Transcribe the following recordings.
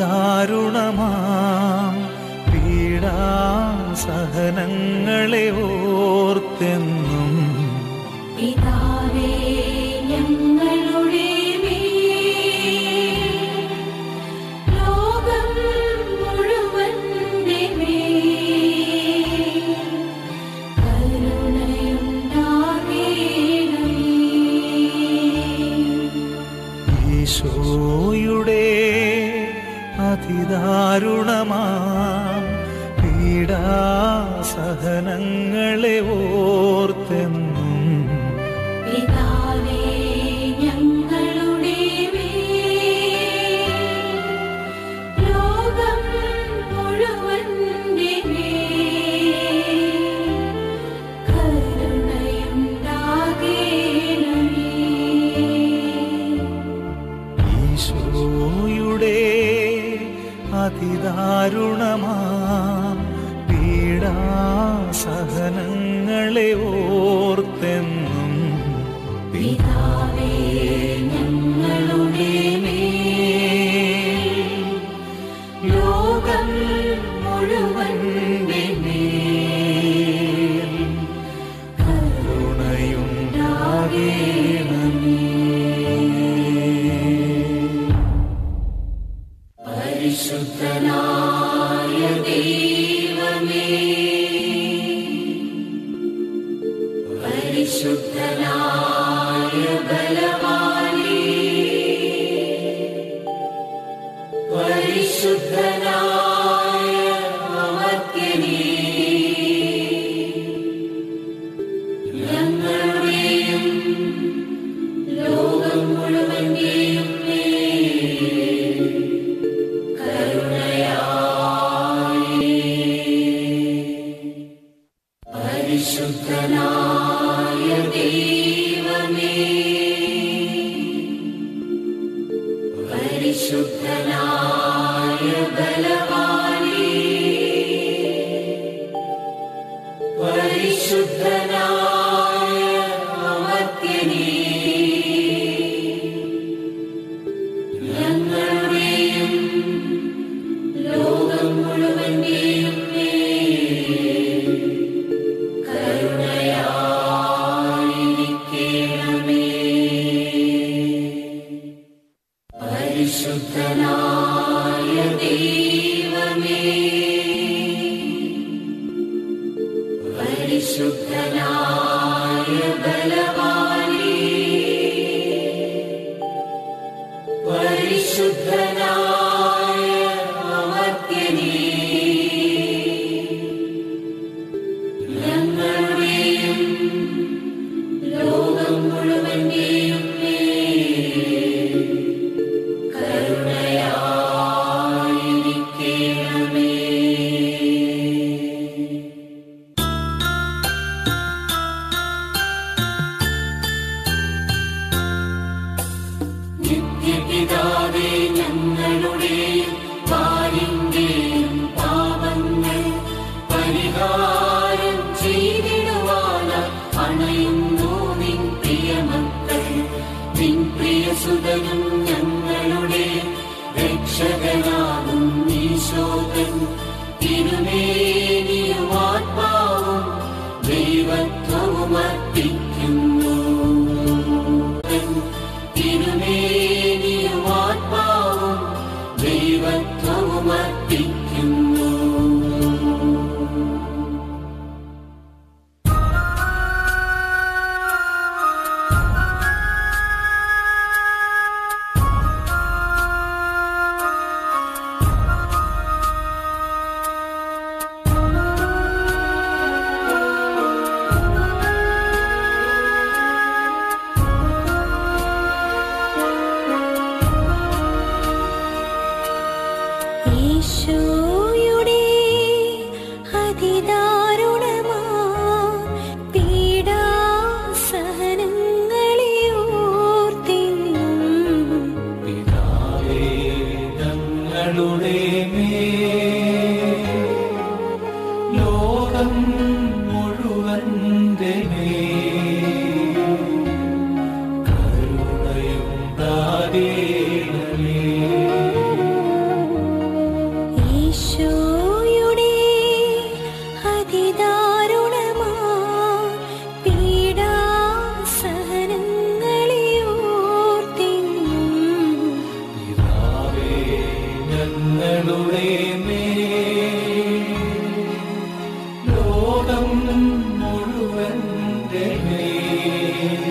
അതിദാരുണമാം പീഡാസഹനങ്ങളെ ഓർത്തെന്നും പിതാവേ ഞങ്ങളുടെ ലോകം മുഴുവന്റെ കരുണയുണ്ടാകേണമേ. ഈശോയുടെ അതിദാരുണമാം പീഡാസഹനങ്ങളെ ഓർത്തെന്നും പിതാവേ ഞങ്ങളുടെ ലോകം മുഴുവന്റെ കരുണയുണ്ടാകേണമേ. ഈശോയുടെ അതിദാരുണമാം പീഡാസഹനങ്ങളെ ഓർത്തെന്നും പിതാവേ ഞങ്ങളുടെ ലോകം മുഴുവന്റെ കരുണയുണ്ടാകേണമേ. പരിശുദ്ധനായ ദൈവമേ, പരിശുദ്ധനായ ബലവാനേ, പരിശുദ്ധനായ അമർത്യനേ, ഞങ്ങളുടെയും ലോകം മുഴുവന്റെയും പരിശുദ്ധനായ ദൈവമേ, പരിശുദ്ധനായ ബലവാനേ, പരിശുദ്ധനായ അമർത്യനേ, ഞങ്ങളുടെയും ലോകം മുഴുവന്റെയും കരുണയായിരിക്കണമേ. പരിശുദ്ധനായ ദൈവമേ, പരിശുദ്ധനായ ബലവാനേ, പരിശുദ്ധനായ അമർത്യനേ, ഞങ്ങളുടെയും ലോകം മുഴുവന്റെയും കരുണയായിരിക്കണമേ. നിത്യപിതാവേ ഞങ്ങളുടെയും പാലിന്റെയും പാപങ്ങൾ പരിഹാരം ചെയ്തിടുവാനായി അണയുന്നു നിൻ പ്രിയമക്കൾ. നിൻ പ്രിയസുതനും ഞങ്ങളുടെ രക്ഷകനാകും ഈശോകൻ തിരുമേനിയും ആത്മാവും ദൈവത്വവും അർപ്പിക്കുന്നു. തിരുമേനിയും ആത്മാവും ദൈവത്വവും അർപ്പിക്കുന്നു. ഈശോയുടെ അതിദാരുണമാം പീഡാസഹനങ്ങളെ ഓർത്തെന്നും പിതാവേ ഞങ്ങളുടെ ലോകം മുഴുവന്റെ കരുണയുണ്ടാകേണമേ. ഞങ്ങളുടെ മേൽ ലോകം മുഴുവന്റെ മേൽ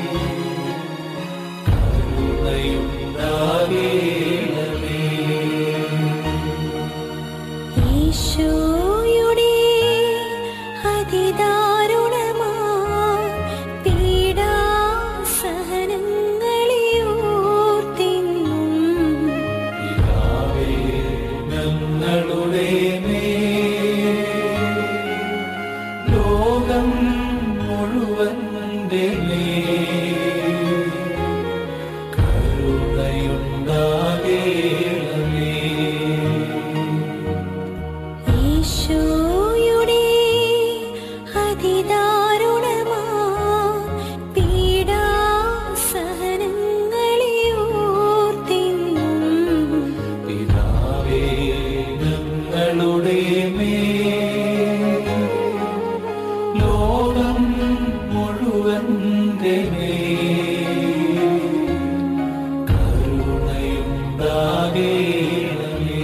കരുണയുണ്ടാകേണമേ. ഈശോയുടെ അതിദാരുണമാ പീഡാസഹനങ്ങളെ ഓർത്തെന്നും പിതാവേ, ഞങ്ങളുടെ മേൽ ലോകം മുഴുവന്റെ മേൽ കരുണയുണ്ടാകേണമേ. ഈശോയുടെ അതിദാരുണമാ പീഡാസഹനങ്ങളെ ഓർത്തെന്നും പിതാവേ, ഞങ്ങളുടെ മേൽ ലോകം മുഴുവന്റെ മേൽ കരുണയുണ്ടാകേണമേ.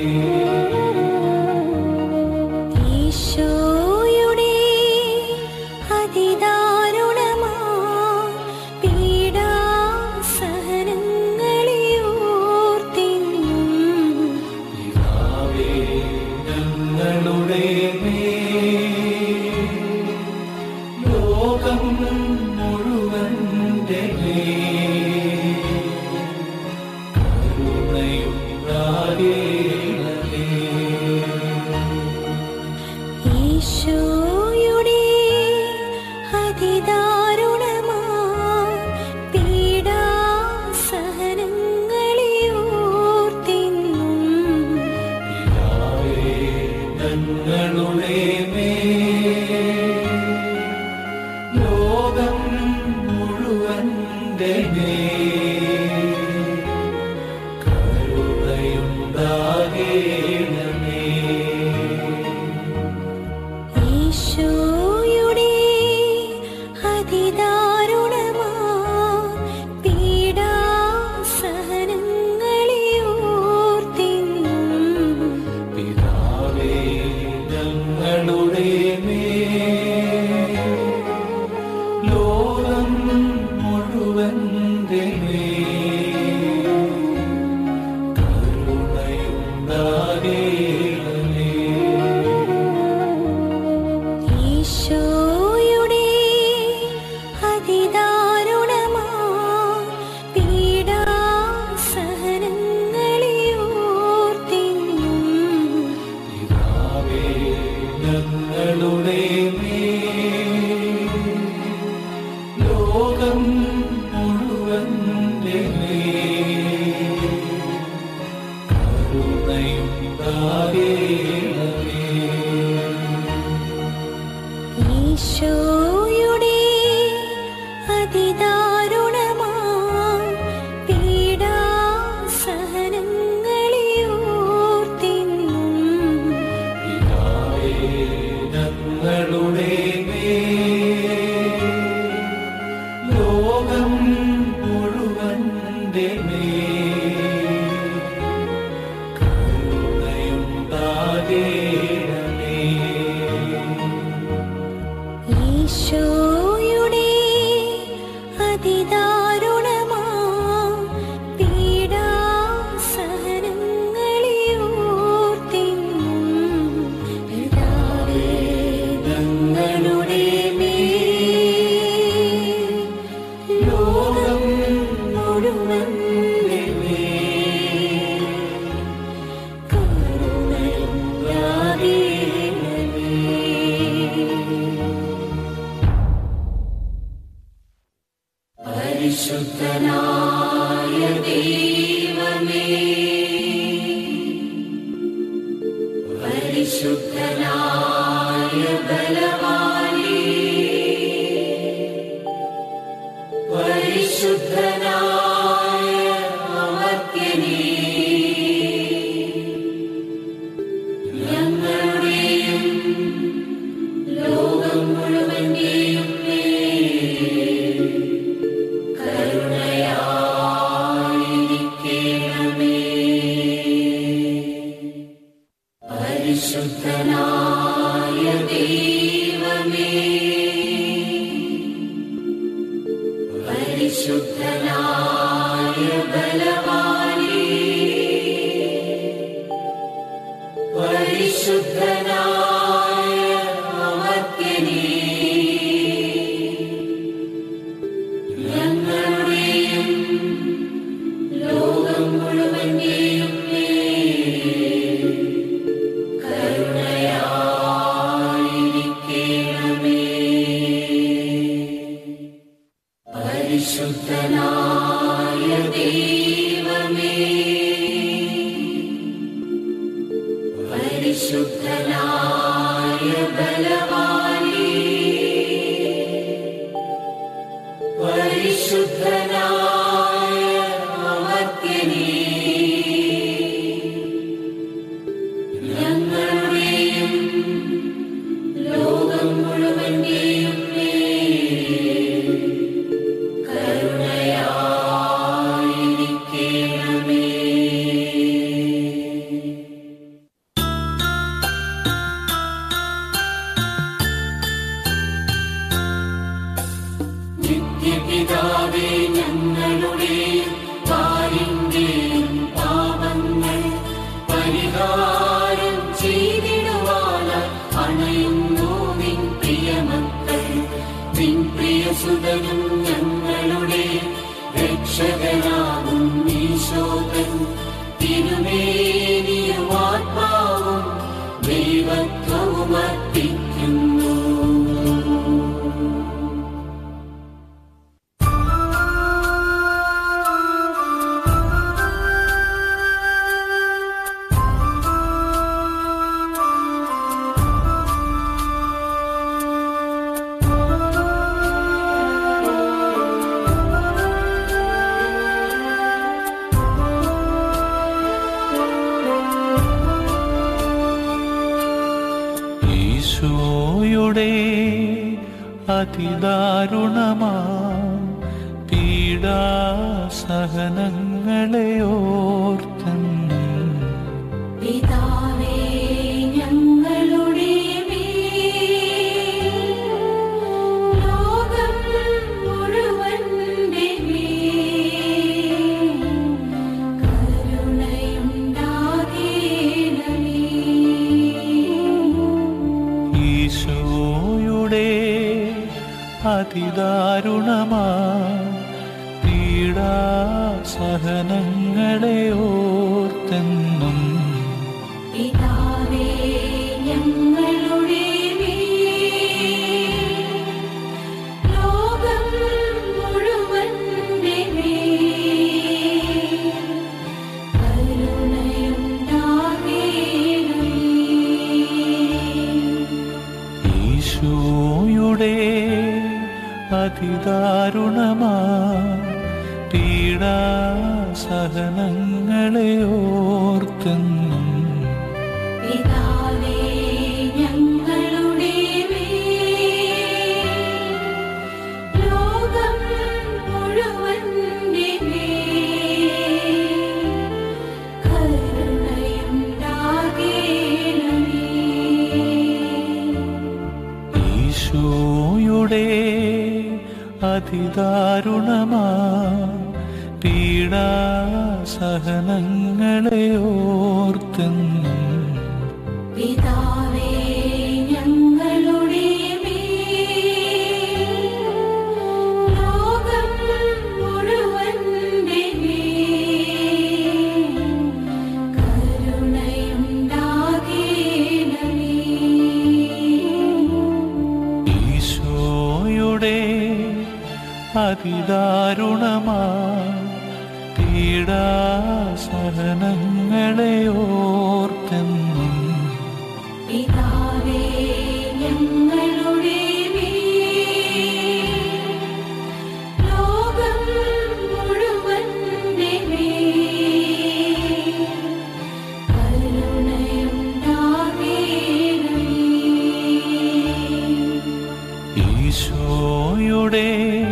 ഈശോയുടെ അതിദാരുണമാ പീഡാസഹനങ്ങളെ ഓർത്തെന്നും പിതാവേ, ഞങ്ങളുടെ മേൽ ലോകം മുഴുവന്റെ മേൽ കരുണയുണ്ടാകേണമേ. ഈശോയുടെ അതിദാരുണമാ പീഡാസഹനങ്ങളെ ഓർത്തെന്നും പിതാവേ, ഞങ്ങളുടെ മേൽ ലോകം മുഴുവന്റെ മേൽ കരുണയുണ്ടാകേണമേ. ഈശോയുടെ അതിദാരുണമാ പീഡാസഹനങ്ങളെ ഓർത്തെന്നും പിതാവേ, ഞങ്ങളുടെ മേൽ ലോകം മുഴുവന്റെ മേൽ കരുണയുണ്ടാകേണമേ. ഈശോയുടെ അതിദാരുണമാ പീഡാസഹനങ്ങളെ ഓർത്തെന്നും പിതാവേ, ഞങ്ങളുടെ മേൽ ലോകം മുഴുവന്റെ മേൽ കരുണയുണ്ടാകേണമേ. ഈശോയുടെ അതിദാരുണമാ പീഡാസഹനങ്ങളെ ഓർത്തെന്നും പിതാവേ, ഞങ്ങളുടെ മേൽ ലോകം മുഴുവന്റെ മേൽ കരുണയുണ്ടാകേണമേ. ഈശോയുടെ അതിദാരുണമാ പീഡാസഹനങ്ങളെ ഓർത്തെന്നും പിതാവേ, ഞങ്ങളുടെ മേൽ ലോകം മുഴുവന്റെ മേൽ കരുണയുണ്ടാകേണമേ. പരിശുദ്ധനായ ദൈവമേ, പരിശുദ്ധനായ ബലവാനേ, പരിശുദ്ധനായ അമർത്യനേ, ഞങ്ങളുടെയും ലോകം മുഴുവന്റെയും മേൽ കരുണയായിരിക്കണമേ. പരിശുദ്ധനായ ദൈവമേ, പരിശുദ്ധനായ ബലവാനേ, പരിശുദ്ധനായ അമർത്യനേ, ഞങ്ങളുടെയും ലോകം മുഴുവന്റെയും മേൽ കരുണയായിരിക്കണമേ. പരിശുദ്ധനായ ദൈവമേ, പരിശുദ്ധനായ ബലവാനേ, പരിശുദ്ധനായ അമർത്യനേ, ഞങ്ങളുടെയും ലോകം മുഴുവന്റെയും മേൽ കരുണയായിരിക്കണമേ. നിത്യപിതാവേ, ഞങ്ങളുടെ പാലിന്റെയും പാപങ്ങൾ പരിഹാരം ചെയ്തിടുവാനായി അണയുന്നു നിൻ പ്രിയമക്കൾ. നിൻ പ്രിയസുതനും ഞങ്ങളുടെ രക്ഷകനാകും ഈശോകൻ തിരുമേനിയും ആത്മാവും ദൈവത്വവും അർപ്പിക്കുന്നു. ഈശോയുടെ അതിദാരുണമാ പീഡാസഹനങ്ങളെ ഓർത്തെന്നും പിതാവേ, ഞങ്ങളുടെ മേൽ ലോകം മുഴുവന്റെ മേൽ കരുണയുണ്ടാകണമേ. ഈശോയുടെ അതിദാരുണമാ പീഡാസഹനങ്ങളെ ഓർത്തെന്നും പിതാവേ, ഞങ്ങളുടെ മേൽ ലോകം മുഴുവന്റെ മേൽ കരുണയുണ്ടാകണമേ. ഈശോയുടെ അതിദാരുണമാ പീഡാസഹനങ്ങളെ ഓർത്തെന്നും പിതാവേ, ഞങ്ങളുടെ മേൽ ലോകം മുഴുവന്റെ മേൽ കരുണയുണ്ടാകണമേ. ഈശോയുടെ അതിദാരുണമാ പീഡാസഹനങ്ങളെ ഓർത്തെന്നും പിതാവേ, ഞങ്ങളുടെ മേൽ ലോകം മുഴുവന്റെ മേൽ കരുണയുണ്ടാകണമേ. ഈശോയുടെ അതിദാരുണമാ പീഡാസഹനങ്ങളെ ഓർത്തെന്നും പിതാവേ, ഞങ്ങളുടെ മേൽ ലോകം മുഴുവന്റെ മേൽ കരുണയുണ്ടാകണമേ. ഈശോയുടെ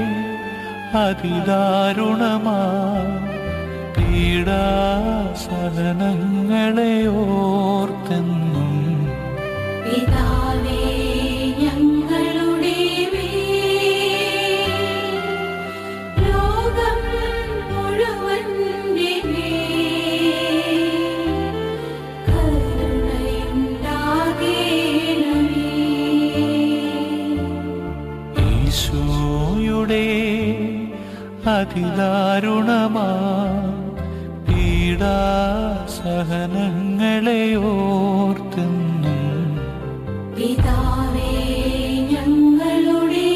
അതിദാരുണമാ പീഡാസഹനങ്ങളെ ഓർത്തെന്നും അതിദാരുണമാ പീഡാസഹനങ്ങളെ ഓർത്തെന്നും പിതാവേ ഞങ്ങളുടെ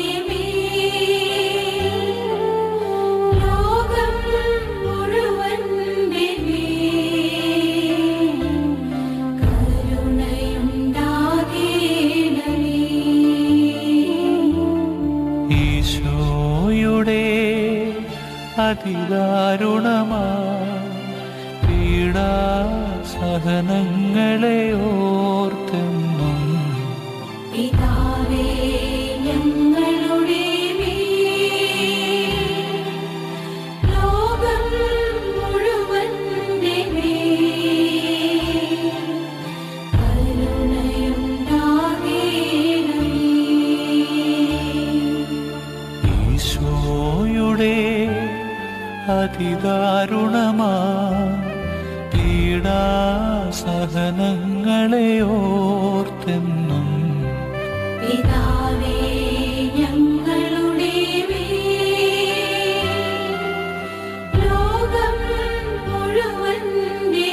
ലോകം മുഴുവന്റെ കരുണയുണ്ടാകേണമേ. ഈശോയുടെ അതിദാരുണമാ പീഡാസഹനങ്ങളെ ഓർത്തെന്നും പിതാവേ ഞങ്ങളുടെ ലോകം മുഴുവന്റെ കരുണയുണ്ടാകേണമേ. ഈശോയുടെ അതിദാരുണമാ പീഡാസഹനങ്ങളെ ഓർത്തെന്നും പിതാവേ ഞങ്ങളുടെ ലോകം മുഴുവന്റെ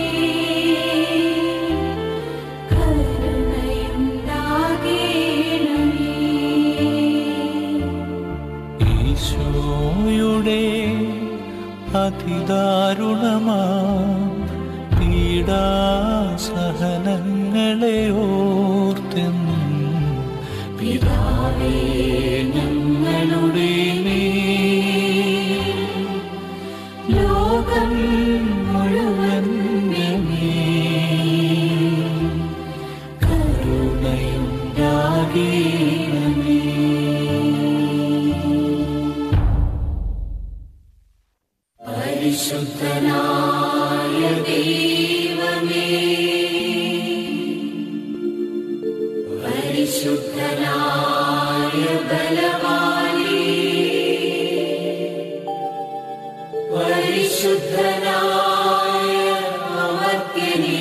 കരുണയുണ്ടാകേണമേ. ഈശോയുടെ അതിദാരുണമാ പീഡാസഹനങ്ങളെ ഓർത്തെന്നും പിതാവേ ഞങ്ങളുടെ ലോകം മുഴുവന്റെ കരുണയുണ്ടാകേണമേ. പരിശുദ്ധനായ ദൈവമേ, പരിശുദ്ധനായ ബലവാനേ, പരിശുദ്ധനായ അമർത്യനേ,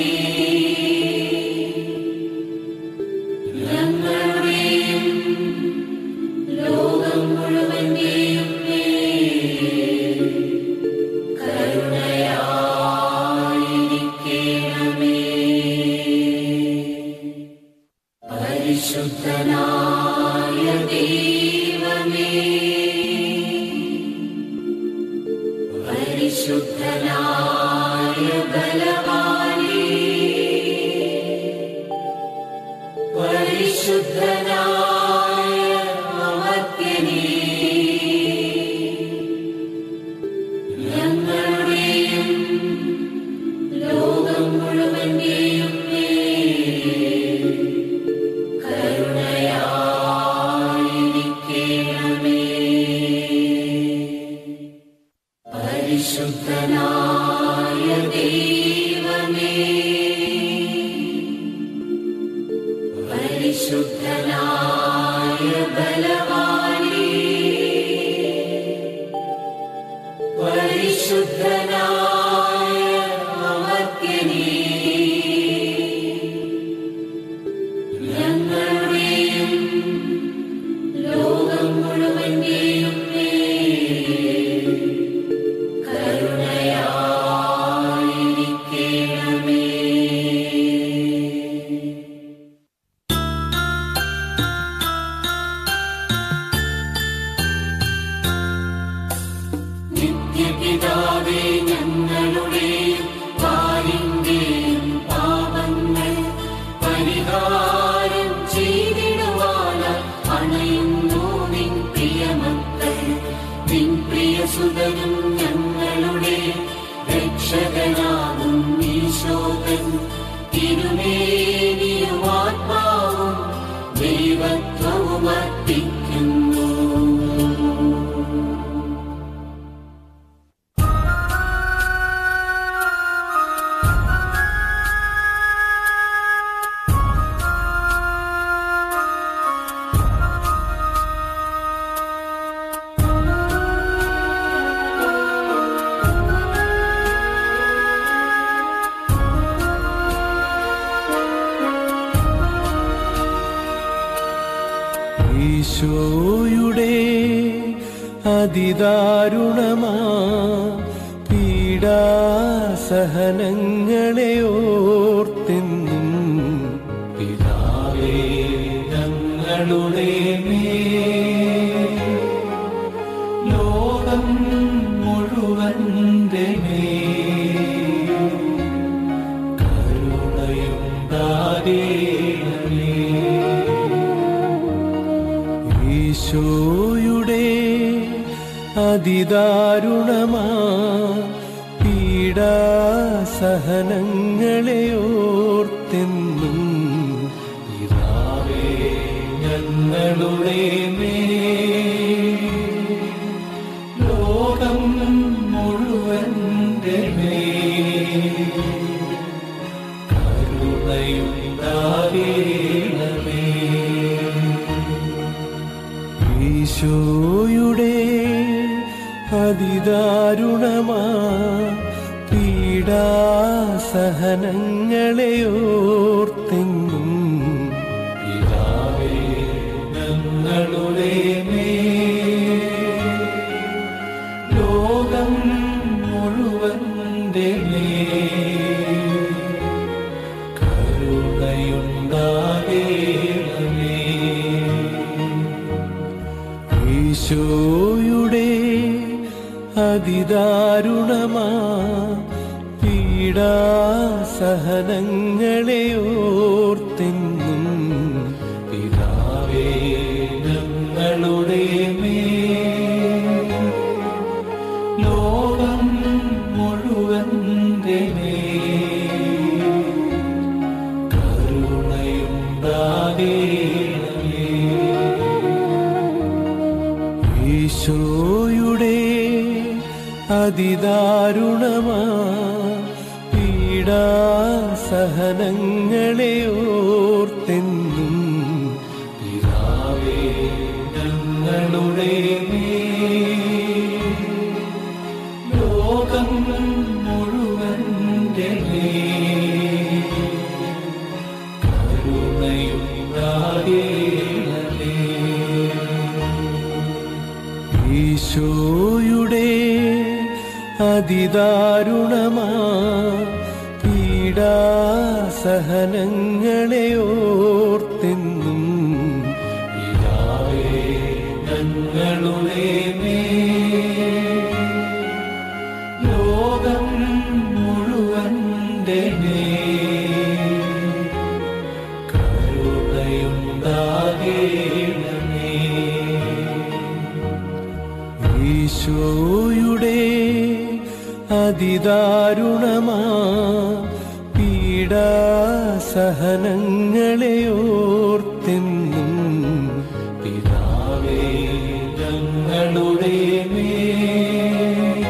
ഞങ്ങളുടെയും ലോകം മുഴുവന്റെയും കരുണയായിരിക്കണമേ. പരിശുദ്ധനായ ദൈവമേ, പരിശുദ്ധനായ ബലവാനേ, പരിശുദ്ധനായ അമർത്യനേ, ഞങ്ങളുടെയും ലോകം മുഴുവന്റെയും കരുണയായിരിക്കണമേ. പരിശുദ്ധനായ ദൈവമേ, പരിശുദ്ധനായ ബലവാനേ, പരിശുദ്ധനായ അമർത്യനേ, ഞങ്ങളുടെയും ലോകം മുഴുവന്റെയും കരുണയായിരിക്കണമേ. നിത്യപിതാവേ ഞങ്ങളുടെ പാലിന്റെയും പാപങ്ങൾ പരിഹാരം ചെയ്തിടുവാനായി അണയുന്നു നിൻ പ്രിയമക്കൾ. നിൻ പ്രിയസുതനും ഞങ്ങളുടെ രക്ഷകനാകും ഈശോകൻ തിരുമേനിയും ആത്മാവും ദൈവത്വവും അർപ്പിക്കുന്നു. ഈശോയുടെ അതിദാരുണമാ പീഡാസഹനങ്ങളെ ഓർത്തെന്നും പിതാവേ ഞങ്ങളുടെ മേൽ ലോകം മുഴുവന്റെ മേൽ കരുണയുണ്ടാകേണമേ. ഈശോയുടെ അതിദാരുണമാ പീഡാസഹനങ്ങളെ ഓർത്തെന്നും പിതാവേ ഞങ്ങളുടെ മേൽ ലോകം മുഴുവന്റെ മേൽ കരുണയുണ്ടാകേണമേ. ഈശോയുടെ അതിദാരുണമാ പീഡാസഹനങ്ങളെ ഓർത്തെന്നും പിതാവേ ഞങ്ങളുടെ മേൽ ലോകം മുഴുവന്റെ മേൽ കരുണയുണ്ടാകേണമേ. ഈശോയുടെ അതിദാരുണമാ പീഡാസഹനങ്ങളെ ഓർത്തെന്നും പിതാവേ ഞങ്ങളുടെ മേൽ ലോകം മുഴുവന്റെ മേൽ കരുണയുണ്ടാകേണമേ. ഈശോയുടെ അതിദാരുണമാ പീഡാസഹനങ്ങളെ ഓർത്തെന്നും പിതാവേ ഞങ്ങളുടെ മേൽ ലോകം മുഴുവന്റെ മേൽ കരുണയുണ്ടാകേണമേ. ഈശോയുടെ അതിദാരുണമാ പീഡാസഹനങ്ങളെ ഓർത്തെന്നും പിതാവേ ഞങ്ങളുടെ മേൽ ലോകം മുഴുവന്റെ മേൽ കരുണയുണ്ടാകേണമേ. ഈശോയുടെ അതിദാരുണമാ പീഡാസഹനങ്ങളെ ഓർത്തെന്നും പിതാവേ ഞങ്ങളുടെ മേൽ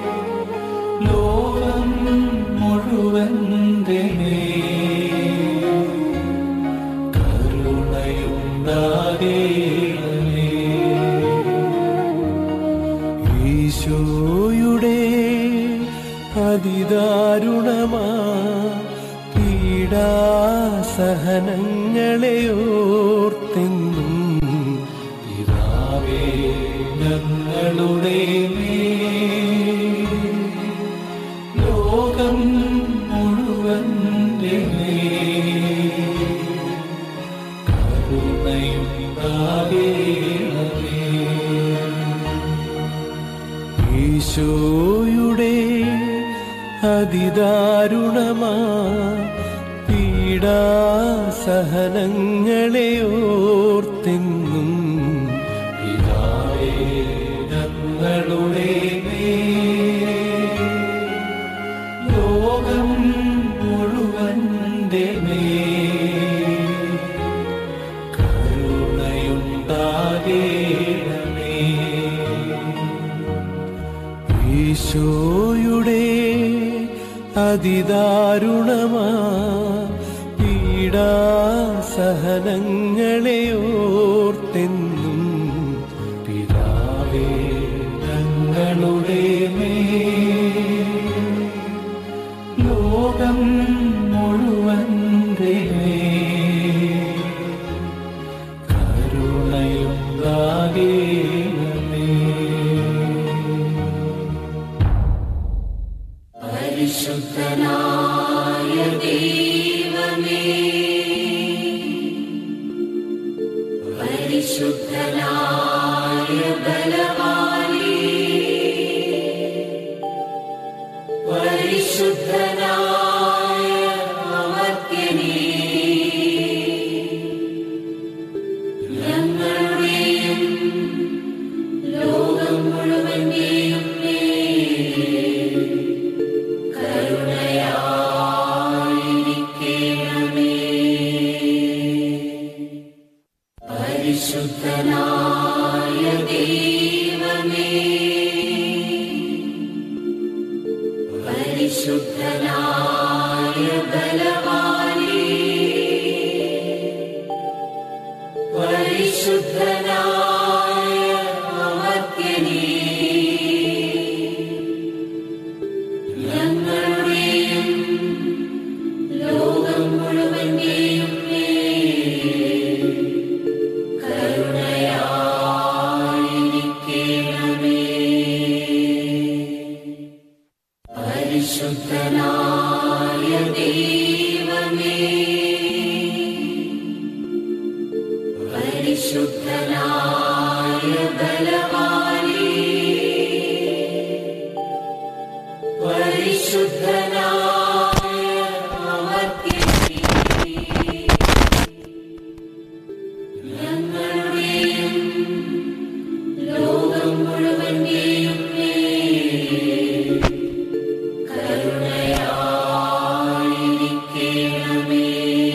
ലോകം മുഴുവന്റെ മേൽ കരുണയുണ്ടാകേണമേ. ഈശോയുടെ അതിദാരുണമാ പീഡാസഹനങ്ങളെ ഓർത്തെന്നും പിതാവേ ഞങ്ങളുടെ മേൽ ലോകം മുഴുവന്റെ മേൽ കരുണയുണ്ടാകേണമേ. ഈശോയുടെ അതിദാരുണമാ പീഡാസഹനങ്ങളെ ഓർത്തെന്നും പിതാവേ ഞങ്ങളുടെ മേൽ ലോകം മുഴുവന്റെ മേൽ കരുണയുണ്ടാകേണമേ. ഈശോയുടെ അതിദാരുണമാ പീഡാസഹനങ്ങളെ ഓർത്തെന്നും പിതാവേ ഞങ്ങളുടെ മേൽ ലോകം മുഴുവന്റെ മേൽ കരുണയുണ്ടാകേണമേ. പരിശുദ്ധനായ ബലവാനേ, പരിശുദ്ധനായ അമർത്യനേ, ഞങ്ങളുടെയും ലോകം മുഴുവന്റെയും മേൽ കരുണയായിരിക്കണമേ. പരിശുദ്ധനായ ദൈവമേ, പരിശുദ്ധനായ ബലവാനേ, പരിശുദ്ധനായ അമർത്യനേ, ഞങ്ങളുടെയും ലോകം മുഴുവന്റെയും മേൽ കരുണയായിരിക്കണമേ. പരിശുദ്ധനായ ദൈവമേ, പരിശുദ്ധനായ ബലവാനേ, പരിശുദ്ധനായ അമർത്യനേ, ഞങ്ങളുടെയും ലോകം മുഴുവന്റെയും മേൽ കരുണയായിരിക്കണമേ.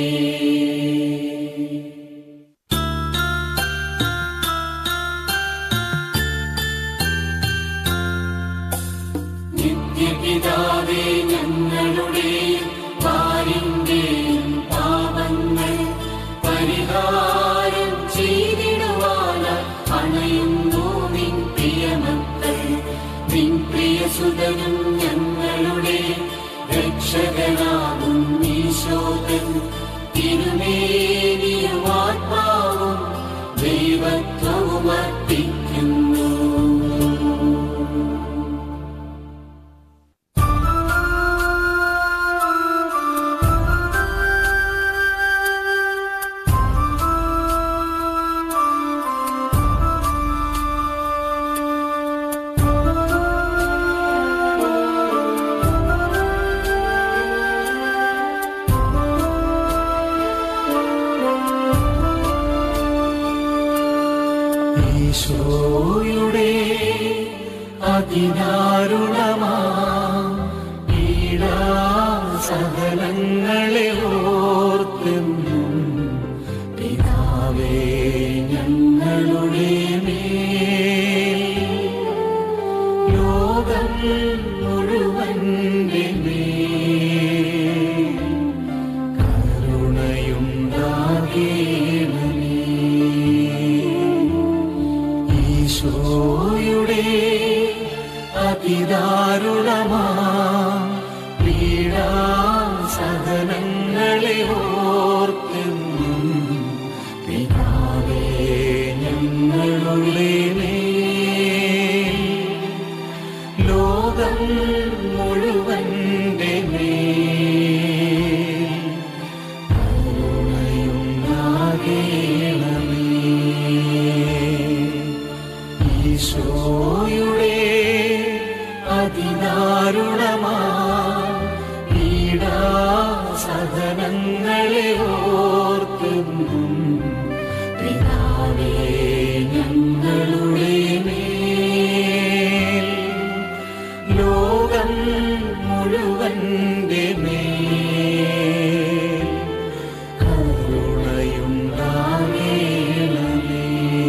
നിത്യപിതാവേ, ഞങ്ങളുടെയും പാരിന്റെയും പാപങ്ങൾ പരിഹാരം ചെയ്തിടുവാനായി അണയുന്നു നിൻ പ്രിയമക്കൾ. നിൻ പ്രിയസുതനും ഞങ്ങളുടെ രക്ഷകനാകും ഈശോതൻ തിരുമേനിയും ആത്മാവും ദൈവത്വവും അർപ്പിക്കുന്നു. ഈശോയുടെ അതിദാരുണമാം പീഡാസഹനങ്ങളെ ഓർത്തെന്നും പിതാവേ ഞങ്ങളുടെ മേൽ ലോകം മുഴുവന്റെ മേൽ കരുണയുണ്ടാകേണമേ. ഈശോയുടെ അതിദാരുണമാം പീഡാസഹനങ്ങളെ ഓർത്തെന്നും പിതാവേ ഞങ്ങളുടെ മേൽ ലോകം മുഴുവന്റെ മേൽ കരുണയുണ്ടാകേണമേ. ഈശോയുടെ അതിദാരുണമാം പീഡാസഹനങ്ങളെ ഓർത്തെന്നും പിതാവേ ഞങ്ങളുടെ മേൽ ലോകം മുഴുവന്റെ മേൽ കരുണയുണ്ടാകേണമേ.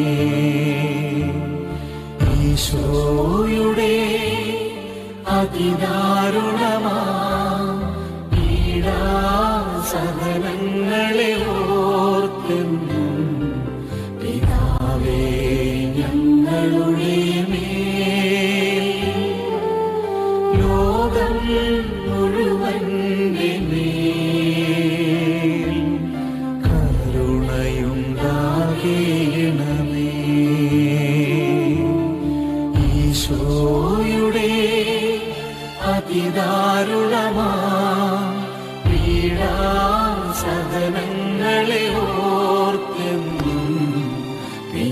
ഈശോയുടെ അതിദാരുണമാം പീഡാസഹനങ്ങളെ ഓർത്തെന്നും പിതാവേ ഞങ്ങളുടെ മേൽ ലോകം മുഴുവന്റെ മേൽ കരുണയുണ്ടാകേണമേ. ഈശോയുടെ അതിദാരുണമാം പീഡാസഹനങ്ങളെ ഓർത്തെന്നും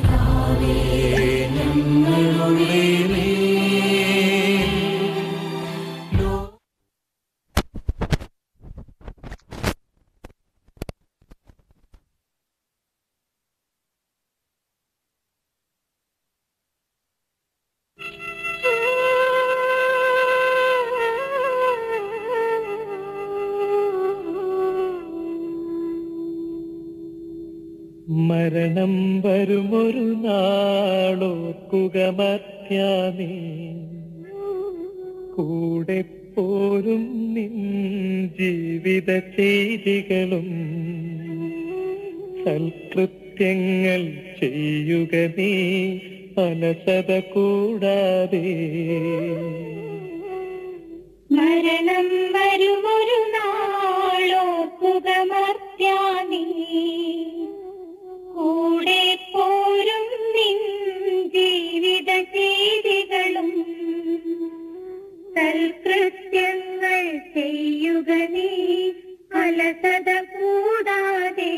മരണം വരുമൊരു നാളോർക്കുക മർത്യാനേ, കൂടെ പോരും നിൻ ജീവിത ചെയ്തികളും സൽകൃത്യങ്ങൾ ചെയ്യുക നീ അലസത കൂടാതെ. മരണം വരുമൊരു നാളോർക്കുക മർത്യാനേ, കൂടെ പോരും നിൻ ജീവിത ചെയ്തികളും സൽകൃത്യങ്ങൾ ചെയ്യുക നീ അലസത കൂടാതെ.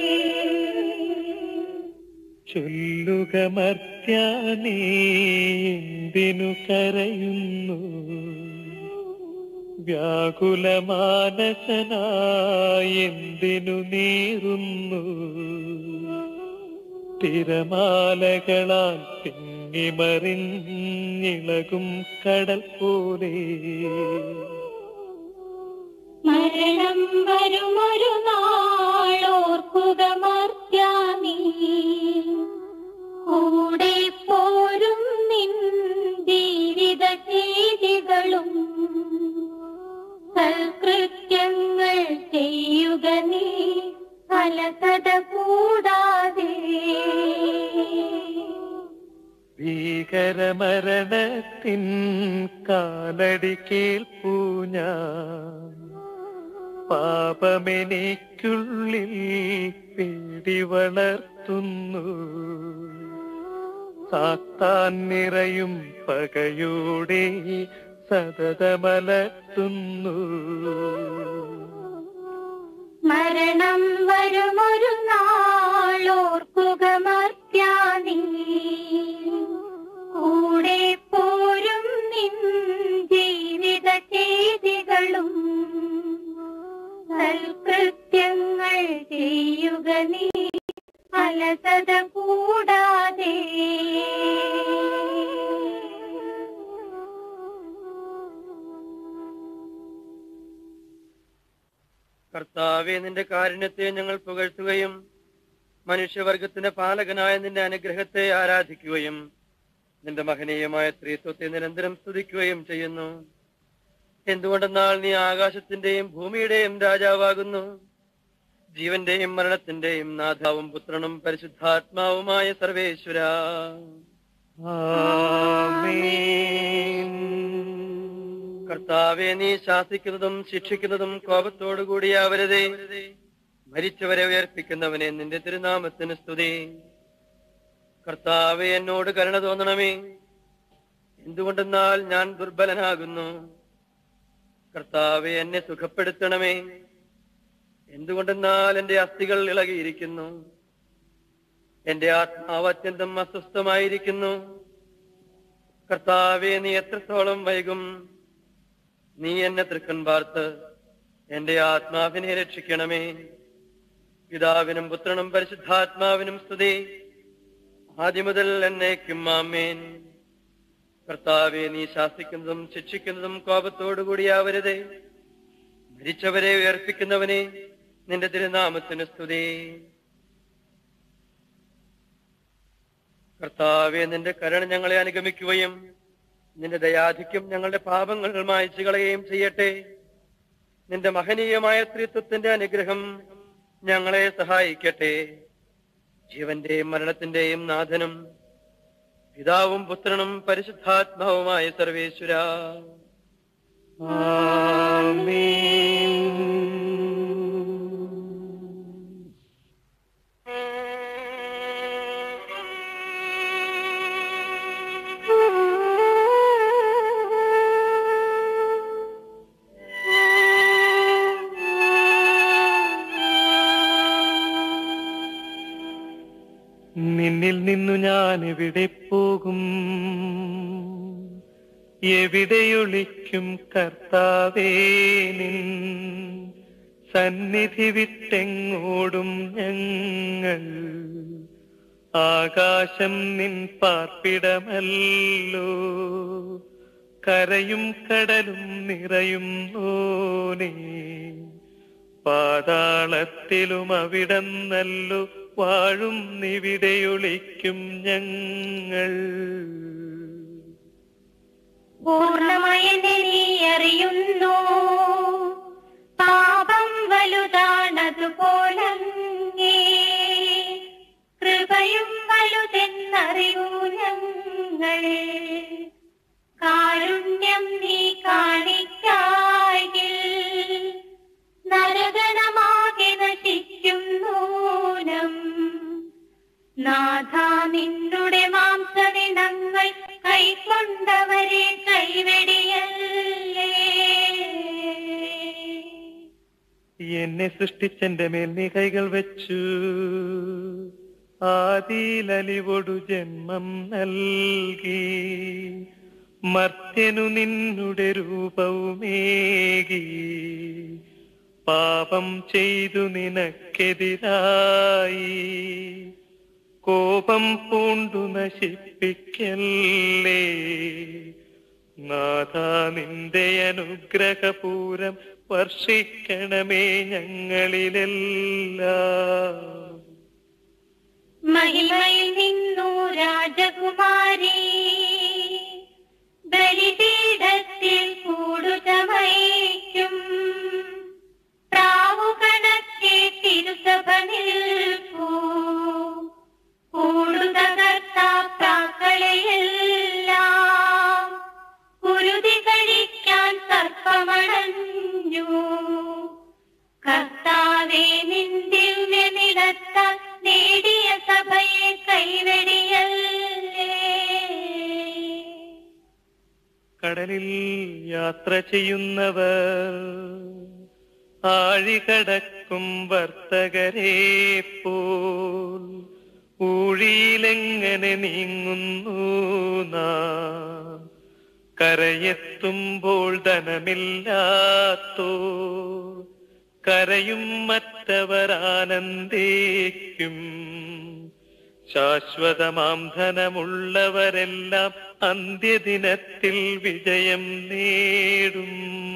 ചൊല്ലുക മർത്യാനേ, എന്തിനു കരയുന്നു, വ്യാകുലമാനസനായി എന്തിനു നീറുന്നു. തിരമാലകളാൽ തിങ്ങിമറിഞ്ഞിളകും കടൽ പോലെ. മരണം വരുമൊരു നാളോർക്കുക മർത്യാനേ, കൂടെ പോരും നിൻ ജീവിത ചെയ്തികളും സൽകൃത്യങ്ങൾ ചെയ്യുക നീ അലസത കൂടാതെ. ഭീകരമരണത്തിൻ കാലടി കേൾപ്പൂ ഞാൻ, പാപമെനിക്കുള്ളിൽ പേടി വളർത്തുന്നു. സാത്താൻ നിറയും പകയോടെ സതതമലർത്തുന്നു. മരണം വരുമൊരു നാളോർക്കുക മർത്യാനേ, കൂടെ പോരും നിൻ ജീവിത ചെയ്തികളും സൽകൃത്യങ്ങൾ ചെയ്യുക നീ അലസത കൂടാതെ. കർത്താവേ, നിന്റെ കാരുണ്യത്തെ ഞങ്ങൾ പുകഴ്ത്തുകയും മനുഷ്യവർഗത്തിന്റെ പാലകനായ നിന്റെ അനുഗ്രഹത്തെ ആരാധിക്കുകയും നിന്റെ മഹനീയമായ സ്ത്രീത്വത്തെ നിരന്തരം സ്തുതിക്കുകയും ചെയ്യുന്നു. എന്തുകൊണ്ടെന്നാൽ നീ ആകാശത്തിന്റെയും ഭൂമിയുടെയും രാജാവാകുന്നു. ജീവന്റെയും മരണത്തിന്റെയും നാഥാവും പുത്രനും പരിശുദ്ധാത്മാവുമായ സർവേശ്വര. ആമേൻ. കർത്താവെ, നീ ശാസിക്കുന്നതും ശിക്ഷിക്കുന്നതും കോപത്തോടുകൂടിയാവരുതേ. മരിച്ചവരെ ഉയർപ്പിക്കുന്നവനെ, നിന്റെ തിരുനാമത്തിന് സ്തുതി. കർത്താവെ, എന്നോട് കരുണ തോന്നണമേ, എന്തുകൊണ്ടെന്നാൽ ഞാൻ ദുർബലനാകുന്നു. കർത്താവെ, എന്നെ സുഖപ്പെടുത്തണമേ, എന്തുകൊണ്ടെന്നാൽ എന്റെ അസ്ഥികൾ ഇളകിയിരിക്കുന്നു. എന്റെ ആത്മാവ് അത്യന്തം അസ്വസ്ഥമായിരിക്കുന്നു. കർത്താവെ, നീ എത്രത്തോളം വൈകും? നീ എന്നെ തൃക്കൺ പാർത്ത് എന്റെ ആത്മാവിനെ രക്ഷിക്കണമേ. പിതാവിനും പുത്രനും പരിശുദ്ധാത്മാവിനും സ്തുതി, ആദ്യം മുതൽ എന്നേക്കും ആമേൻ. കർത്താവെ, നീ ശാസിക്കുന്നതും ശിക്ഷിക്കുന്നതും കോപത്തോടുകൂടിയാവരുതേ. മരിച്ചവരെ ഉയർപ്പിക്കുന്നവനെ, നിന്റെ തിരുനാമത്തിന് സ്തുതി. കർത്താവെ, നിന്റെ കരുണ ഞങ്ങളെ അനുഗമിക്കുകയും നിന്റെ ദയാധിക്യം ഞങ്ങളുടെ പാപങ്ങൾ മായ്ച്ചു കളയുകയും ചെയ്യട്ടെ. നിന്റെ മഹനീയമായ സ്ത്രീത്വത്തിന്റെ അനുഗ്രഹം ഞങ്ങളെ സഹായിക്കട്ടെ. ജീവന്റെയും മരണത്തിന്റെയും നാഥനും പിതാവും പുത്രനും പരിശുദ്ധാത്മാവുമായ സർവേശ്വര. ആമേൻ. നിന്നിൽ നിന്നു ഞാൻ എവിടെ പോകും? എവിടെയൊളിക്കും കർത്താവേ? നിൻ സന്നിധി വിട്ടെങ്ങോടും ഞങ്ങൾ. ആകാശം നിൻ പാർപ്പിടമല്ലോ, കരയും കടലും നിറയുന്നോനേ. പാതാളത്തിലും അവിടന്നല്ലോ വാഴും നിവിടെയൊളിക്കും ഞങ്ങൾ. പൂർണ്ണമായെന്നെ നീ അറിയുന്നു, പാപം വലുതാണതുപോലങ്ങേ കൃപയും വലുതെന്നറിയൂ ഞങ്ങൾ. കാരുണ്യം നീ കാണിക്കായിൽ നരകണമാകെ നശിക്കും നൂനം. നാഥ നിന്നുടെ മാംസദിനങ്ങൾ കൈക്കൊണ്ടവരെ കൈവെടിയല്ലേ. എന്നെ സൃഷ്ടിച്ചെന്റെ മേൽ നീ കൈകൾ വെച്ചു, ആദിയിലലിവൊടു ജന്മം നൽകി. മർത്യനു നിന്നുടെ രൂപവുമേകി, പാപം ചെയ്തു നിനക്കെതിരായി. കോപം പൂണ്ടു നശിപ്പിക്കല്ലേ നാഥ, നിന്റെ അനുഗ്രഹപൂരം വർഷിക്കണമേ ഞങ്ങളിലെല്ലാം. മഹിമയിൽ നിന്നു രാജകുമാരി ബലിപീഠത്തിൽ കൂടുചമയ്ക്കും. പ്രാവുകണക്കെ തിരുസഭ നിൽപ്പൂ, കൂടുതകർത്താക്കളെയെല്ലാം കുരുതി കഴിക്കാൻ സർപ്പമണഞ്ഞു. കർത്താവേ നിൻ ദിവ്യനിടത്താൽ നേടിയ സഭയെ കൈവെടിയല്ലേ. കടലിൽ യാത്ര ചെയ്യുന്നവർ, ആഴികടക്കും വർത്തകരെ പോൽ ഊഴിയിലെങ്ങനെ നീങ്ങുന്നു നാം. കരയെത്തുമ്പോൾ ധനമില്ലാത്തോ കരയും മറ്റവർ ആനന്ദിക്കും. ശാശ്വതമാം ധനമുള്ളവരെല്ലാം അന്ത്യദിനത്തിൽ വിജയം നേടും.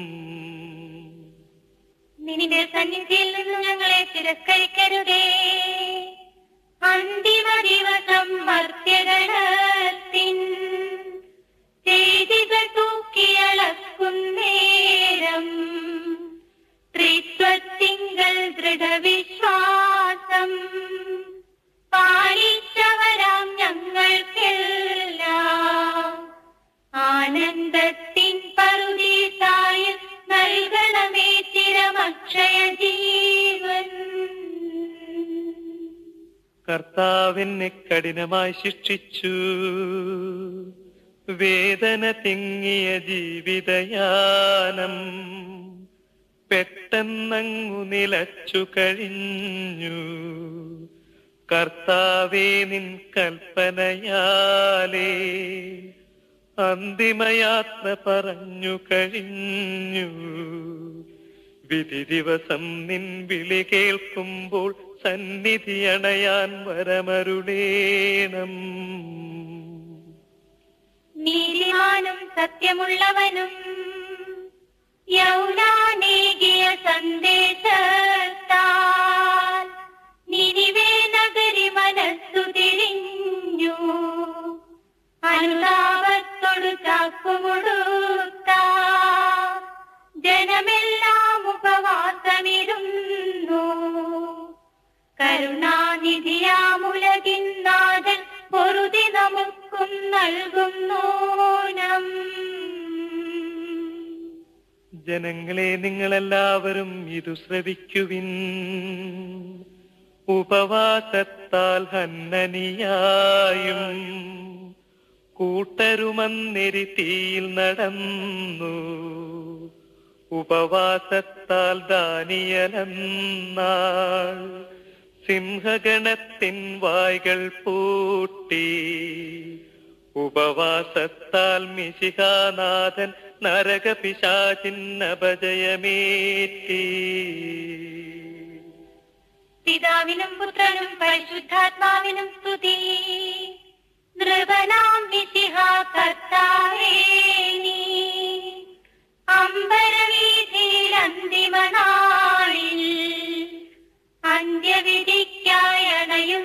നിന്റെ സന്നിധിയിൽ നിന്ന് ഞങ്ങളെ തിരസ്കരിക്കരുതേ. അന്തിമ ദിവസം മർത്യഗണത്തിൻ ചെയ്തികൾ തൂക്കിയളക്കുന്നേരം ത്രിത്വത്തിങ്കൽ ദൃഢവിശ്വാസം പാലിച്ചവരാം ഞങ്ങൾക്കെല്ലാം ആനന്ദത്തിൻ പറുദീസായ നൽകണമേ ചിരമക്ഷയ ജീവൻ. കർത്താവിനെ കഠിനമായി ശിക്ഷിച്ചു, വേദന തിങ്ങിയ ജീവിതയാനം പെട്ടെന്നങ്ങു നിലച്ചു കഴിഞ്ഞു. കർത്താവേ നിൻ കൽപ്പനയാലേ അന്തിമയാത്ര പറഞ്ഞു കഴിഞ്ഞു. വിധി ദിവസം നിൻ വിളി കേൾക്കുമ്പോൾ സന്നിധി അണയാൻ വരമരുളേണം. നീതിമാനും സത്യമുള്ളവനും യൗനാനേകിയ സന്ദേശത്താൽ നിനിവേ നഗരി മനസ്സു തിരിഞ്ഞു. അനുതാപത്തോടു ചാക്കുമുടുത്ത ജനമെല്ലാം ഉപവാസമിരുന്നു. കരുണാനിധിയാമുലകിൻ നാഥൻ പൊറുതി നമുക്കും നൽകുന്നോനം. ജനങ്ങളെ നിങ്ങളെല്ലാവരും ഇതു ശ്രവിക്കുവിൻ. ഉപവാസത്താൽ ഹന്നനിയായും കൂട്ടരുമന്നെരി തീയിൽ നടന്നു. ഉപവാസത്താൽ ദാനിയേലെന്നാൾ സിംഹഗണത്തിൻ വായ്കൾ പൂട്ടി. ഉപവാസത്താൽ മിശിഹാനാഥൻ നരകപിശാചിൻ അപജയമേറ്റി. പിതാവിനും പുത്രനും പരിശുദ്ധാത്മാവിനും സ്തുതി. നൃപനാം മിശിഹാ കർത്താവേ നീ അമ്പരവീഥിയിൽ അന്തിമനാളിൽ അന്ത്യവിധിക്കായി അണയുന്നു.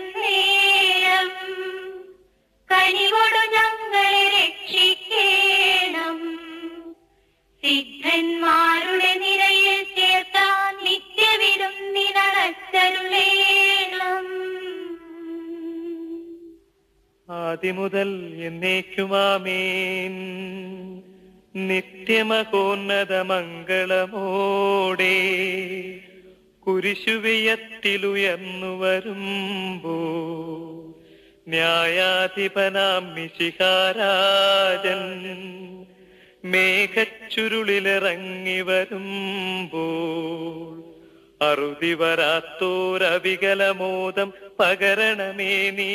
ആദിമുതൽ എന്നേക്കുമാമേൻ. നിത്യമകോന്നത മംഗളമോടെ കുരിശുവിയത്തിലുയർന്നു വരുമ്പോ ന്യായാധിപനാം മിശിഹാരാജൻ മേഘച്ചുരുളിലിറങ്ങി വരുമ്പോൾ അറുതി വരാത്തോരവികലമോദം പകരണമേ നീ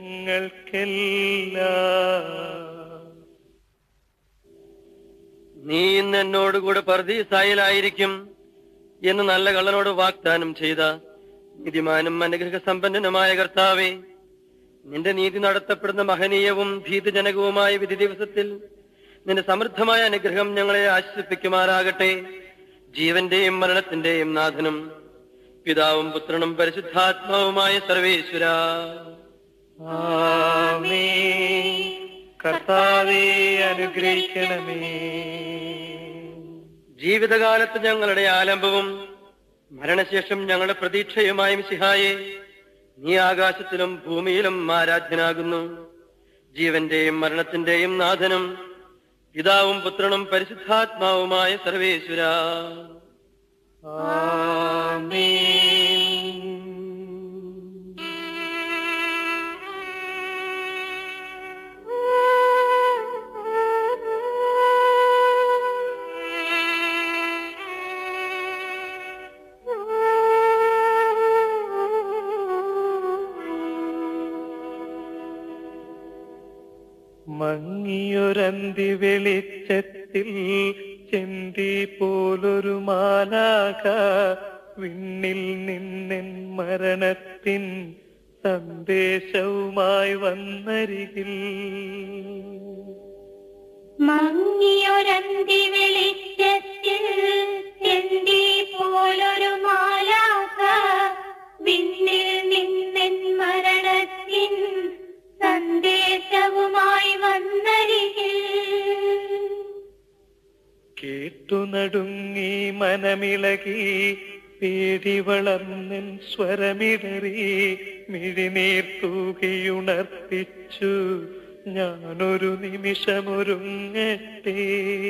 ഞങ്ങൾക്കെല്ലാം. നീ ഇന്ന് എന്നോടുകൂടെ പർദീസായിലായിരിക്കും എന്ന് നല്ല കള്ളനോട് വാഗ്ദാനം ചെയ്ത നീതിമാനും അനുഗ്രഹ സമ്പന്നനുമായ കർത്താവേ, നിന്റെ നീതി നടത്തപ്പെടുന്ന മഹനീയവും ഭീതിജനകവുമായ വിധി ദിവസത്തിൽ നിന്റെ സമൃദ്ധമായ അനുഗ്രഹം ഞങ്ങളെ ആശ്വസിപ്പിക്കുമാറാകട്ടെ. ജീവന്റെയും മരണത്തിന്റെയും നാഥനും പിതാവും പുത്രനും പരിശുദ്ധാത്മാവുമായ സർവേശ്വര, ആമേൻ. കർത്താവേ അനുഗ്രഹിക്കണമേ. ജീവിതകാലത്ത് ഞങ്ങളുടെ ആലംബവും മരണശേഷം ഞങ്ങളുടെ പ്രതീക്ഷയുമായ മിശിഹായെ, നീ ആകാശത്തിലും ഭൂമിയിലും ആരാധ്യനാകുന്നു. ജീവന്റെയും മരണത്തിന്റെയും നാഥനും പിതാവും പുത്രനും പരിശുദ്ധാത്മാവുമായ സർവേശ്വര, ആമേൻ. മങ്ങിയൊരന്തി വെളിച്ചത്തിൽ ചെന്തി പോലൊരു മാലാക വിണ്ണിൽ നിന്നെൻ മരണത്തിൻ സന്ദേശവുമായി വന്നരികിൽ. മങ്ങിയൊരന്തി വെളിച്ചത്തിൽ ചെന്തി പോലൊരു മാലാക വിണ്ണിൽ നിന്നെൻ മരണത്തിൻ സന്ദേശവുമായി വന്നരികിൽ. കേട്ടു നടുങ്ങി മനമിളകി പേടി വളർന്നൻ സ്വരമിടറി മിഴിനീർ തൂകിയുണർത്തിച്ചു ഞാനൊരു നിമിഷമൊരുങ്ങട്ടെ.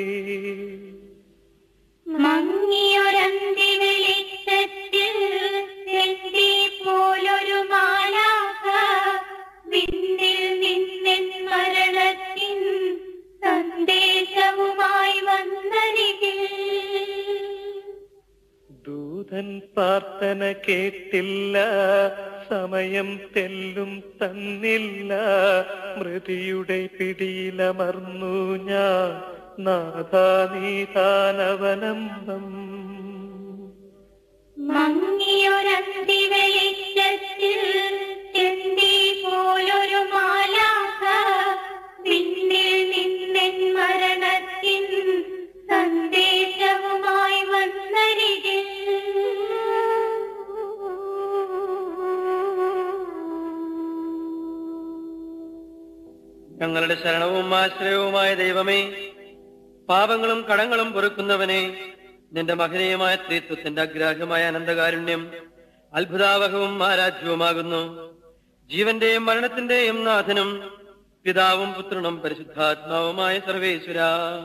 മങ്ങിയൊരന്തി വെളിച്ചത്തിൽ ചെന്തി പോലൊരു മാലാക വിണ്ണിൽ നിന്നെൻ മരണത്തിൻ സന്ദേശവുമായി വന്നരികിൽ. ദൂതൻ പ്രാർത്ഥന കേട്ടില്ല, സമയം തെല്ലും തന്നില്ല, മൃതിയുടെ പിടിയിലമർന്നു ഞാൻ നാഥാ നീതാനവലംബം. മങ്ങിയൊരന്തി വെളിച്ചത്തിൽ ചെന്തി പോലൊരു മാലാക വിണ്ണിൽ നിന്നെൻ മരണത്തിൻ സന്ദേശവുമായി വന്നരികിൽ. ഞങ്ങളുടെ ശരണവും ആശ്രയവുമായ ദൈവമേ, പാപങ്ങളും കടങ്ങളും പൊറുക്കുന്നവനെ, നിന്റെ മഹനീയമായ ത്രിത്വത്തിന്റെ അഗ്രാഹ്യമായ അനന്തകാരുണ്യം അത്ഭുതാവഹവും ആരാധ്യവുമാകുന്നു. ജീവന്റെയും മരണത്തിന്റെയും നാഥനും പിതാവും പുത്രനും പരിശുദ്ധാത്മാവുമായ സർവേശ്വര,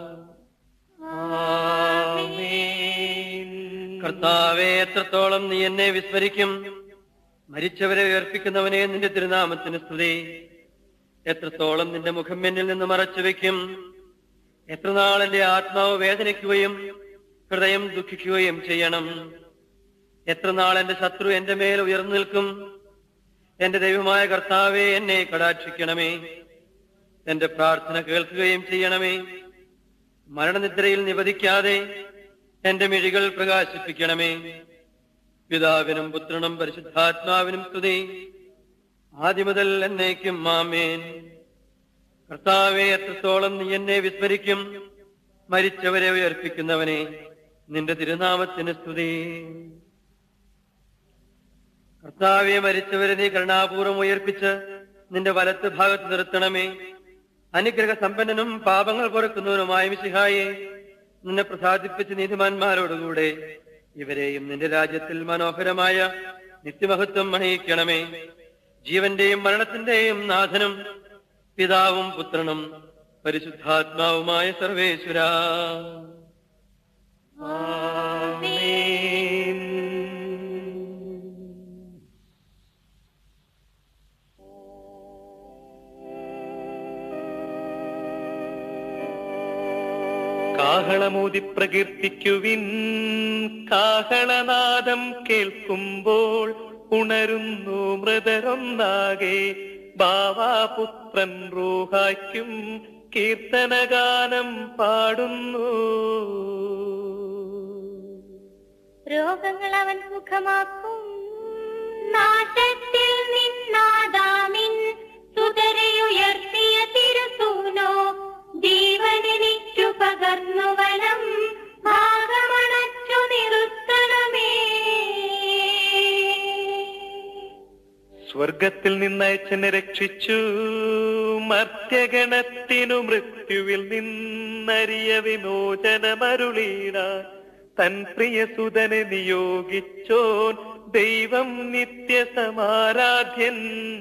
ആമേൻ. കർത്താവേ, എത്രത്തോളം നീ എന്നെ വിസ്മരിക്കും. മരിച്ചവരെ ഉയർപ്പിക്കുന്നവനെ, നിന്റെ തിരുനാമത്തിന് സ്തുതി. എത്രത്തോളം നിന്റെ മുഖം എന്നിൽ നിന്ന് മറച്ചു വെക്കും. എത്ര നാൾ എന്റെ ആത്മാവ് വേദനിക്കുകയും ഹൃദയം ദുഃഖിക്കുകയും ചെയ്യണം. എത്ര നാൾ എന്റെ ശത്രു എന്റെ മേൽ ഉയർന്നു നിൽക്കും. എന്റെ ദൈവമായ കർത്താവേ, എന്നെ കടാക്ഷിക്കണമേ. എന്റെ പ്രാർത്ഥന കേൾക്കുകയും ചെയ്യണമേ. മരണനിദ്രയിൽ നിവധിക്കാതെ എന്റെ മിഴികൾ പ്രകാശിപ്പിക്കണമേ. പിതാവിനും പുത്രനും പരിശുദ്ധാത്മാവിനും സ്തുതി, ആദിമുതൽ എന്നേക്കും ആമേൻ. കർത്താവേ, എത്രത്തോളം നീ എന്നെ വിസ്മരിക്കും. മരിച്ചവരെ ഉയർപ്പിക്കുന്നവനെ, നിന്റെ തിരുനാമത്തിന് സ്തുതി. കർത്താവെ, മരിച്ചവരെ നീ കരുണാപൂർവം ഉയർപ്പിച്ച് നിന്റെ വലത്ത് ഭാഗത്ത് നിർത്തണമേ. അനുഗ്രഹ സമ്പന്നനും പാപങ്ങൾ പൊറുക്കുന്നവനുമായ മിശിഹായെ, നിന്നെ പ്രസാദിപ്പിച്ച് നീതിമാന്മാരോടുകൂടെ ഇവരെയും നിന്റെ രാജ്യത്തിൽ മനോഹരമായ നിത്യമഹത്വം അണിയിക്കണമേ. ജീവന്റെയും മരണത്തിന്റെയും നാഥനും പിതാവും പുത്രനും പരിശുദ്ധാത്മാവുമായ സർവേശ്വര. ആമേൻ. കാഹളമൂതി പ്രകീർത്തിക്കുവിൻ, കാഹളനാദം കേൾക്കുമ്പോൾ ഉണരുന്നു മൃതരൊന്നാകെ. ബാവാപുത്രൻ റൂഹായ്ക്കും കീർത്തനഗാനം പാടുന്നു. രോഗങ്ങൾ അവൻ സുഖമാക്കും, നാശത്തിൽ നിന്നാദാമിൻ സുതരയുയർത്തിയ തിരുസൂനോ. ജീവനെനിക്കു പകർന്നു വനം, ഭാഗമണച്ചു നിർത്തണമേ. സ്വർഗത്തിൽ നിന്നയച്ചനെ രക്ഷിച്ചു, മർത്യഗണത്തിനു മൃത്യുവിൽ നിന്നറിയ വിമോചനമരുളീട. തൻ പ്രിയസുതനെ നിയോഗിച്ചോൻ ദൈവം നിത്യസമാരാധ്യൻ.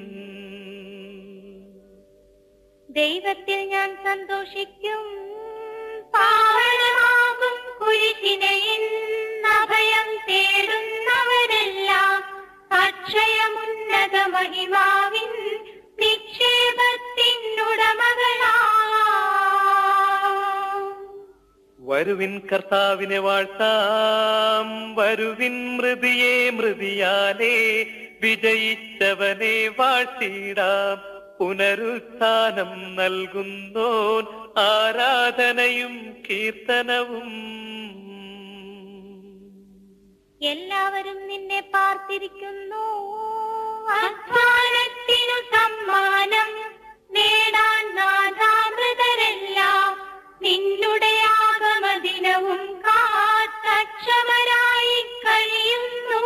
ദൈവത്തിൽ ഞാൻ സന്തോഷിക്കും, പാവനമാകും കുരിശിനയിൽ അഭയം തേടുന്നവരെല്ലാം അക്ഷയമുന്നത മഹിമാവിൻ നിക്ഷേപത്തിനുടമകളാ. വരുവിൻ കർത്താവിനെ വാഴ്ത്താം, വരുവിൻ മൃതിയെ മൃതിയാലേ വിജയിച്ചവനെ വാഴ്ത്തിടാം. പുനരുത്ഥാനം നൽകുന്നോൻ ആരാധനയും കീർത്തനവും. എല്ലാവരും നിന്നെ പാർത്തിരിക്കുന്നു, അധ്വാനത്തിനു സമ്മാനം നേടാൻ നാഥാമൃതരെല്ലാം നിന്നുടെ ആഗമദിനവും കാത്തക്ഷമരായി കഴിയുന്നു.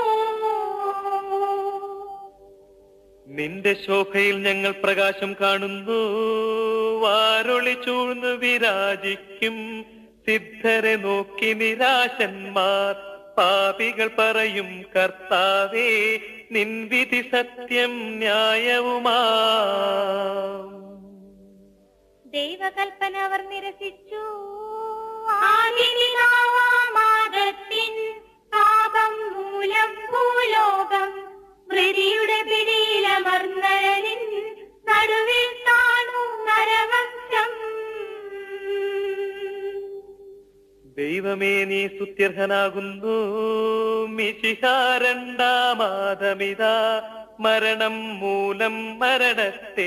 നിന്റെ ശോഭയിൽ ഞങ്ങൾ പ്രകാശം കാണുന്നു, വാരൊളി ചൂഴ്ന്നു വിരാജിക്കും. സിദ്ധരെ നോക്കി നിരാശന്മാർ, പാപികൾ പറയും കർത്താവേ നിൻ വിധി സത്യം ന്യായവുമാ. ദൈവകൽപ്പന അവർ നിരസിച്ചു, ആദിപിതാവാമാദത്തിൻ പാപം മൂലം ഭൂലോകം മൃതിയുടെ പിടിയിലമർന്നരനിൻ നടുവിൽ താണു നരവംശം. ദൈവമേ നീ സ്തുത്യർഹനാകുന്നു, മിശിഹാരണ്ടാമാദമിതാ മരണം മൂലം മരണത്തെ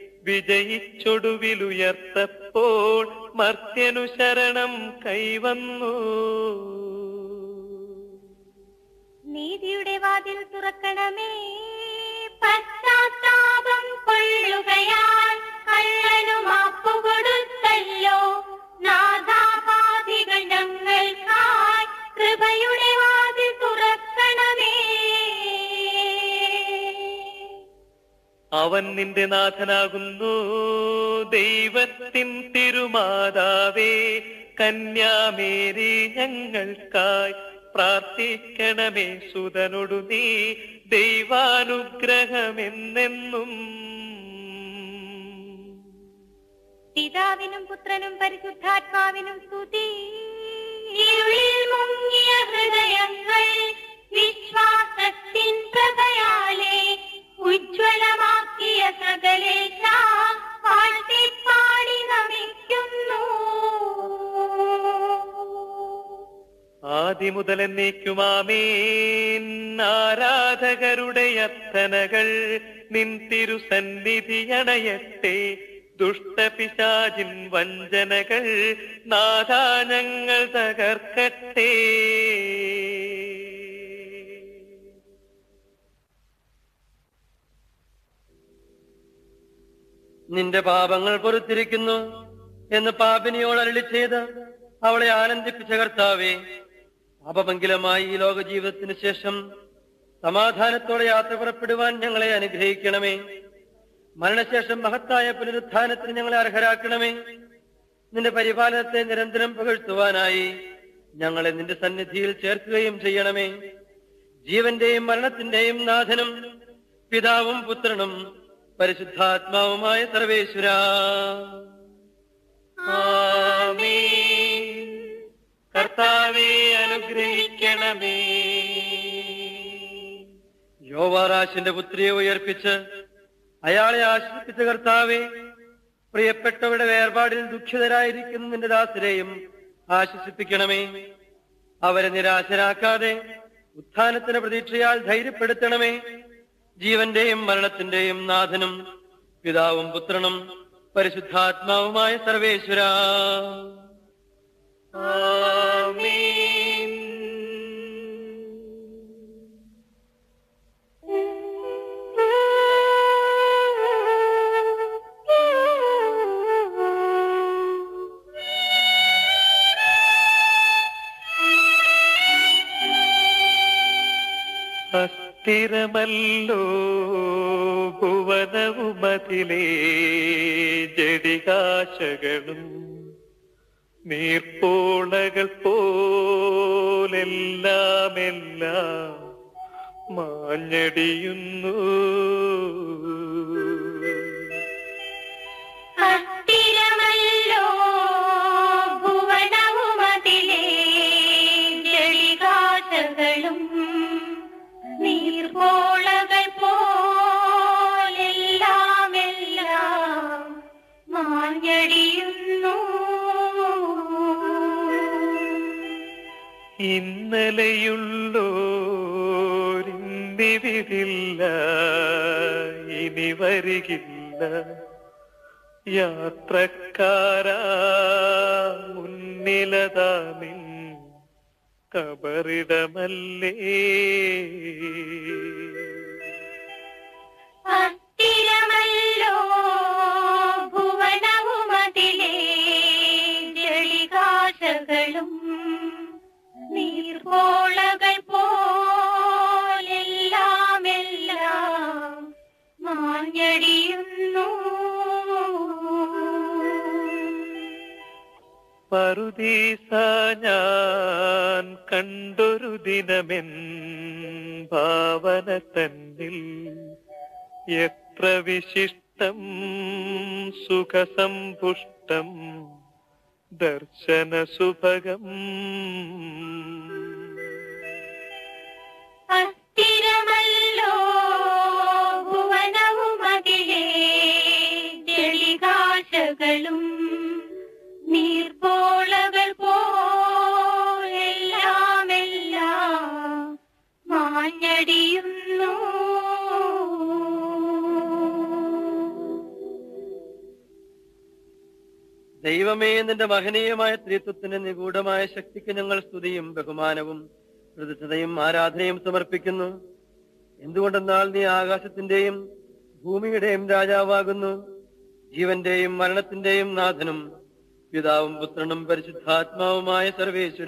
വിജയിച്ചൊടുവിലുയർത്തപ്പോൾ മർത്യനു ശരണം കൈവന്നു. നീതിയുടെ വാതിൽ തുറക്കണമേ, പശ്ചാത്താപം കൊള്ളുകയാൽ കള്ളനു മാപ്പു കൊടുത്തല്ലോ. നാഥാപാപികൾ ഞങ്ങൾക്കായി കൃപയുടെ വാതിൽ തുറക്കണമേ. അവൻ നിന്റെ നാഥനാകുന്നു, ദൈവത്തിൻ തിരുമാതാവേ കന്യാമേരി ഞങ്ങൾക്കായി പ്രാർത്ഥിക്കണമേ. സുതനൊടു നീ ദൈവാനുഗ്രഹമെന്നെന്നും. പിതാവിനും പുത്രനും പരിശുദ്ധാത്മാവിനും സ്തുതി. ഇരുളിൽ മുങ്ങിയ ഹൃദയങ്ങൾ വിശ്വാസത്തിൻ പ്രഭയാലെ ഉജ്ജ്വലമാക്കിയ സകലേശ വാഴ്ത്തിപ്പാടി നമിക്കുന്നു. ആദിമുതൽ എന്നേക്കുമാമേൻ. ആരാധകരുടെ അർത്ഥനകൾ നിൻ തിരുസന്നിധി അണയട്ടെ. ദുഷ്ടപിശാചിൻ വഞ്ചനകൾ നാഥാ ഞങ്ങൾ തകർക്കട്ടെ. നിന്റെ പാപങ്ങൾ പൊറുത്തിരിക്കുന്നു എന്ന് പാപിനിയോട് അരുളി ചെയ്ത് അവളെ ആനന്ദിപ്പിച്ച കർത്താവേ, പാപമംഗലമായി ഈ ലോക ജീവിതത്തിന് ശേഷം സമാധാനത്തോടെ യാത്ര പുറപ്പെടുവാൻ ഞങ്ങളെ അനുഗ്രഹിക്കണമേ. മരണശേഷം മഹത്തായ പുനരുത്ഥാനത്തിന് ഞങ്ങളെ അർഹരാക്കണമേ. നിന്റെ പരിപാലനത്തെ നിരന്തരം പുകഴ്ത്തുവാനായി ഞങ്ങളെ നിന്റെ സന്നിധിയിൽ ചേർക്കുകയും ചെയ്യണമേ. ജീവന്റെയും മരണത്തിന്റെയും നാഥനും പിതാവും പുത്രനും പരിശുദ്ധാത്മാവുമായ സർവേശ്വര. ആമേൻ. കർത്താവേ അനുഗ്രഹിക്കണമേ. യോവാറാശിന്റെ പുത്രിയെ ഉയർപ്പിച്ച് അയാളെ ആശ്വസിപ്പിച്ച കർത്താവേ, പ്രിയപ്പെട്ടവരുടെ വേർപാടിൽ ദുഃഖിതരായിരിക്കുന്ന നിന്റെ ദാസരെയും ആശ്വസിപ്പിക്കണമേ. അവരെ നിരാശരാക്കാതെ ഉത്ഥാനത്തിന്റെ പ്രതീക്ഷയാൽ ധൈര്യപ്പെടുത്തണമേ. ജീവന്റെയും മരണത്തിന്റെയും നാഥനും പിതാവും പുത്രനും പരിശുദ്ധാത്മാവുമായ സർവേശ്വര. ആമേൻ. അസ്ഥിരമല്ലോ ഭുവനവുമതിലേ ജടികാശകളും നീർപ്പോളകൾ പോലെല്ലാമെല്ലാം മാഞ്ഞടിയുന്നു. അസ്ഥിരമല്ലോ ഭുവനവുമതിലേ ജളികാശകളും നീർപ്പോളകൾ പോലെല്ലാമെല്ലാം മാഞ്ഞടിയുന്നു. ഇന്നലെയുള്ളോരിന്നിവിടില്ല, ഇനി വരികില്ല. യാത്രക്കാരാ മുന്നിലതാ നിൻ കബറിടമല്ലേ. അസ്ഥിരമല്ലോ ഭുവനവുമതിലേ ജളികാശകളും നീർപ്പോളകൾ പോലെല്ലാമെല്ലാം മാഞ്ഞടിയുന്നു. പറുദീസ ഞാൻ കണ്ടൊരു ദിനമെൻ ഭാവന തന്നിൽ എത്ര വിശിഷ്ടം സുഖസമ്പുഷ്ടം ദർശന സുഭഗം. അസ്ഥിരമല്ലോ ഭുവനവുമതിലേ ജളികാശകളും നീർപ്പോളകൾ പോലെല്ലാമെല്ലാം മാഞ്ഞടിയുന്നു. ദൈവമേ, നിന്റെ മഹനീയമായ ത്രിത്വത്തിന്റെ നിഗൂഢമായ ശക്തിക്ക് ഞങ്ങൾ സ്തുതിയും ബഹുമാനവും പ്രതിഷ്ഠതയും ആരാധനയും സമർപ്പിക്കുന്നു. എന്തുകൊണ്ടെന്നാൽ നീ ആകാശത്തിന്റെയും ഭൂമിയുടെയും രാജാവാകുന്നു. ജീവന്റെയും മരണത്തിന്റെയും നാഥനും പിതാവും പുത്രനും പരിശുദ്ധാത്മാവുമായ സർവേശ്വര.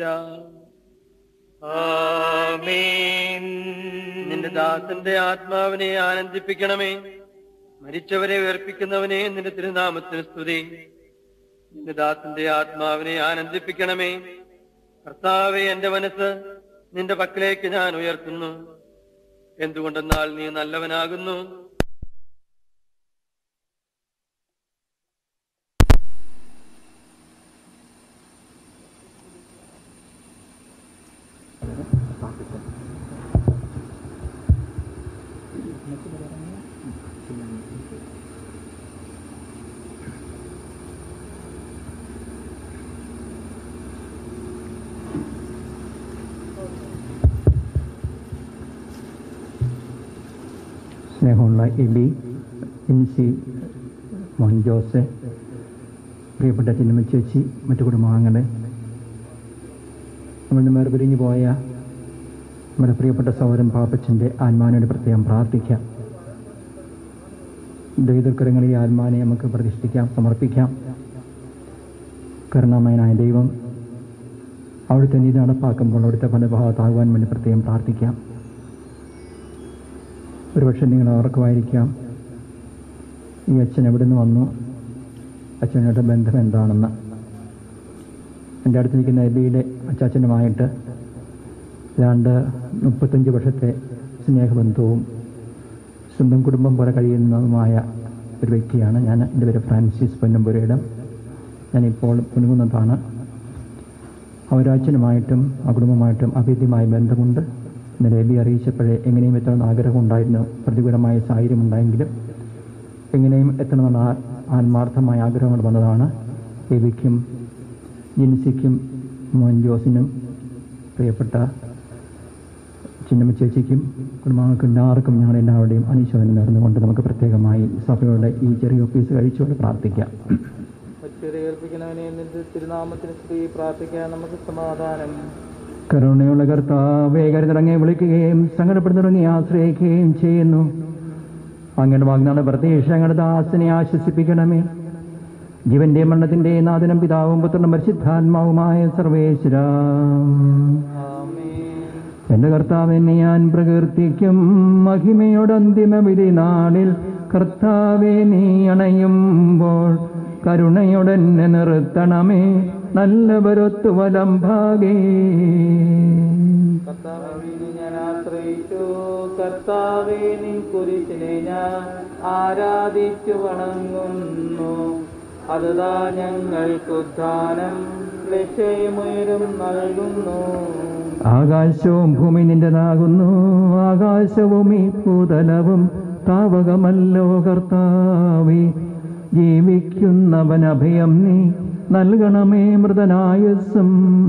ആമേൻ. നിന്റെ ദാസന്റെ ആത്മാവിനെ ആനന്ദിപ്പിക്കണമേ. മരിച്ചവരെ ഉയർപ്പിക്കുന്നവനെ നിന്റെ തിരുനാമത്തിന് സ്തുതി. നിന്റെ ദാസന്റെ ആത്മാവിനെ ആനന്ദിപ്പിക്കണമേ. കർത്താവേ, എന്റെ മനസ്സ് നിന്റെ പക്കലേക്ക് ഞാൻ ഉയർത്തുന്നു. എന്തുകൊണ്ടെന്നാൽ നീ നല്ലവനാകുന്നു. സ്നേഹമുള്ള എബി, ഇൻസി, മോഹൻ ജോസ്, പ്രിയപ്പെട്ട ചിന്നമ്മ ചേച്ചി, മറ്റു കുടുംബാംഗങ്ങളെ, നമ്മളുടെ മേർപിരിഞ്ഞു പോയ നമ്മുടെ പ്രിയപ്പെട്ട സഹോദരൻ പാപ്പച്ചൻ്റെ ആത്മാവിനോട് പ്രത്യേകം പ്രാർത്ഥിക്കാം. ദൈവകരങ്ങളിൽ ഈ ആത്മാവിനെ നമുക്ക് പ്രതിഷ്ഠിക്കാം, സമർപ്പിക്കാം. കരുണാമയനായ ദൈവം അവിടുത്തെ നീതി നടപ്പാക്കുമ്പോൾ അവിടുത്തെ ഫലഭാഗത്താകുവാൻ വേണ്ടി പ്രത്യേകം പ്രാർത്ഥിക്കാം. ഒരുപക്ഷെ നിങ്ങൾ ഓർക്കുമായിരിക്കാം, ഈ അച്ഛൻ എവിടെ നിന്ന് വന്നു, അച്ഛനുമായിട്ട് ബന്ധം എന്താണെന്ന്. എൻ്റെ അടുത്ത് നിൽക്കുന്ന എബിയുടെ അച്ചാച്ചനുമായിട്ട് ഏതാണ്ട് 35 വർഷത്തെ സ്നേഹബന്ധവും സ്വന്തം കുടുംബം പോലെ കഴിയുന്നതുമായ ഒരു വ്യക്തിയാണ്. എൻ്റെ പേര് ഫ്രാൻസിസ് പൊന്നമ്പുരയിടം. ഞാനിപ്പോൾ പുനകുന്നതാണ്. അവരാച്ചനുമായിട്ടും ആ കുടുംബമായിട്ടും അഭേദ്യമായ ബന്ധമുണ്ട്. ഇന്നലെ എബി അറിയിച്ചപ്പോഴേ എങ്ങനെയും എത്തണമെന്ന് ആഗ്രഹമുണ്ടായിരുന്നു. പ്രതികൂലമായ സാഹചര്യം ഉണ്ടായെങ്കിലും എങ്ങനെയും എത്തണമെന്ന ആത്മാർത്ഥമായ ആഗ്രഹങ്ങൾ വന്നതാണ്. എബിക്കും ജിൻസിക്കും മോൻ ജോസിനും പ്രിയപ്പെട്ട ചിന്നമ്മ ചേച്ചിക്കും കുടുംബാംഗങ്ങൾക്കും എല്ലാവർക്കും ഞങ്ങളെല്ലാവരുടെയും അനുശോചനം നേർന്നുകൊണ്ട് നമുക്ക് പ്രത്യേകമായി സഭയുടെ ഈ ചെറിയ ഓഫീസ് കഴിച്ചുകൊണ്ട് പ്രാർത്ഥിക്കാം. തിരുനാമത്തിന് സ്തുതി പ്രാർത്ഥിക്കാൻ നമുക്ക് സമാധാനം. കരുണയുള്ള കർത്താവേ, കരുതിറങ്ങി വിളിക്കുകയും സങ്കടപ്പെടുന്നിറങ്ങി ആശ്രയിക്കുകയും ചെയ്യുന്നു. അങ്ങയുടെ വാഗ്ദാന പ്രതീക്ഷ അങ്ങയുടെ ദാസനെ ആശ്വസിപ്പിക്കണമേ. ജീവന്റെ മരണത്തിന്റെ നാഥനും പിതാവും പുത്രനും പരിശുദ്ധാത്മാവുമായ സർവേശ്വര. എന്റെ കർത്താവിനെ ഞാൻ പ്രകീർത്തിക്കും മഹിമയുടെ അന്തിമ വിധി നാളിൽ. കർത്താവെ നീ അണയുമ്പോൾ കരുണയോടെന്നെ നിർത്തണമേ, നല്ലവരൊത്തു വലം ഭാഗേ. ഞാൻ ആശ്രയിച്ചു കർത്താവേ, നിൻ കുരിശിനെ ഞാൻ ആരാധിച്ചു വണങ്ങുന്നു. അതുതാ ഞങ്ങൾക്കുദ്ധാനം രക്ഷയുമുയരും നൽകുന്നു. ആകാശവും ഭൂമി നിന്റേതാകുന്നു, ആകാശവും ഈ ഭൂതലവും താവകമല്ലോ കർത്താവേ. ജീവിക്കുന്നവൻ അഭയം നീ നൽകണമേ മൃതനായുസ്സും.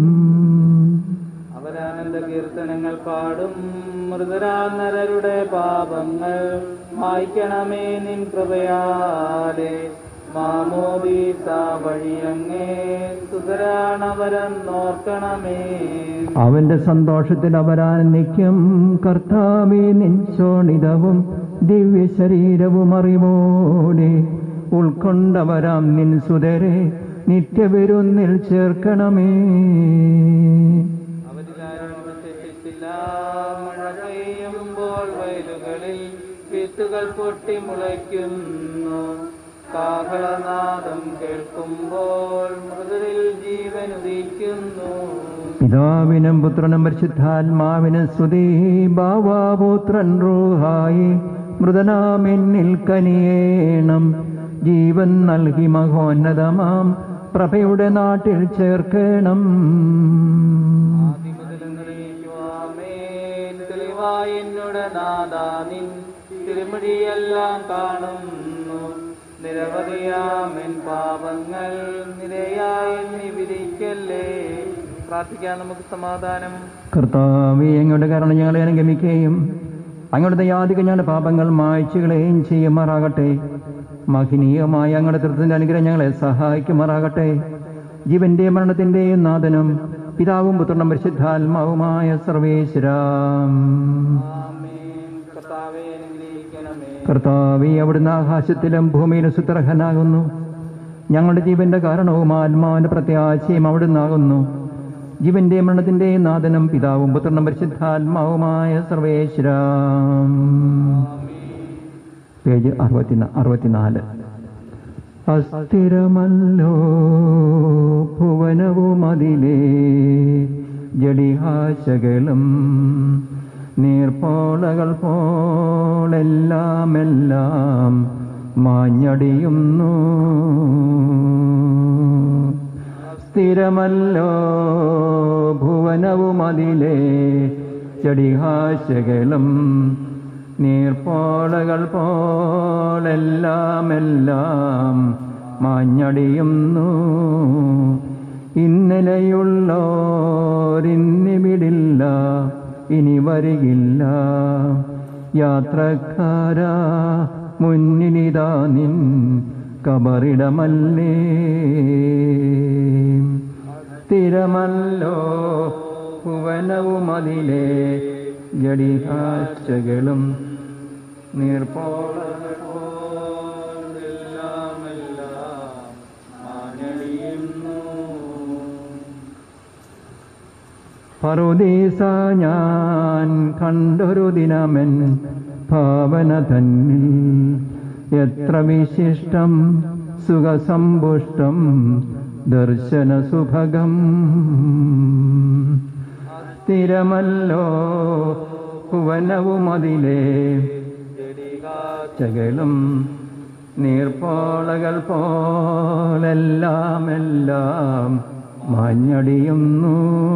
അവരാനന്ദ കീർത്തനങ്ങൾ പാടും മൃതരാനരരുടെ പാപങ്ങൾ മായ്ക്കണമേ നിൻ കൃപയാലെ. മാമോദീസ വഴിയങ്ങേ സുതരാണവരെന്നോർക്കണമേ. അവന്റെ സന്തോഷത്തിൽ അവരാനന്ദിക്കും കർത്താവേ. നിൻ ശോണിതവും ദിവ്യ ശരീരവും അറിവോടെ ഉൾക്കൊണ്ടവരാം നിൻ സുതരെ നിത്യവിരുന്നിൽ ചേർക്കണമേ. മഴ പെയ്യുമ്പോൾ വയലുകളിൽ വിത്തുകൾ പൊട്ടി മുളയ്ക്കുന്നു. കാഹളനാദം കേൾക്കുമ്പോൾ മൃതരിൽ ജീവൻ ഉദിക്കുന്നു. പിതാവിനും പുത്രനും പരിശുദ്ധാത്മാവിനും സ്തുതി. ബാവാപുത്രൻ റൂഹായി മൃതനാമെന്നിൽ കനിയേണം. ജീവൻ നൽകി മഹോന്നതമാം പ്രഭയുടെ നാട്ടിൽ ചേർക്കണം. തെളിവായെന്നുടെ നാദാ നിൻ തിരുമുടിയെല്ലാം കാണുന്നു. നിരവധിയാമെൻ പാപങ്ങൾ നിരയായി നീ വിധിക്കല്ലേ. പ്രാർത്ഥിക്കാൻ നമുക്ക് സമാധാനം. കർത്താവേ, അങ്ങയുടെ കരുണ ഞങ്ങളെ അനുഗമിക്കുകയും അങ്ങയുടെ ദയാധികം ഞങ്ങളുടെ പാപങ്ങൾ മായ്ച്ചുകളെയും ചെയ്യുമാറാകട്ടെ. മഹനീയമായ അങ്ങയുടെ തൃത്വത്തിന്റെ അനുഗ്രഹം ഞങ്ങളെ സഹായിക്കുമാറാകട്ടെ. ജീവന്റെ മരണത്തിന്റെയും നാഥനും പിതാവും പുത്രനും പരിശുദ്ധാത്മാവുമായ സർവേശ്വരാ. കർത്താവേ, അവിടുന്ന് ആകാശത്തിലും ഭൂമിയിലും സുത്രഹനാകുന്നു. ഞങ്ങളുടെ ജീവന്റെ കാരണവും ആത്മാവിന്റെ പ്രത്യാശയും അവിടുന്നാകുന്നു. ജീവന്റെ മരണത്തിന്റെ നാഥനും പിതാവും പുത്രനും പരിശുദ്ധാത്മാവുമായ സർവേശ്വരാ. പേജ് 64. അസ്ഥിരമല്ലോ ഭുവനവും അതിലേ ജഡിഹാശകളും നീർപ്പോളകൾ പോലെല്ലാമെല്ലാം മാഞ്ഞടിയുന്നു. സ്ഥിരമല്ലോ ഭുവനവും അതിലേ ജഡിഹാശകളും നീർപ്പോളകൾ പോലെല്ലാമെല്ലാം മാഞ്ഞടിയുന്നു. ഇന്നലെയുള്ളോരിന്നിവിടില്ല, ഇനി വരികില്ല. യാത്രക്കാരാ മുന്നിലിതാ നിൻ കബറിടമല്ലേ. സ്ഥിരമല്ലോ ഭുവനവും അതിലേ ജഡിഹാശകളും നീർപ്പോളകൾ പറുദീസ ഞാൻ കണ്ടൊരു ദിനമെൻ ഭാവന തന്നിൽ. എത്ര വിശിഷ്ടം സുഖസമ്പുഷ്ടം ദർശന സുഭഗം. സ്ഥിരമല്ലോ ഭുവനവും അതിലേ ജഡിഹാശകളും നീർപ്പോളകൾ പോലെല്ലാം എല്ലാം മാഞ്ഞടിയുന്നു.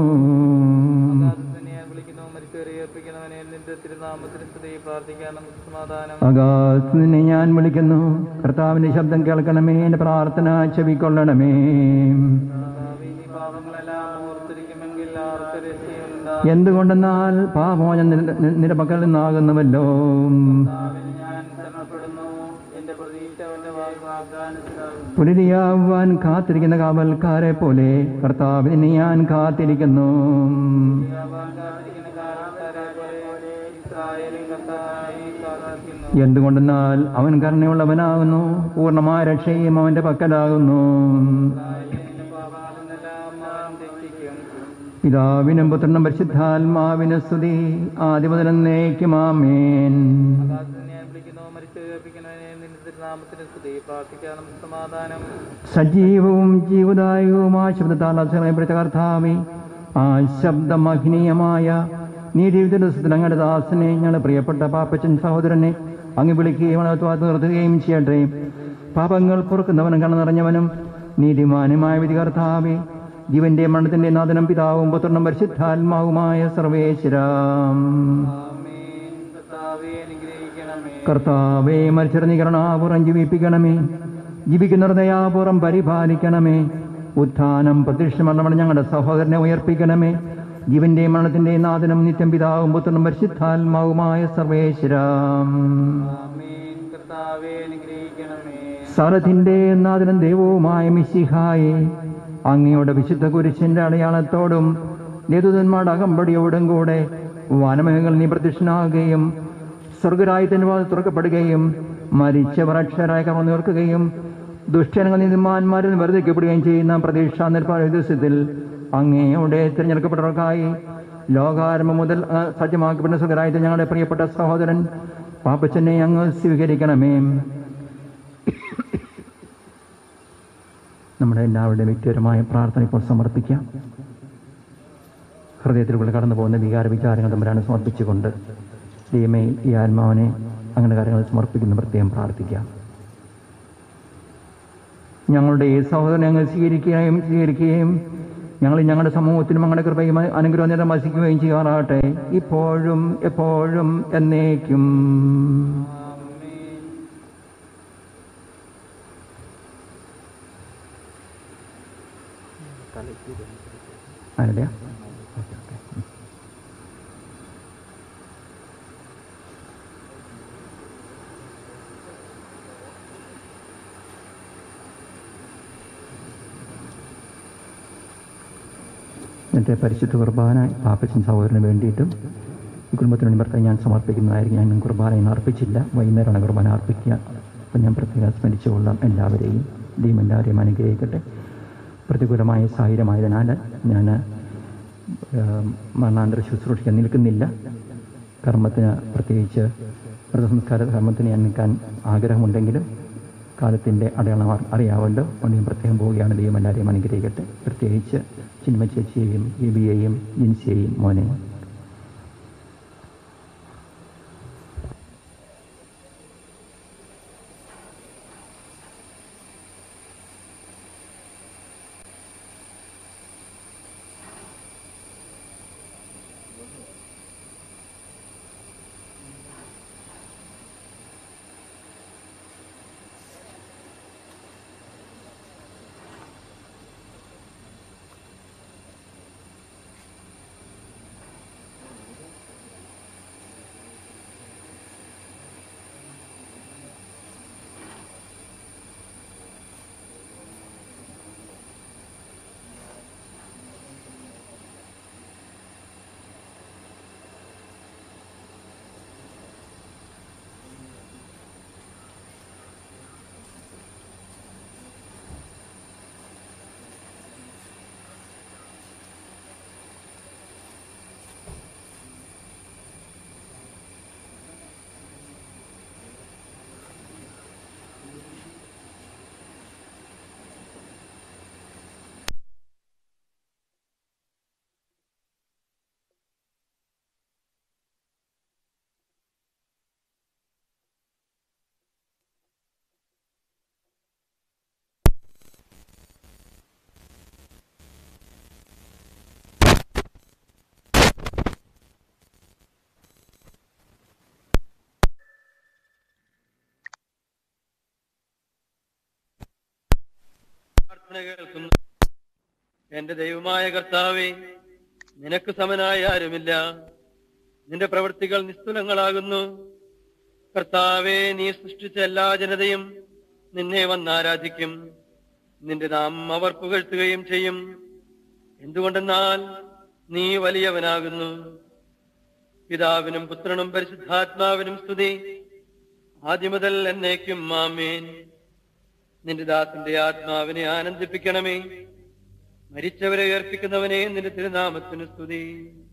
ആകാശത്തിനെ ഞാൻ വിളിക്കുന്നു, കർത്താവിന്റെ ശബ്ദം കേൾക്കണമേ, എന്റെ പ്രാർത്ഥന ചെവിക്കൊള്ളണമേ. എന്തുകൊണ്ടെന്നാൽ പാപമോചനം നിന്റെ പക്കൽ നിന്നാകുന്നുവല്ലോ. പുലരിയാവാൻ കാത്തിരിക്കുന്ന കാവൽക്കാരെ പോലെ കർത്താവിനെ ഞാൻ കാത്തിരിക്കുന്നു. എന്തുകൊണ്ടെന്നാൽ അവൻ കരുണയുള്ളവനാകുന്നു, പൂർണ്ണമായ രക്ഷയും അവന്റെ പക്കലാകുന്നു. പിതാവിനും പുത്രനും പരിശുദ്ധാത്മാവിനും സ്തുതി, ആദ്യം മുതൽ എന്നേക്കും ആമേൻ. സജീവവും ജീവദായകവുമായ ശബ്ദത്താൽ കർത്താവേ, ആ ശബ്ദമഹനീയമായ നീതിയുടെ ദിവസത്തിൽ അങ്ങയുടെ ദാസനെ, ഞങ്ങളുടെ പ്രിയപ്പെട്ട പാപ്പച്ചൻ സഹോദരനെ അങ്ങ് വിളിക്കുകയും നിർത്തുകയും ചെയ്യട്ടെ. പാപങ്ങൾ പൊറുക്കുന്നവനും കണ്ണു നിറഞ്ഞവനും നീതിമാനുമായ വിധി കർത്താവേ, ജീവന്റെ മരണത്തിന്റെ നാഥനും പിതാവും പുത്രനും പരിശുദ്ധാത്മാവുമായ സർവേശ്വരാം. കർത്താവേ, മരിച്ചറിഞ്ഞ കരുണാപൂർവം ജീവിപ്പിക്കണമേ, ജീവിക്കുന്നവർ ദയാപൂർവം പരിപാലിക്കണമേ. ഉത്ഥാനം പ്രത്യക്ഷമരണം ഞങ്ങളുടെ സഹോദരനെ ഉയർപ്പിക്കണമേ. ജീവന്റെ മരണത്തിന്റെ നാഥനും നിത്യം പിതാവും പുത്രനും പരിശുദ്ധാത്മാവുമായ സർവേശ്വരാം. സകലത്തിന്റെ നാഥനും ദൈവവുമായ മിശിഹായേ, അങ്ങയുടെ വിശുദ്ധ കുരിശിന്റെ അടയാളത്തോടും നേതൃത്വന്മാരുടെ അകമ്പടിയോടും കൂടെ വാനമേഘങ്ങൾ നീ പ്രത്യക്ഷനാകുകയും സ്വർഗരാജ്യത്തിന്റെ വാതിൽ തുറക്കപ്പെടുകയും മരിച്ചവർ അക്ഷരായ കർമ്മം തീർക്കുകയും ദുഷ്ടജനങ്ങൾ നീതിമാന്മാരിൽ വെറുതെക്കപ്പെടുകയും ചെയ്യുന്ന പ്രതീക്ഷാ ദിവസത്തിൽ അങ്ങയുടെ തിരഞ്ഞെടുക്കപ്പെട്ടവർക്കായി ലോകാരംഭം മുതൽ സജ്ജമാക്കപ്പെടുന്ന സ്വർഗരാജ്യത്തിൽ ഞങ്ങളുടെ പ്രിയപ്പെട്ട സഹോദരൻ പാപ്പച്ചനെ അങ്ങ് സ്വീകരിക്കണമേ. നമ്മുടെ എല്ലാവരുടെയും വ്യക്തിപരമായ പ്രാർത്ഥന ഇപ്പോൾ സമർപ്പിക്കാം. ഹൃദയത്തിലൂടെ കടന്നു പോകുന്ന വികാര വിചാരങ്ങൾ തമ്മിലാണ് സമർപ്പിച്ചുകൊണ്ട് ദൈവമേ, ഈ ആത്മാവിനെ അങ്ങനെ കാര്യങ്ങൾ സമർപ്പിക്കുന്ന പ്രത്യേകം പ്രാർത്ഥിക്കാം. ഞങ്ങളുടെ ഈ സഹോദരനെ അങ്ങ് സ്വീകരിക്കുകയും ഞങ്ങളുടെ സമൂഹത്തിനും അങ്ങയുടെ കൃപയും അനുഗ്രഹം നിറം വസിക്കുകയും ചെയ്യാറാകട്ടെ, ഇപ്പോഴും എപ്പോഴും എന്നേക്കും. ആരുടെയാ? എൻ്റെ പരിശുദ്ധ കുർബാന പാപ്പച്ചൻ സഹോദരന് വേണ്ടിയിട്ടും ഈ കുടുംബത്തിന് നിമിത്തം ഞാൻ സമർപ്പിക്കുന്നതായിരിക്കും. ഞാൻ കുർബാന ഇന്ന് അർപ്പിച്ചില്ല, വൈകുന്നേരമാണ് കുർബാന അർപ്പിക്കുക. അപ്പം ഞാൻ പ്രത്യേകം സ്മരിച്ചുകൊള്ളാം എല്ലാവരെയും. ദൈവം എല്ലാവരെയും അനുഗ്രഹിക്കട്ടെ. പ്രതികൂലമായ സാഹചര്യമായതിനാൽ ഞാൻ മരണാന്തര ശുശ്രൂഷിക്കാൻ നിൽക്കുന്നില്ല. കർമ്മത്തിന്, പ്രത്യേകിച്ച് വ്രതസംസ്കാര കർമ്മത്തിന് ഞാൻ നിൽക്കാൻ ആഗ്രഹമുണ്ടെങ്കിലും കാലത്തിൻ്റെ അടയാളം അറിയാമല്ലോ, അതുകൊണ്ട് പ്രത്യേകം പോവുകയാണ്. ദൈവം എല്ലാവരെയും അനുഗ്രഹിക്കട്ടെ. പ്രത്യേകിച്ച് ചിന്മ ചേച്ചിയെയും ബിബിയെയും ജിൻസിയെയും മോനെയും. കേൾക്കുന്നു. എന്റെ ദൈവമായ കർത്താവേ, നിനക്ക് സമനായ ആരുമില്ല. നിന്റെ പ്രവൃത്തികൾ നിസ്തുലങ്ങളാകുന്നു. കർത്താവേ, നീ സൃഷ്ടിച്ച എല്ലാ ജനതയും നിന്നെ വന്നാരാധിക്കും. നിന്റെ നാമം അവർ പുകഴ്ത്തുകയും ചെയ്യും. എന്തുകൊണ്ടെന്നാൽ നീ വലിയവനാകുന്നു. പിതാവിനും പുത്രനും പരിശുദ്ധാത്മാവിനും സ്തുതി, ആദ്യം മുതൽ എന്നേക്കും ആമേൻ. നിന്റെ ദാസന്റെ ആത്മാവിനെ ആനന്ദിപ്പിക്കണമേ. മരിച്ചവരെ ഉയർപ്പിക്കുന്നവനെ നിന്റെ തിരുനാമത്തിന് സ്തുതി.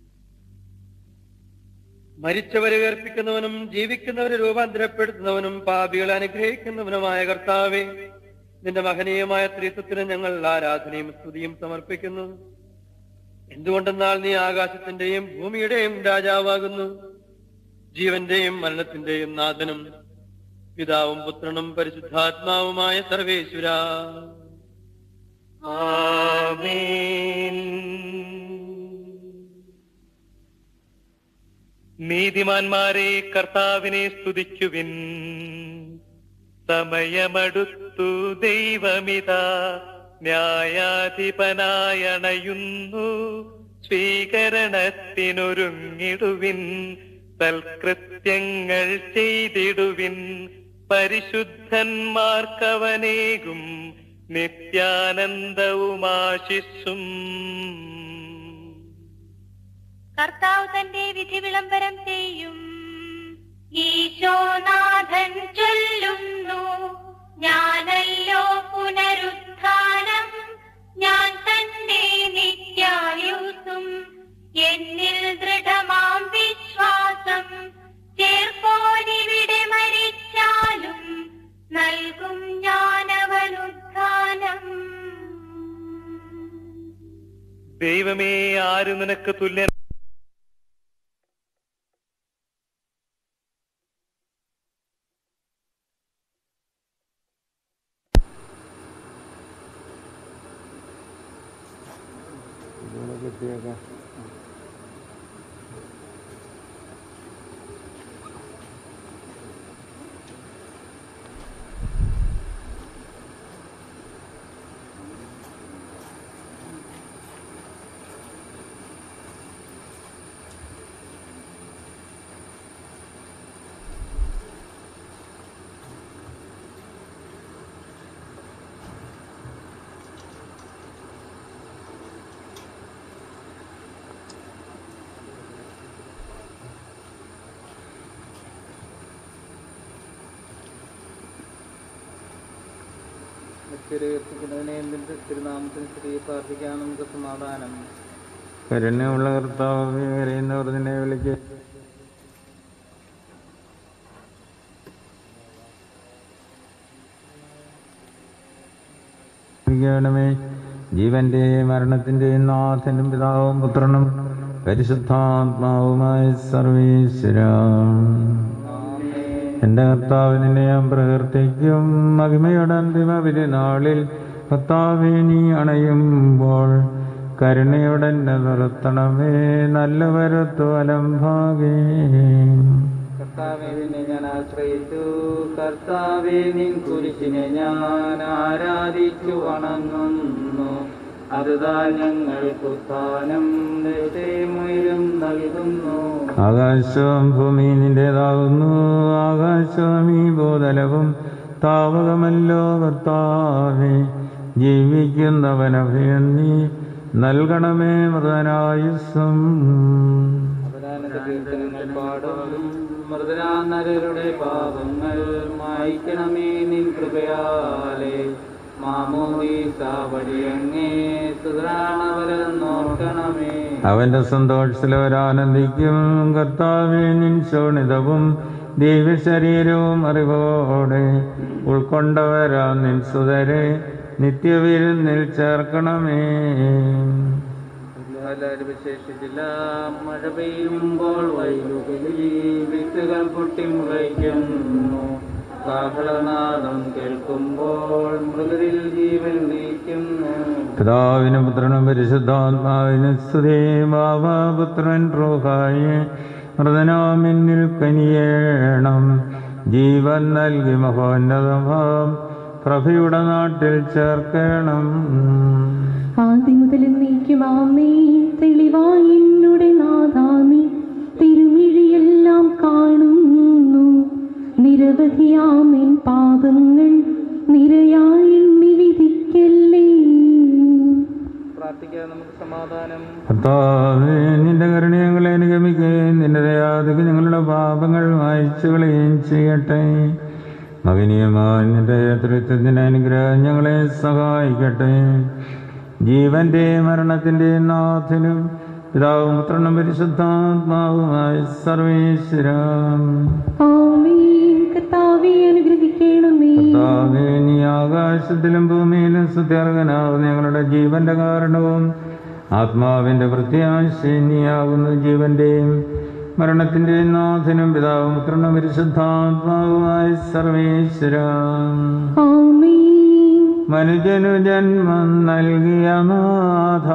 മരിച്ചവരെ ഉയർപ്പിക്കുന്നവനും ജീവിക്കുന്നവരെ രൂപാന്തരപ്പെടുത്തുന്നവനും പാപികളെ അനുഗ്രഹിക്കുന്നവനുമായ കർത്താവേ, നിന്റെ മഹനീയമായ ത്രിത്വത്തിന് ഞങ്ങൾ ആരാധനയും സ്തുതിയും സമർപ്പിക്കുന്നു. എന്തുകൊണ്ടെന്നാൽ നീ ആകാശത്തിന്റെയും ഭൂമിയുടെയും രാജാവാകുന്നു. ജീവന്റെയും മരണത്തിന്റെയും നാഥനും പിതാവും പുത്രനും പരിശുദ്ധാത്മാവുമായ സർവേശ്വര. ആമേൻ. നീതിമാന്മാരെ കർത്താവിനെ സ്തുതിക്കുവിൻ. സമയമടുത്തു, ദൈവമിതാ ന്യായാധിപനായണയുന്നു. സ്വീകരണത്തിനൊരുങ്ങിടുവിൻ, സൽകൃത്യങ്ങൾ ചെയ്തിടുവിൻ. പരിശുദ്ധന്മാർക്കവനേകും നിത്യാനന്ദവുമാശിസ്സും. കർത്താവ് തന്റെ വിധി വിളംബരം ചെയ്യും. ഈശോനാഥൻ ചൊല്ലുന്നു, ഞാനല്ലോ പുനരുത്ഥാനം, ഞാൻ തന്നെ നിത്യായുസ്സും. എന്നിൽ ദൃഢമാം വിശ്വാസം ചേർപ്പോനിവിടെ മരിച്ചാലും നൽകും ഞാനവനുത്ഥാനം. ദൈവമേ, ആര് നിനക്ക് തുല്യൻ? തിരുനാമത്തിന് സ്ത്രീ പ്രാർത്ഥിക്കാൻ നമുക്ക് സമാധാനം. കരുണയുള്ള കർത്താവേ, കരയുന്നവർ നിന്നെ വിളിക്ക്. ജീവന്റെയും മരണത്തിന്റെയും നാഥനും പിതാവും പുത്രനും പരിശുദ്ധാത്മാവുമായ സർവീശ്വര. എന്റെ കർത്താവ്, നിന്നെ ഞാൻ പ്രകീർത്തിക്കും. മഹിമയുടെ അന്തിമ വിധിനാളിൽ കർത്താവേ, നീ അണയുമ്പോൾ കരുണയോടെ നിർത്തണമേ. നല്ല വരുത്തു അലംഭാഗേ. കർത്താവേ, നിന്നെ ഞാൻ ആശ്രയിച്ചു. കർത്താവേ, നിൻ കുരിശിനെ ഞാൻ ആരാധിച്ചു വണങ്ങുന്നു. അതുതാ ഞങ്ങൾക്ക് ഉത്ഥാനം നിശ്ചയമുയരും നൽകുന്നു. ആകാശവും ഭൂമി നിന്റേതാകുന്നു. ആകാശവും ഈ ഭൂതലവും താവകമല്ലോ കർത്താവേ. ജീവിക്കുന്നവനഭയം നീ നൽകണമേ മൃതനായുസ്സും. കീർത്തനങ്ങൾ പാടും. മൃതരാനരുടെ പാപങ്ങൾ മായ്ക്കണമേ നിൻ കൃപയാലേ. അവന്റെ സന്തോഷത്തിലവരാനന്ദിക്കും. കർത്താവേ, നിൻ ശോണിതവും ദിവ്യശരീരവും അറിവോടെ ഉൾക്കൊണ്ടവരാ നിൻ സുതരെ നിത്യവിരുന്നിൽ ചേർക്കണമേ. വിശേഷിച്ചില്ല. മഴ പെയ്യുമ്പോൾ വയലുകളിൽ വിത്തുകൾ പൊട്ടി മുളയ്ക്കുന്നു. കാഹളനാദം കേൾക്കുമ്പോൾ മൃഗരിൽ ജീവൻ നീക്കുന്നു. പിതാവിനും പുത്രനും പരിശുദ്ധാത്മാവിനും സ്തുതി. പുത്രൻ റൂഹായെ മൃതനാമിന്നിൽ കനിയേണം. ജീവൻ നൽകി മഹോന്നതമാം പ്രഭയുടെ നാട്ടിൽ ചേർക്കണം. ആദ്യം മുതൽ നീക്കുമാമേ തെളിവായി എന്നുടെ നാഥാമേ തിരുമിഴിയെല്ലാം കാണുന്നു. നിരവധിയാമേൻ പാപങ്ങൾ നിരയായി എണ്ണി വിധിക്കല്ലേ. പ്രാർത്ഥിക്കാം, നമുക്ക് സമാധാനം. കർത്താവേ, നിന്റെ കരുണ ഞങ്ങളെ അനുഗമിക്കുകയും നിന്റെ ദയാദിക്ക് ഞങ്ങളുടെ പാപങ്ങൾ മായ്ച്ചു കളയുകയും ചെയ്യട്ടെ. മകനീയമായ നിന്റെ തൃത്വത്തിന്റെ അനുഗ്രഹം ഞങ്ങളെ സഹായിക്കട്ടെ. ജീവന്റെ മരണത്തിന്റെ നാഥനും പിതാവും പുത്രനും പരിശുദ്ധാത്മാവുമായ സർവേശ്വരം. കർത്താവേ, നീ ആകാശത്തിലും ഭൂമിയിലും സ്തുത്യർഹനാകുന്നു. ഞങ്ങളുടെ ജീവന്റെ കാരണവും ആത്മാവിന്റെ പ്രത്യാശയും നീയാകുന്നു. ജീവന്റെയും മരണത്തിന്റെയും നാഥനും പിതാവും പുത്രനും പരിശുദ്ധാത്മാവുമായ സർവേശ്വരം. മനുജനു ജന്മം നൽകിയ നാഥ,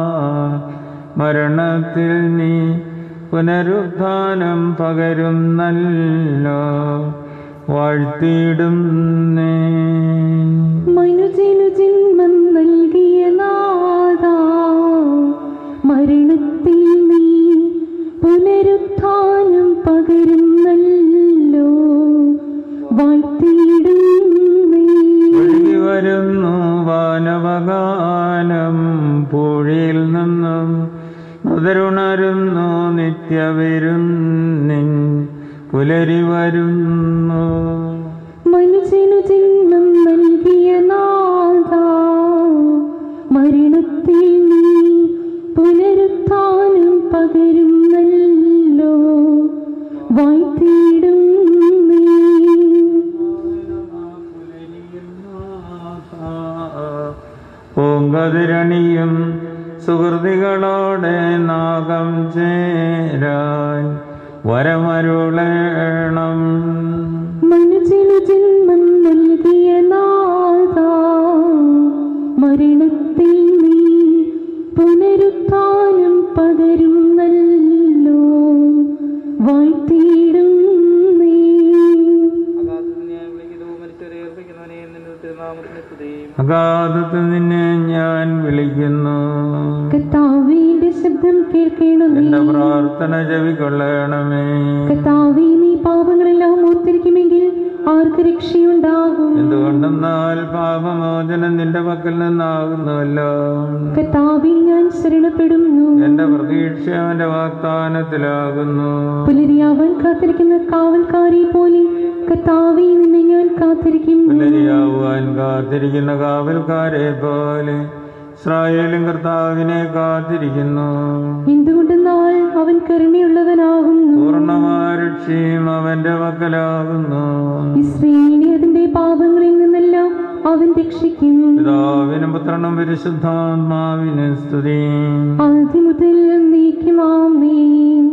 മരണത്തിൽ നീ പുനരുത്ഥാനം പകരുന്നല്ലോ. വാഴ്ത്തിയിടുന്നേ. മനുജനു ജന്മം നൽകിയ നാഥ, മരണത്തിൽ നീ പുനരുത്ഥാനം പകരുന്നല്ലോ. വാഴ്ത്തിയിടുന്നേ. ഒഴുകി വരുന്നു വാനവഗാനം പൂഴിയിൽ നിന്നും, മൃതരുണരുന്നു നിത്യവിരുന്നിൻ പുലരി വരുന്നു. മനുഷ്യനു ജന്മം നൽകിയ നാഥ, മരണത്തിൽ നീ പുനരുത്ഥാനം പകരുന്നല്ലോ. വാഴ്ത്തിയിടുന്നേ. പൂങ്കതിരണിയും സുഹൃതികളോടെ നാഗം ചേരാൻ വരമരുളേണം. മനുഷ്യനു ജന്മം നൽകിയ നാഥ, മരണത്തിൽ നീ പുനരുത്ഥാനം പകരുന്നല്ലോ. വാഴ്ത്തിയിടുന്നേ. അഗാധത്തിൽ നിന്നെ ഞാൻ വിളിക്കുന്നു. കർത്താവിന്റെ ശബ്ദം കേൾക്കണമേ. എന്റെ പ്രാർത്ഥന ചെവിക്കൊള്ളണമേ. കർത്താവേ, നീ പാപങ്ങളെല്ലാം ഓർത്തിരിക്കുമെങ്കിൽ ആർക്ക് രക്ഷയുണ്ടാകും? എന്തുകൊണ്ടെന്നാൽ പാപമോചനം നിന്റെ പക്കൽ നിന്നാകുന്നുവല്ലോ. കർത്താവേ, ഞാൻ ശരണപ്പെടുന്നു. എന്റെ പ്രതീക്ഷ അവന്റെ വാഗ്ദാനത്തിലാകുന്നു. പുലരിയാവാൻ കാത്തിരിക്കുന്ന കാവൽക്കാരെ പോലെ കർത്താവേ, നിന്നെ ഞാൻ കാത്തിരിക്കുന്നു. പുലരിയാവാൻ കാത്തിരിക്കുന്ന കാവൽക്കാരെ പോലെ ഇസ്രായേലും കർത്താവിനെ കാത്തിരിക്കുന്നു. എന്തുകൊണ്ടെന്നാൽ അവൻ കരുണയുള്ളവനാകുന്നു. പൂർണ്ണമായ രക്ഷയും അവന്റെ പക്കലാകുന്നു. ഇസ്രായേലിനെ അതിന്റെ പാപങ്ങളിൽ നിന്നെല്ലാം അവൻ രക്ഷിക്കും. പിതാവിനും പുത്രനും പരിശുദ്ധാത്മാവിനും സ്തുതി. ആദ്യം മുതൽ എന്നേക്കും ആമേൻ.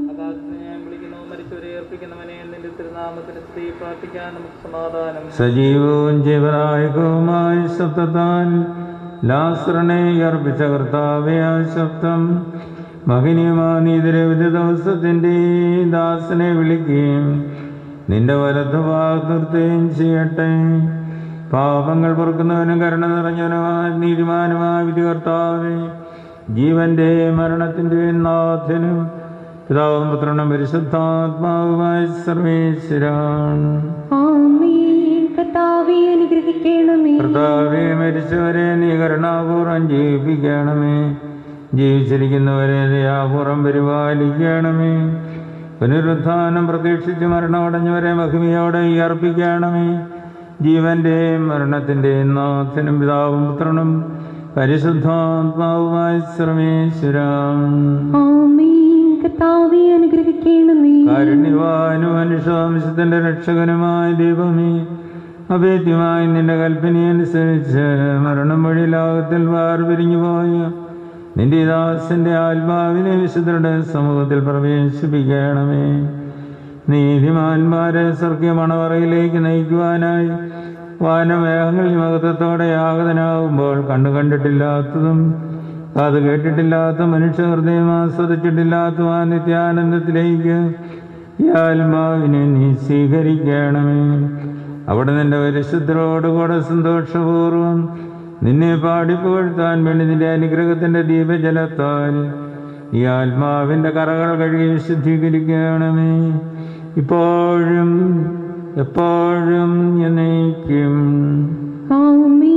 സജീവവും ജീവനായകവുമായ ശബ്ദത്താൽ ലാസറിനെ അർപ്പിച്ച കർത്താവേ, ആ ശബ്ദം മഹനീയമാനീതരവിധ ദിവസത്തിന്റെ ദാസനെ വിളിക്കുകയും നിന്റെ വലത്ത് ഭാഗത്തുകയും ചെയ്യട്ടെ. പാപങ്ങൾ പൊറുക്കുന്നവനും കരുണ നിറഞ്ഞവനുമായ നീതിമാനുമായ വിധി കർത്താവേ, ജീവന്റെ മരണത്തിന്റെ നാഥനും പിതാവും പുത്രനും പരിശുദ്ധാത്മാവുമായ സർവേശ്വരൻ. കർത്താവേ, അനുഗ്രഹിക്കണമേ. കർത്താവേ, മരിച്ചവരെ നീ കരുണാപൂർവം ജീവിപ്പിക്കണമേ. ജീവിച്ചിരിക്കുന്നവരെ ദയാപൂർവം പരിപാലിക്കണമേ. പുനരുത്ഥാനം പ്രതീക്ഷിച്ച് മരണമടഞ്ഞവരെ മഹിമയോടെ അർപ്പിക്കണമേ. ജീവന്റെ മരണത്തിന്റെ നാഥനും പിതാവും പുത്രനും പരിശുദ്ധാത്മാവുമായ സർവേശ്വരൻ. കർത്താവേ, അനുഗ്രഹിക്കണമേ. കാരുണ്യവാനും മനുഷ്യാംശത്തിന്റെ രക്ഷകനുമായ ദൈവമേ, അഭേദ്യമായി നിന്റെ കൽപ്പനയനുസരിച്ച് മരണം വഴി ലോകത്തിൽ വേർപിരിഞ്ഞു പോയ നിന്റെ ദാസന്റെ ആത്മാവിനെ വിശുദ്ധരുടെ സമൂഹത്തിൽ പ്രവേശിപ്പിക്കണമേ. നീതിമാന്മാരെ സ്വർഗ്ഗമണവറയിലേക്ക് നയിക്കുവാനായി വാനമേഘങ്ങളിൽ മഹത്വത്തോടെ യാഗതനാകുമ്പോൾ കണ്ടിട്ടില്ലാത്തതും അത് കേട്ടിട്ടില്ലാത്ത മനുഷ്യ ഹൃദയം ആസ്വദിച്ചിട്ടില്ലാത്ത ആ നിത്യാനന്ദത്തിലേക്ക് ഈ ആത്മാവിനെ നീ സ്വീകരിക്കണമേ. അവിടെ നിന്റെ പരിശുദ്ധരോടുകൂടെ സന്തോഷപൂർവം നിന്നെ പാടിപ്പുകഴ്ത്താൻ വേണ്ടി നിന്റെ അനുഗ്രഹത്തിന്റെ ദീപജലത്താൽ ഈ ആത്മാവിന്റെ കറകൾ കഴുകി വിശുദ്ധീകരിക്കണമേ, ഇപ്പോഴും എപ്പോഴും എന്നേക്കും. ആമേൻ.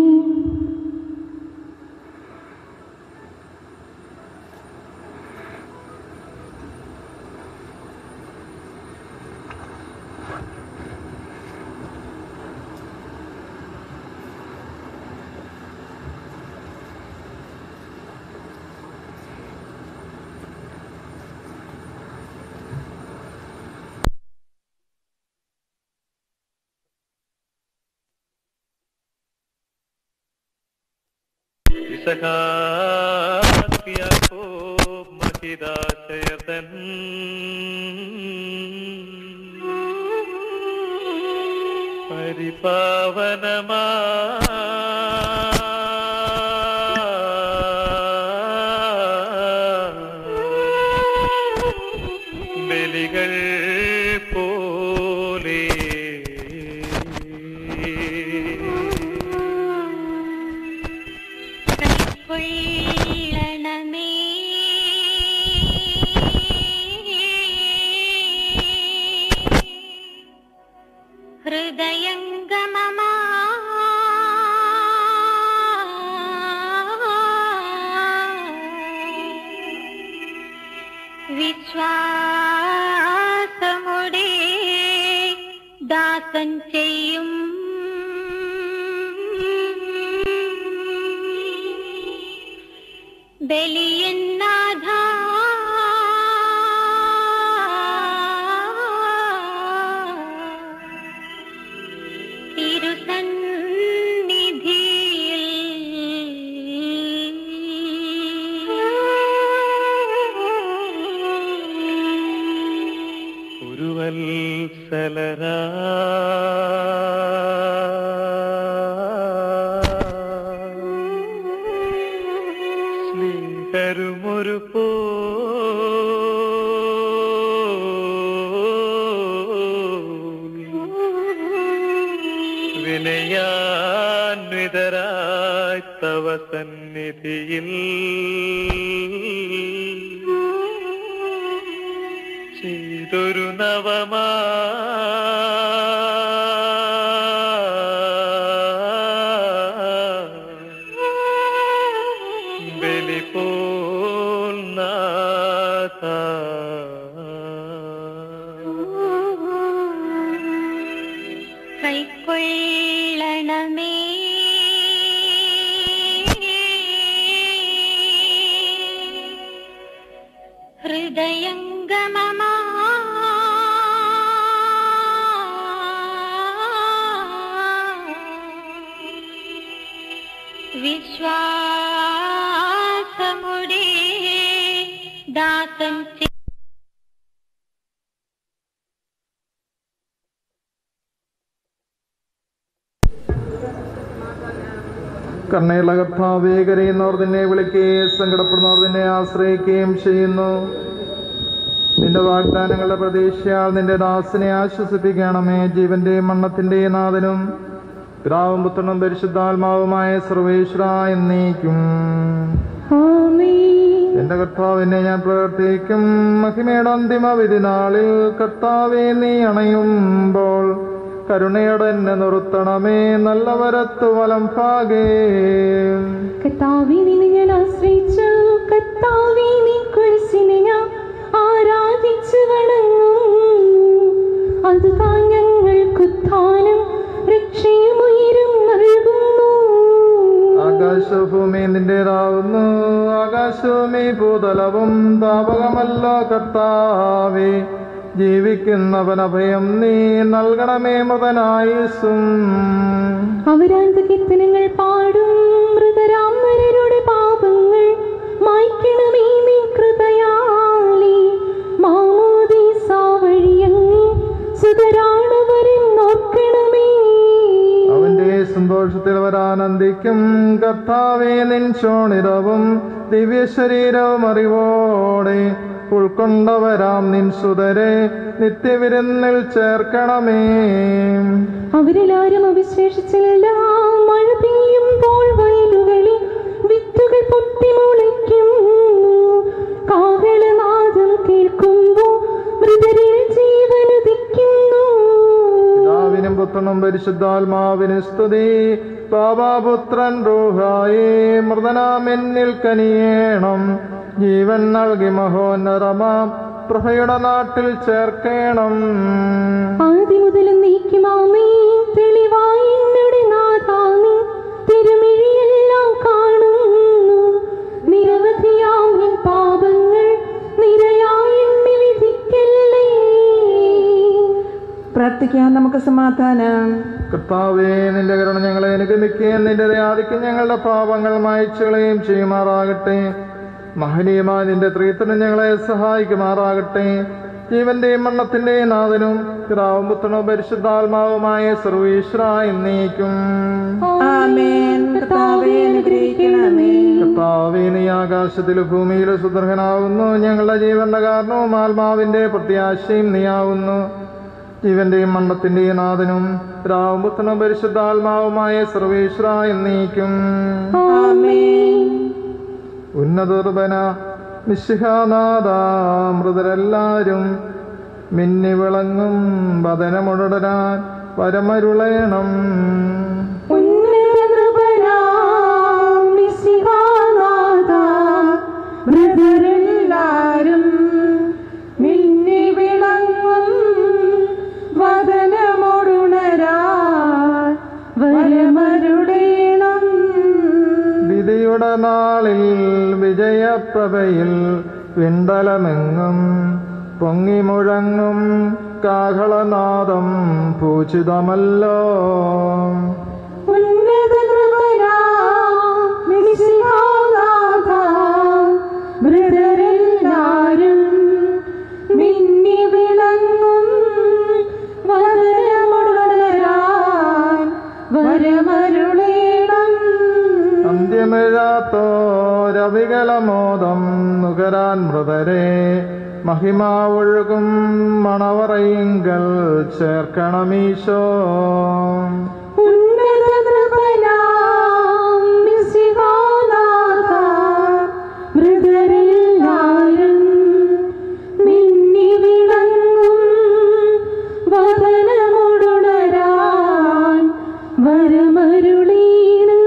യാക്കോബ് മഹിതാശയതൻ പരിപാവനമാ ബലികൾ പോലെ കൊള്ളണമേ ഹൃദയംഗമമാ വിശ്വാസമുടെ ദാസൻ ചെയ്യും ബലിയന്നാഥ തിരുസന്നിധിയിൽ ഉരുവത്സലരാ സ്നേഹരുമൊരു പോ വിനയാന്വിതരായി തവ സന്നിധിയിൽ ചെയ്തൊരു നവമാ ബലി പോൽ നാഥ കൈക്കൊള്ളണമേ ഹൃദയംഗമമാ വിശ്വാസമുടെ ദാസൻ കണ്ണയുള്ള കർത്താവേ, കരയുന്നവർ നിന്നെ വിളിക്കുകയും സങ്കടപ്പെടുന്നവർ നിന്നെ ആശ്രയിക്കുകയും ചെയ്യുന്നു. നിന്റെ വാഗ്ദാനങ്ങളുടെ പ്രതീക്ഷയാൽ നിന്റെ ദാസനെ ആശ്വസിപ്പിക്കണമേ. ജീവന്റെ മണ്ണത്തിന്റെ നാഥനും പിതാവും പുത്രനും പരിശുദ്ധാത്മാവുമായ സർവേശ്വര എന്നേക്കും. എന്റെ കർത്താവിനെ ഞാൻ പ്രവർത്തിക്കും. മഹിമയുടെ അന്തിമ വിധി നാളിൽ കർത്താവെ നീ അണയുമ്പോൾ കരുണയോടെ എന്നെ നിർത്തണമേ. നല്ല വരത്തു വലം ഭാഗേ. കർത്താവേ, നിന്നെ ഞാൻ ആശ്രയിച്ചു. കർത്താവേ, നീ കുരിശിനെ ഞാൻ ആരാധിച്ചു വണങ്ങും. അതുതാ ഞങ്ങൾക്കുത്ഥാനം രക്ഷയും ഉയരും നൽകുന്നു. ആകാശഭൂമി നിന്റേതാവുന്നു. ആകാശഭൂമി ഭൂതലവും താപകമല്ല കർത്താവേ. ജീവിക്കുന്നവൻ അഭയം നീ നൽകണമേ മൃതനായുസ്സും. അവരാന്ത കീർത്തനങ്ങൾ പാടും. മൃതരാമരുടെ പാപങ്ങൾ മായ്ക്കണമേ നീ കൃപയാലേ. മാമോദീസ വഴിയങ്ങ് സുതരാണവരും നോക്കണമേ. അവന്റെ സന്തോഷത്തിൽ അവരാനന്ദിക്കും. കർത്താവേ, നിൻ ശോണിതവും ദിവ്യശരീരവും അറിവോടെ ഉൾക്കൊണ്ടവരാം നിൻ സുതരെ നിത്യവിരുന്നിൽ ചേർക്കണമേ. അവരെല്ലാരും അവിശേഷിച്ചില്ല. മഴ പെയ്യുമ്പോൾ വയലുകളിൽ വിത്തുകൾ പൊട്ടിമുളയ്ക്കും. കാഹളനാദം കേൾക്കുമ്പോൾ മൃതരിൽ ജീവനുദിക്കുന്നു. പിതാവിനും പുത്രനും പരിശുദ്ധാത്മാവിന് സ്തുതി. പാപാപുത്രൻ റൂഹായേ മൃതനാം എന്നിൽ കനിയേണം. ജീവൻ നൽകി മഹോന്നതമാം പ്രഭയുടെ നാട്ടിൽ ചേർക്കണം. ആദിമുതൽ നീക്കുമാമേ തെളിവായി എന്നുടെ നാഥാമേ തിരുമിഴിയെല്ലാം കാണുന്നു. നിരവധിയാം എൻ പാപങ്ങൾ നിരയായി എന്നെ വിധിക്കല്ലേ. പ്രാർത്ഥിക്കാം നമുക്ക് സമാധാനം. കർത്താവേ, നിന്റെ കരുണ ഞങ്ങളെ അനുഗമിക്കുകയും നിന്റെ ദയാദിക്ക് ഞങ്ങളുടെ പാപങ്ങൾ മായ്ച്ചുകളയും ചെയ്യുമാറാകട്ടെ. മഹനീയമായ നിന്റെ ത്രിത്വം ഞങ്ങളെ സഹായിക്കുമാറാകട്ടെ. ജീവന്റെയും മരണത്തിന്റെയും നാഥനും പിതാവും പുത്രനും പരിശുദ്ധാത്മാവുമായ സർവീശ്വര എന്നേക്കും. ആമേൻ. കർത്താവേ അനുഗ്രഹിക്കണമേ. കർത്താവേ, നീ ആകാശത്തിലും ഭൂമിയിലും സുദർഹനാവുന്നു. ഞങ്ങളുടെ ജീവന്റെ കാരണവും ആത്മാവിന്റെ പ്രത്യാശയും നീയാവുന്നു. ജീവന്റെയും മരണത്തിന്റെയും നാഥനും പിതാവും പുത്രനും പരിശുദ്ധാത്മാവുമായ സർവീശ്വര എന്നേക്കും. ഉന്നതർബന മിശിഹാനാഥ മൃതരെല്ലാരും മിന്നി വിളങ്ങും വദനമുടരാൻ വരമരുളയണം. മൃതരെല്ലാരും മിന്നി വിളങ്ങും വദനമുടരാൻ വരമരുളയണം. വിധിയുടെ നാളിൽ വിജയപ്രഭയിൽ വിണ്ടലമെങ്ങും പൊങ്ങി മുഴങ്ങും കാഹളനാദം പൂജിതമല്ലോ. മൃതരെല്ലാരും മിന്നി വിളങ്ങും വദനമുടരാൻ വരമരുളയണം. അന്ത്യമിഴാത്തോരവികലമോദം നുകരാൻ മൃതരെ മഹിമാവൊഴുകും മണവറയിങ്കൽ ചേർക്കണമീശോ. മൃതരെല്ലാരും മിന്നി വിളങ്ങും വദനമുടരാൻ വരമരുളീണം.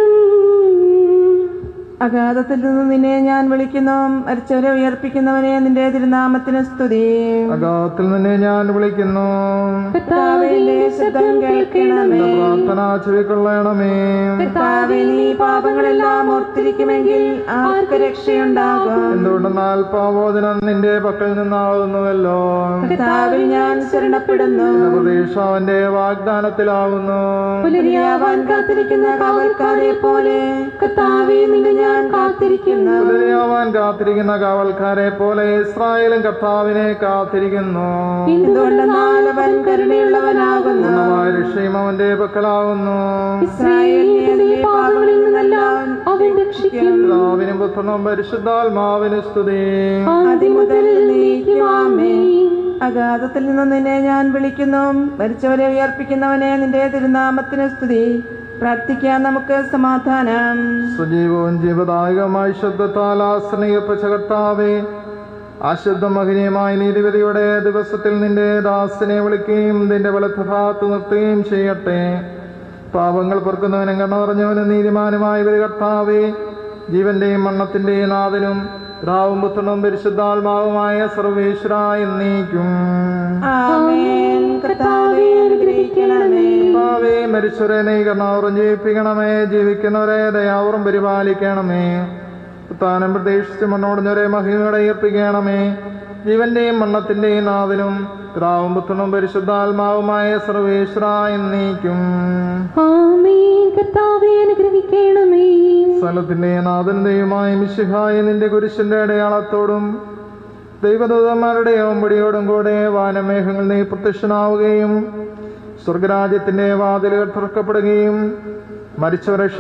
അഗാധത്തിൽ നിന്ന് നിന്നെ ഞാൻ വിളിക്കുന്നു. മരിച്ചവരെ ഉയർപ്പിക്കുന്നവനെ നിന്റെ തിരുനാമത്തിന് സ്തുതി. അഗാധത്തിൽ നിന്നെ ഞാൻ വിളിക്കുന്നു. കർത്താവേ, ശബ്ദം കേൾക്കണമേ. പ്രാർത്ഥന ചെവിക്കൊള്ളണമേ. കർത്താവേ, നീ പാപങ്ങളെല്ലാം ഓർത്തിരിക്കുമെങ്കിൽ ആർക്ക് രക്ഷയുണ്ടാകും? എന്തുകൊണ്ടെന്നാൽ പാപോദനം നിന്റെ പക്കൽ നിന്നാവുന്നുവല്ലോ. കർത്താവിൽ ഞാൻ ശരണപ്പെടുന്നു. പ്രതീക്ഷ അവന്റെ വാഗ്ദാനത്തിലാവുന്നു. പുലരിയാവാൻ കാത്തിരിക്കുന്ന കാവൽക്കാരെ പോലെ കർത്താവേ, നിന്നെ ഞാൻ കാത്തിരിക്കുന്നു. പുലരിയാവാൻ കാത്തിരിക്കുന്ന കാവൽക്കാരെ പോലെ ഇസ്രായേലും കർത്താവിനെ കാത്തിരിക്കുന്നു. എന്തുകൊണ്ടെന്നാൽ അവൻ കരുണയുള്ളവനാകുന്നു. രക്ഷയും അവന്റെ പക്കലാവുന്നു. ഇസ്രായേലിനെ പാപങ്ങളിൽ നിന്നെല്ലാം അവൻ രക്ഷിക്കും. പിതാവിനും പുത്രനും പരിശുദ്ധാത്മാവിന് സ്തുതി. ആദിമുതൽ ആമേൻ. അഗാധത്തിൽ നിന്ന് നിന്നെ ഞാൻ വിളിക്കുന്നു. മരിച്ചവരെ ഉയർപ്പിക്കുന്നവനെ നിന്റെ തിരുനാമത്തിന് സ്തുതി. പ്രാർത്ഥിക്കാം നമുക്ക് സമാധാനം. സജീവവും ജീവദായകമായ ശബ്ദത്താൽ ആശ്രയിപ്പച്ച കർത്താവേ, അശുദ്ധ മഹനീയമായ നീതിപതിയുടെ ദിവസത്തിൽ നിന്റെ ദാസനെ വിളിക്കുകയും നിന്റെ വലത്തുഭാഗത്ത് നിർത്തുകയും ചെയ്യട്ടെ. പാപങ്ങൾ പൊറുക്കുന്നവനും കണ്ണ നിറഞ്ഞവനും നീതിമാനുമായ കർത്താവേ, ജീവന്റെയും മരണത്തിന്റെയും നാഥനും പിതാവും പുത്രനും പരിശുദ്ധാത്മാവുമായ സർവേശ്വര എന്നേക്കും. കർത്താവേ, മരിച്ചവരെ നീ കരുണാപൂർവ്വം ജീവിപ്പിക്കണമേ. ജീവിക്കുന്നവരെ ദയാപൂർവ്വം പരിപാലിക്കണമേ. സ്ഥാനം പ്രതീക്ഷിച്ച് മണ്ണോടുന്നവരെ മഹിമയോടെ ഉയർപ്പിക്കണമേ. ജീവന്റെയും മരണത്തിന്റെയും നാഥനും പിതാവും പുത്രനും പരിശുദ്ധാത്മാവുമായ സർവേശ്വര എന്നേക്കും. സ്ഥലത്തിന്റെ നാഥൻ ദൈവമായ മിശിഹായ നിന്റെ കുരിശിന്റെ അടയാളത്തോടും ദൈവദൂതന്മാരുടെ ഓമ്പടിയോടും കൂടെ വാനമേഘങ്ങൾ നീ പ്രത്യക്ഷനാവുകയും സ്വർഗരാജ്യത്തിന്റെ വാതിലുകൾ തുറക്കപ്പെടുകയും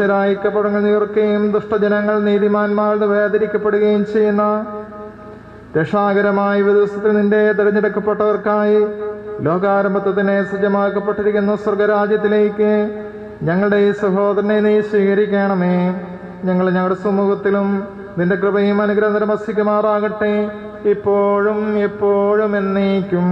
മരിച്ചവരക്ഷരായിക്കപ്പെടുകൾ നീർക്കുകയും ദുഷ്ടജനങ്ങൾ നീതിമാന്മാരുടെ വേദനിക്കപ്പെടുകയും ചെയ്യുന്ന രക്ഷാകരമായ ദിവസത്തിൽ നിന്റെ തിരഞ്ഞെടുക്കപ്പെട്ടവർക്കായി ലോകാരംഭത്തിന് സജ്ജമാക്കപ്പെട്ടിരിക്കുന്ന സ്വർഗരാജ്യത്തിലേക്ക് ഞങ്ങളുടെ ഈ സഹോദരനെ നീ സ്വീകരിക്കണമേ. ഞങ്ങളുടെ സമൂഹത്തിലും നിന്റെ കൃപയും അനുഗ്രഹം നിരമസിക്കുമാറാകട്ടെ, ഇപ്പോഴും എപ്പോഴും എന്നേക്കും.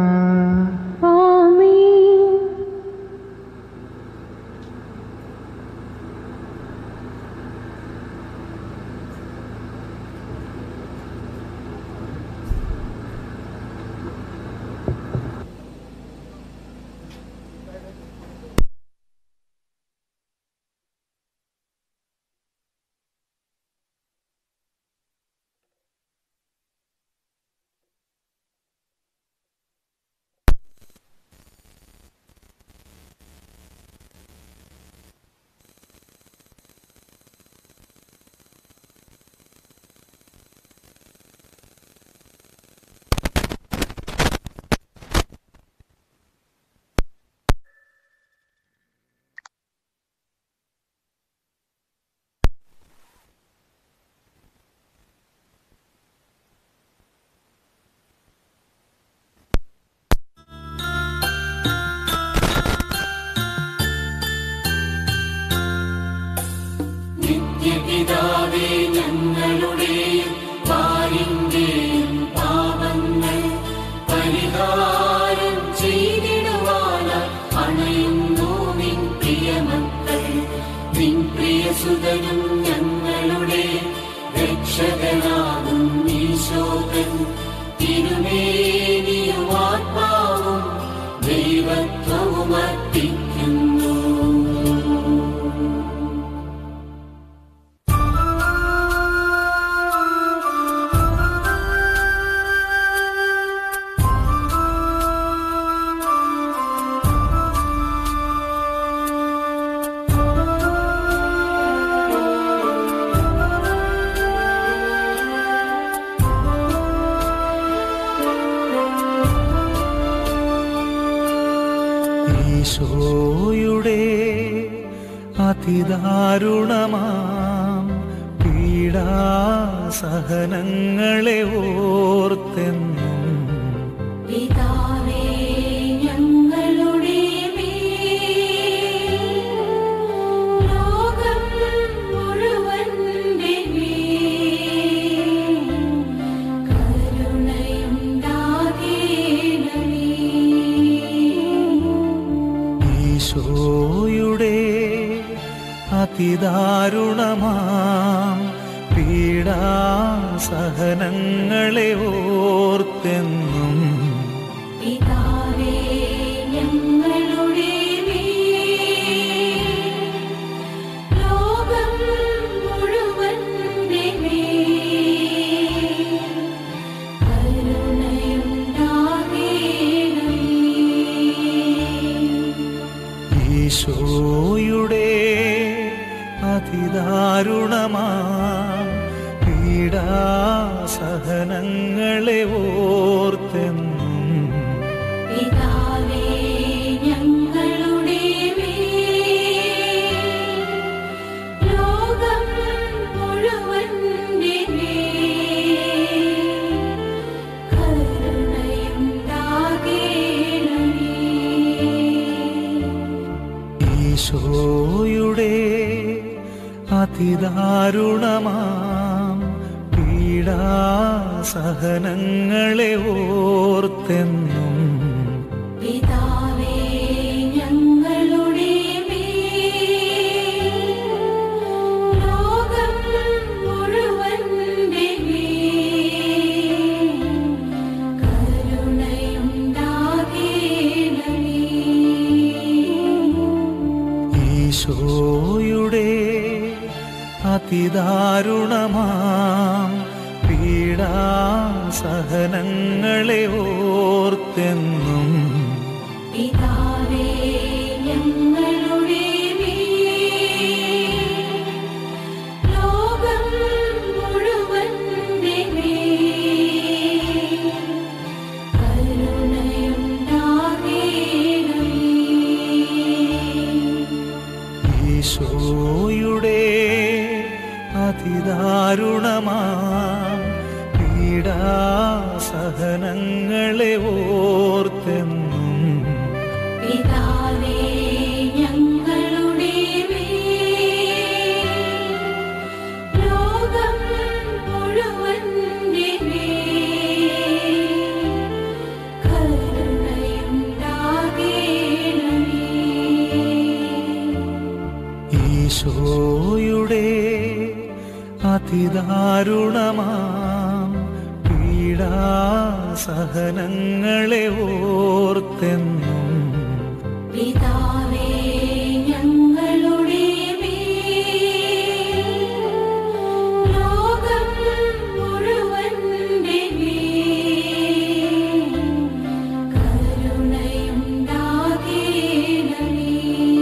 നിത്യപിതാവേ, ഞങ്ങളുടെയും പാലിന്റെയും പാപങ്ങൾ പരിഹാരം ചെയ്തിടുവാനായി അണയുന്നു നിൻ പ്രിയമക്കൾ. നിൻ പ്രിയസുതനും ഞങ്ങളുടെ രക്ഷകനാകും ഈശോകൻ തിരുമേനിയും ആത്മാവും ദൈവത്വവും അർപ്പിക്കുന്നു. ഈശോയുടെ അതിദാരുണമാം പീഡാസഹനങ്ങളെ ഓർത്തെന്നും പിതാവേ, ഞങ്ങളുടെ മേൽ ലോകം മുഴുവന്റെ മേൽ കരുണയുണ്ടാകേണമേ. ഈശോയുടെ അതിദാരുണമാം പീഡാസഹനങ്ങളെ ഓർത്തെന്നും പിതാവേ, ഞങ്ങളുടെ മേൽ ലോകം മുഴുവന്റെ മേൽ കരുണയുണ്ടാകേണമേ. ഈശോയുടെ അതിദാരുണമാം പീഡാസഹനങ്ങളെ ഓർത്തെന്നും പിതാവേ, ഞങ്ങളുടെ മേൽ ലോകം മുഴുവന്റെ മേൽ കരുണയുണ്ടാകേണമേ. ഈശോയുടെ അതിദാരുണമാം പീഡാസഹനങ്ങളെ ഓർത്തെന്നും പിതാവേ, ഞങ്ങളുടെ മേൽ ലോകം മുഴുവന്റെ മേൽ കരുണയുണ്ടാകേണമേ. ഈശോയുടെ അതിദാരുണമാം പീഡാസഹനങ്ങളെ ഓർത്തെന്നും പിതാവേ, ഞങ്ങളുടെ മേൽ ലോകം മുഴുവന്റെ മേൽ കരുണയുണ്ടാകേണമേ. ഈശോയുടെ അതിദാരുണമാം പീഡാസഹനങ്ങളെ ഓർത്തെന്നും പിതാവേ ഞങ്ങളുടെ ലോകം മുഴുവന്റെ കരുണയുണ്ടാകേണമേ. ഈശോയുടെ അതിദാരുണമാം പീഡാസഹനങ്ങളെ ഓർത്തെന്നും പിതാവേ ഞങ്ങളുടെ ലോകം മുഴുവന്റെ കരുണയുണ്ടാകേണമേ.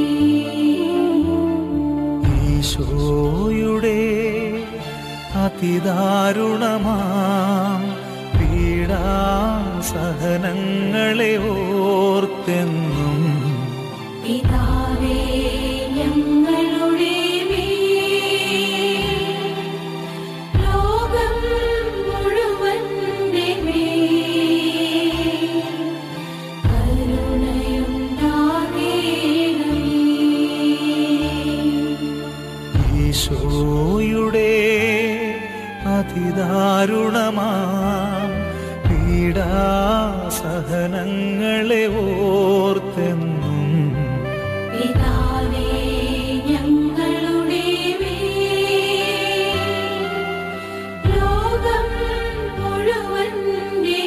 ഈശോയുടെ അതിദാരുണമാം പീഡാസഹനങ്ങളെ ഓർത്തെന്നും പിതാവേ ഞങ്ങളുടെ ലോകം മുഴുവന്റെ കരുണയുണ്ടാകേണമേ. ഈശോയുടെ അതിദാരുണമാം പീഡാസഹനങ്ങളെ ഓർത്തെന്നും പിതാവേ ഞങ്ങളുടെ ലോകം മുഴുവന്റെ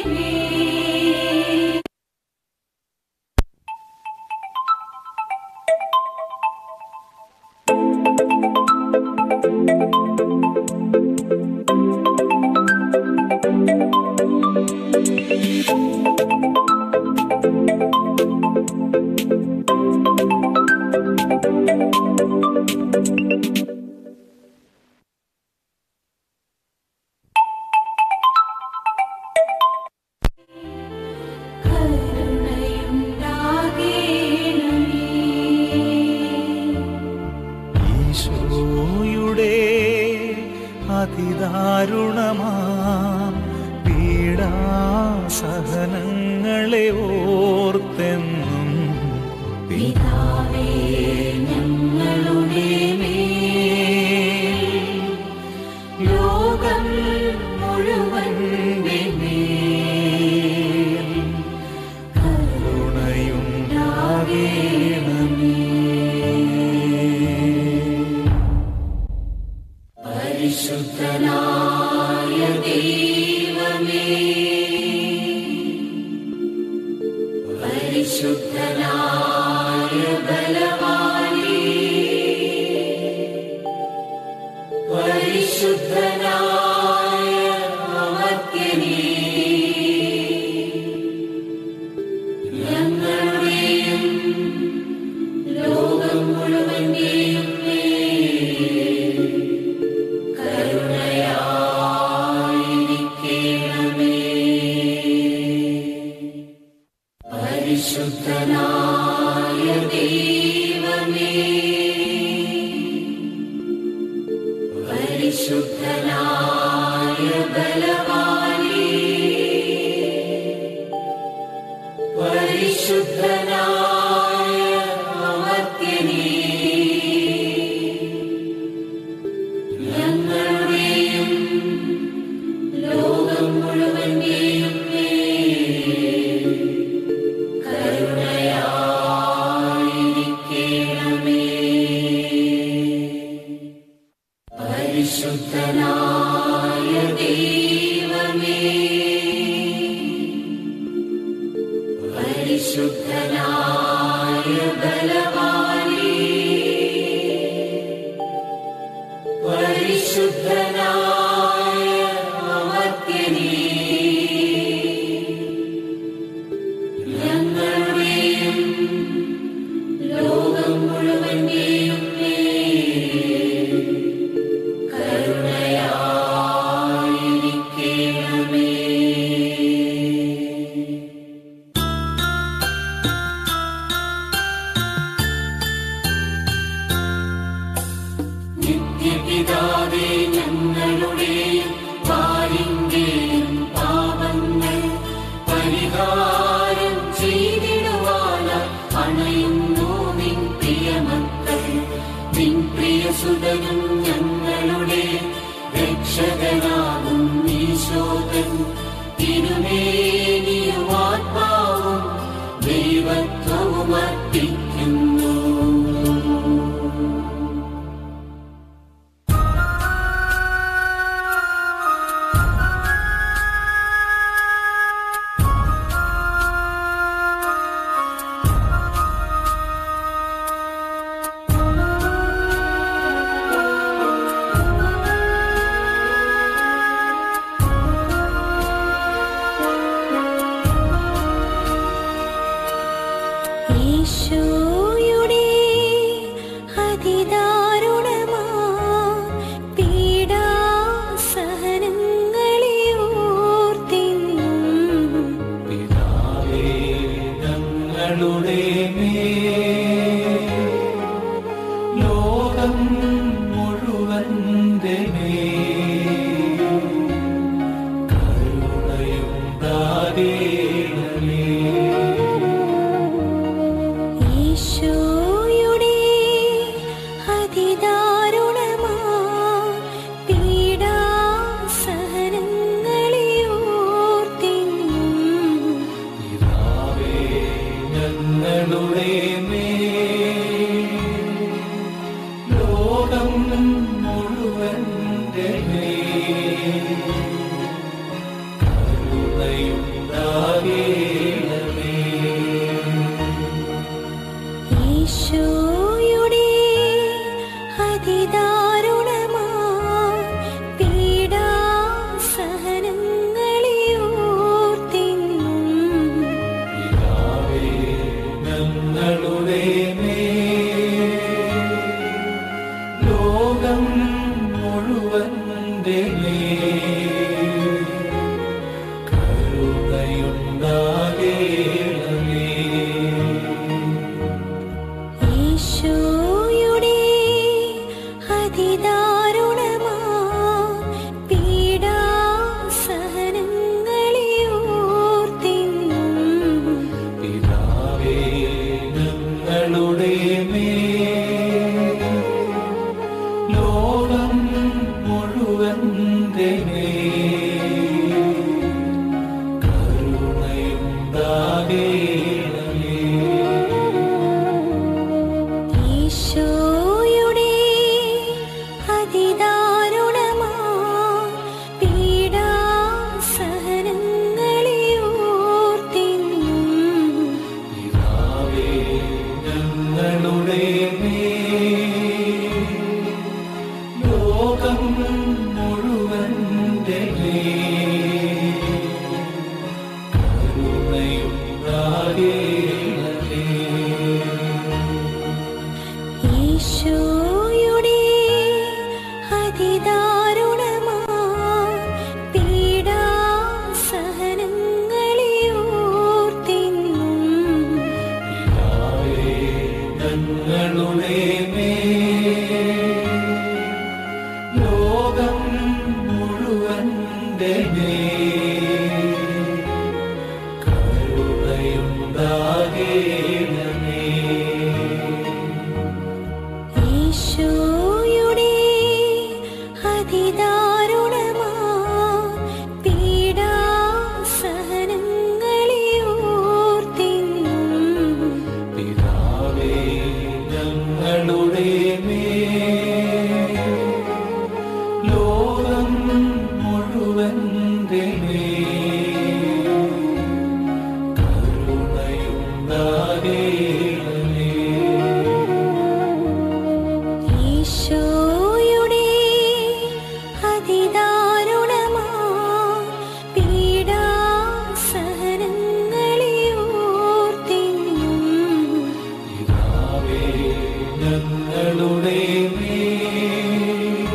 ഈശോയുടെ അതിദാരുണമാം പീഡാസഹനങ്ങളെ ഓർത്തെന്നും പിതാവേ ഞങ്ങളുടെ ലോകം മുഴുവന്റെ കരുണയുണ്ടാകേണമേ. പരിശുദ്ധനായ ദൈവമേ, പരിശുദ്ധനായ ബലവാനേ, പരിശുദ്ധനായ അമർത്യനേ, ഞങ്ങളുടെയും ലോകം മുഴുവന്റെയും കരുണയായിരിക്കണമേ. പരിശുദ്ധനായ ദൈവമേ, പരിശുദ്ധനായ ബലവാനേ, പരിശുദ്ധനായ അമർത്യനേ, ഞങ്ങളുടെയും ലോകം മുഴുവന്റെയും കരുണയായിരിക്കണമേ. പരിശുദ്ധനായ ദൈവമേ, പരിശുദ്ധനായ ബലവാനേ, പരിശുദ്ധനായ അമർത്യനേ, ഞങ്ങളുടെയും ലോകം മുഴുവന്റെയും കരുണയാ പ്രിയസുതനും ഞങ്ങളുടെ രക്ഷകനാകും ഈശോതൻ തിരുമേനിയും ആത്മാവും ദൈവത്വവും അർപ്പിക്കുന്നു. ഈശോയുടെ അതിദാരുണമാ പീഡാസഹനങ്ങളെ ഓർത്തിന്നും പിതാവേ ഞങ്ങളുടെ മേൽ ലോകം മുഴുവന്റെ മേൽ കരുണയുണ്ടാകേണമേ. ഈശോയുടെ അതിദാരുണമാ പീഡാസഹനങ്ങളെ ഓർത്തിന്നും പിതാവേ ഞങ്ങളുടെ മേൽ ലോകം മുഴുവന്റെ മേൽ കരുണയുണ്ടാകേണമേ. ഈശോയുടെ അതിദാരുണമാ പീഡാസഹനങ്ങളെ ഓർത്തിന്നും പിതാവേ ഞങ്ങളുടെ മേൽ ലോകം മുഴുവന്റെ മേൽ കരുണയുണ്ടാകേണമേ. ഈശോയുടെ അതിദാരുണമാ പീഡാസഹനങ്ങളെ ഓർത്തിന്നും പിതാവേ ഞങ്ങളുടെ മേൽ ലോകം മുഴുവന്റെ മേൽ കരുണയുണ്ടാകേണമേ. ഈശോയുടെ അതിദാരുണമാ പീഡാസഹനങ്ങളെ ഓർത്തിന്നും പിതാവേ ഞങ്ങളുടെ മേൽ ലോകം മുഴുവന്റെ മേൽ കരുണയുണ്ടാകേണമേ. ഈശോയുടെ അതിദാരുണമാ പീഡാസഹനങ്ങളെ ഓർത്തിന്നും പിതാവേ ഞങ്ങളുടെ മേൽ ലോകം മുഴുവന്റെ മേൽ കരുണയുണ്ടാകേണമേ. ഈശോയുടെ അതിദാരുണമാ പീഡാസഹനങ്ങളെ ഓർത്തിന്നും പിതാവേ ഞങ്ങളുടെ മേൽ ലോകം മുഴുവന്റെ മേൽ കരുണയുണ്ടാകേണമേ. ഈശോയുടെ അതിദാരുണമാ പീഡാസഹനങ്ങളെ ഓർത്തിന്നും പിതാവേ ഞങ്ങളുടെ മേൽ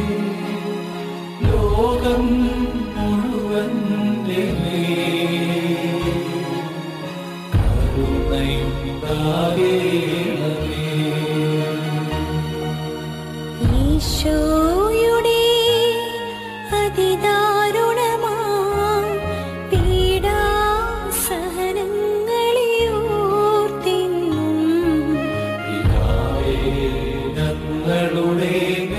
ലോകം മുഴുവന്റെ മേൽ കരുണയുണ്ടാകേണമേ. ഈശോയുടെ അതിദാരുണമാ പീഡാസഹനങ്ങളെ ഓർത്തിന്നും പിതാവേ ഞങ്ങളുടെ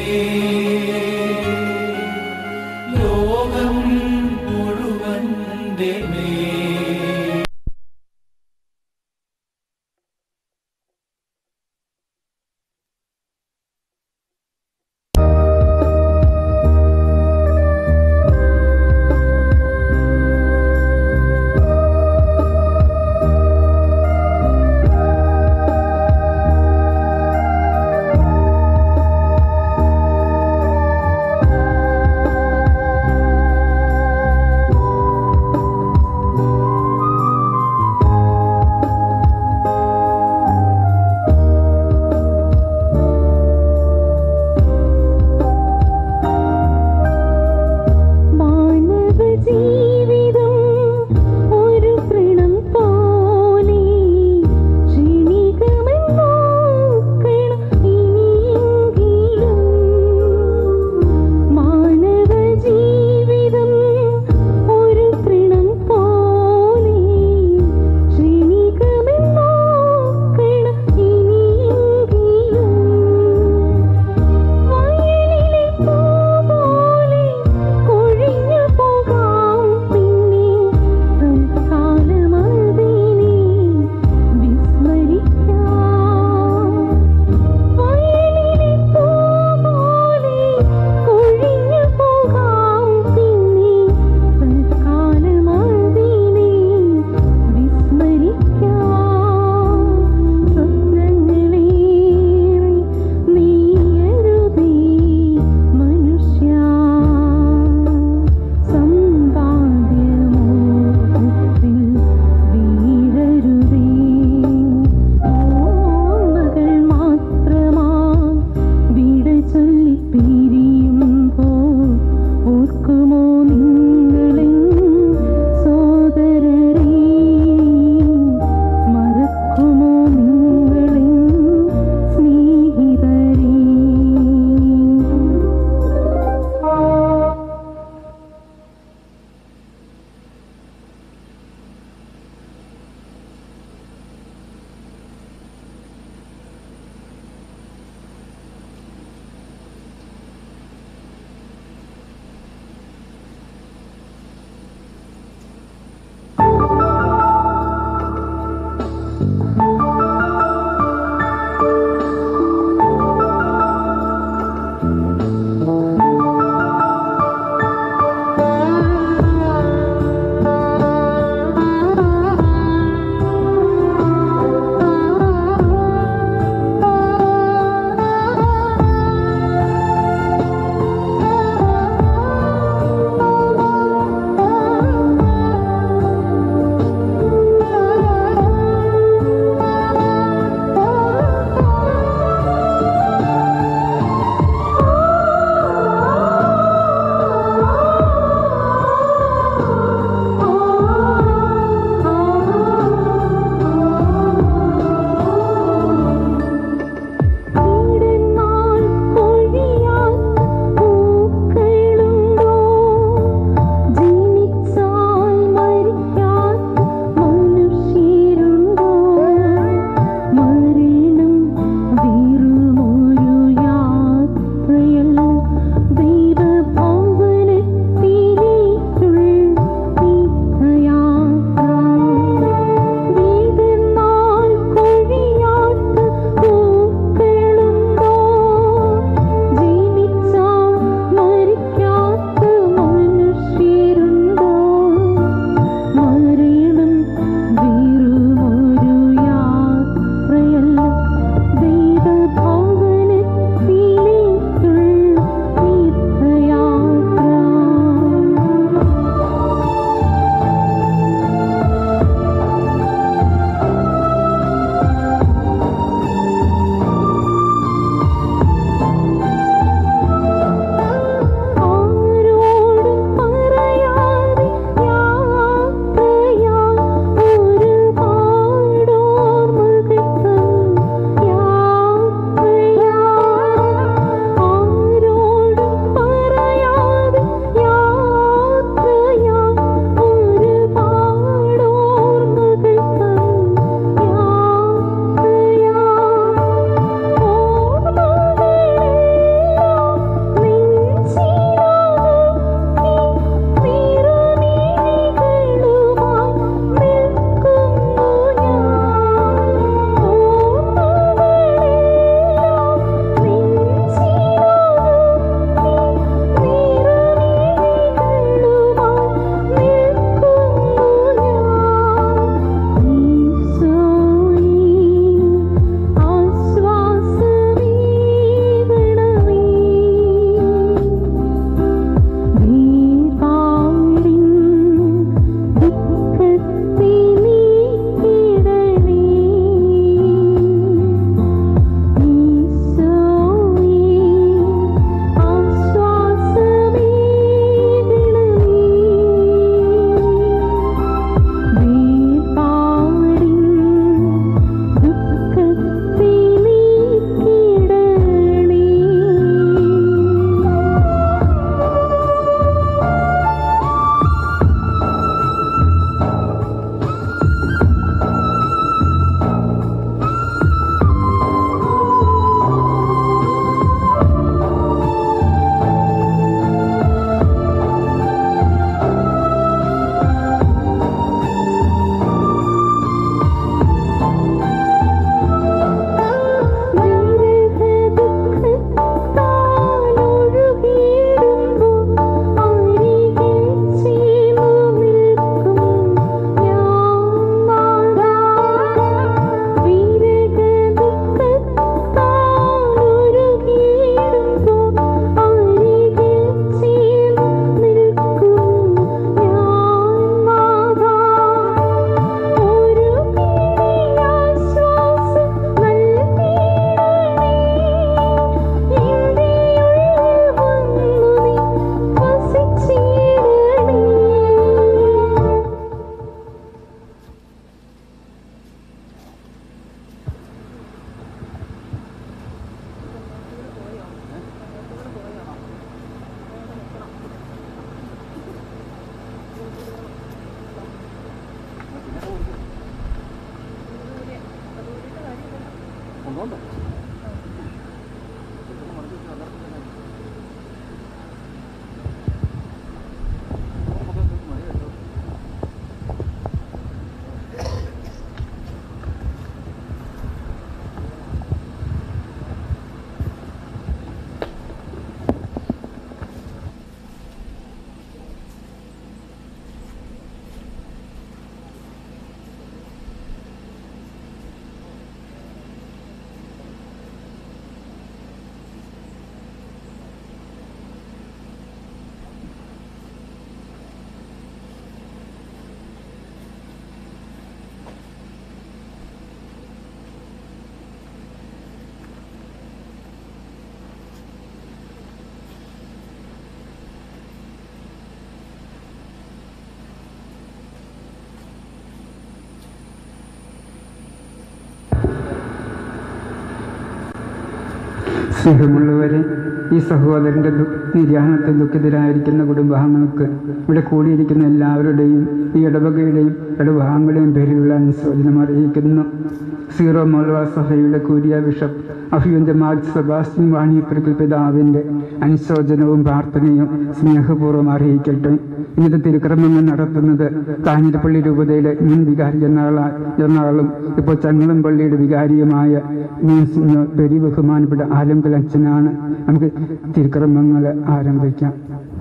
സ്നേഹമുള്ളവരെ, ഈ സഹോദരൻ്റെ നിര്യാണത്തിൽ ദുഃഖിതരായിരിക്കുന്ന കുടുംബാംഗങ്ങൾക്ക് ഇവിടെ കൂടിയിരിക്കുന്ന എല്ലാവരുടെയും ഈ ഇടവകയുടെയും ഇടവകാങ്ങളുടെയും പേരിലുള്ള അനുശോചനം അറിയിക്കുന്നു. സീറോ മലബാർ സഭയുടെ കൂരിയ ബിഷപ്പ് അഭിയഞ്ച മാർച്ച് സെബാസ്റ്റ്യൻ വാണിയപ്പുരയ്ക്കൽ പിതാവിൻ്റെ അനുശോചനവും പ്രാർത്ഥനയും സ്നേഹപൂർവ്വം അറിയിക്കട്ടെ. ഇന്നത്തെ തിരുക്രമങ്ങൾ നടത്തുന്നത് കാഞ്ഞിരപ്പള്ളി രൂപതയുടെ മുൻ വികാരി ജനറലും ഇപ്പോൾ ചങ്ങളം പള്ളിയുടെ വികാരിയുമായ പെരി ബഹുമാനപ്പെട്ട ആലംകൽ അച്ഛനാണ്. നമുക്ക് തിരുക്രമങ്ങൾ ആരംഭിക്കാം.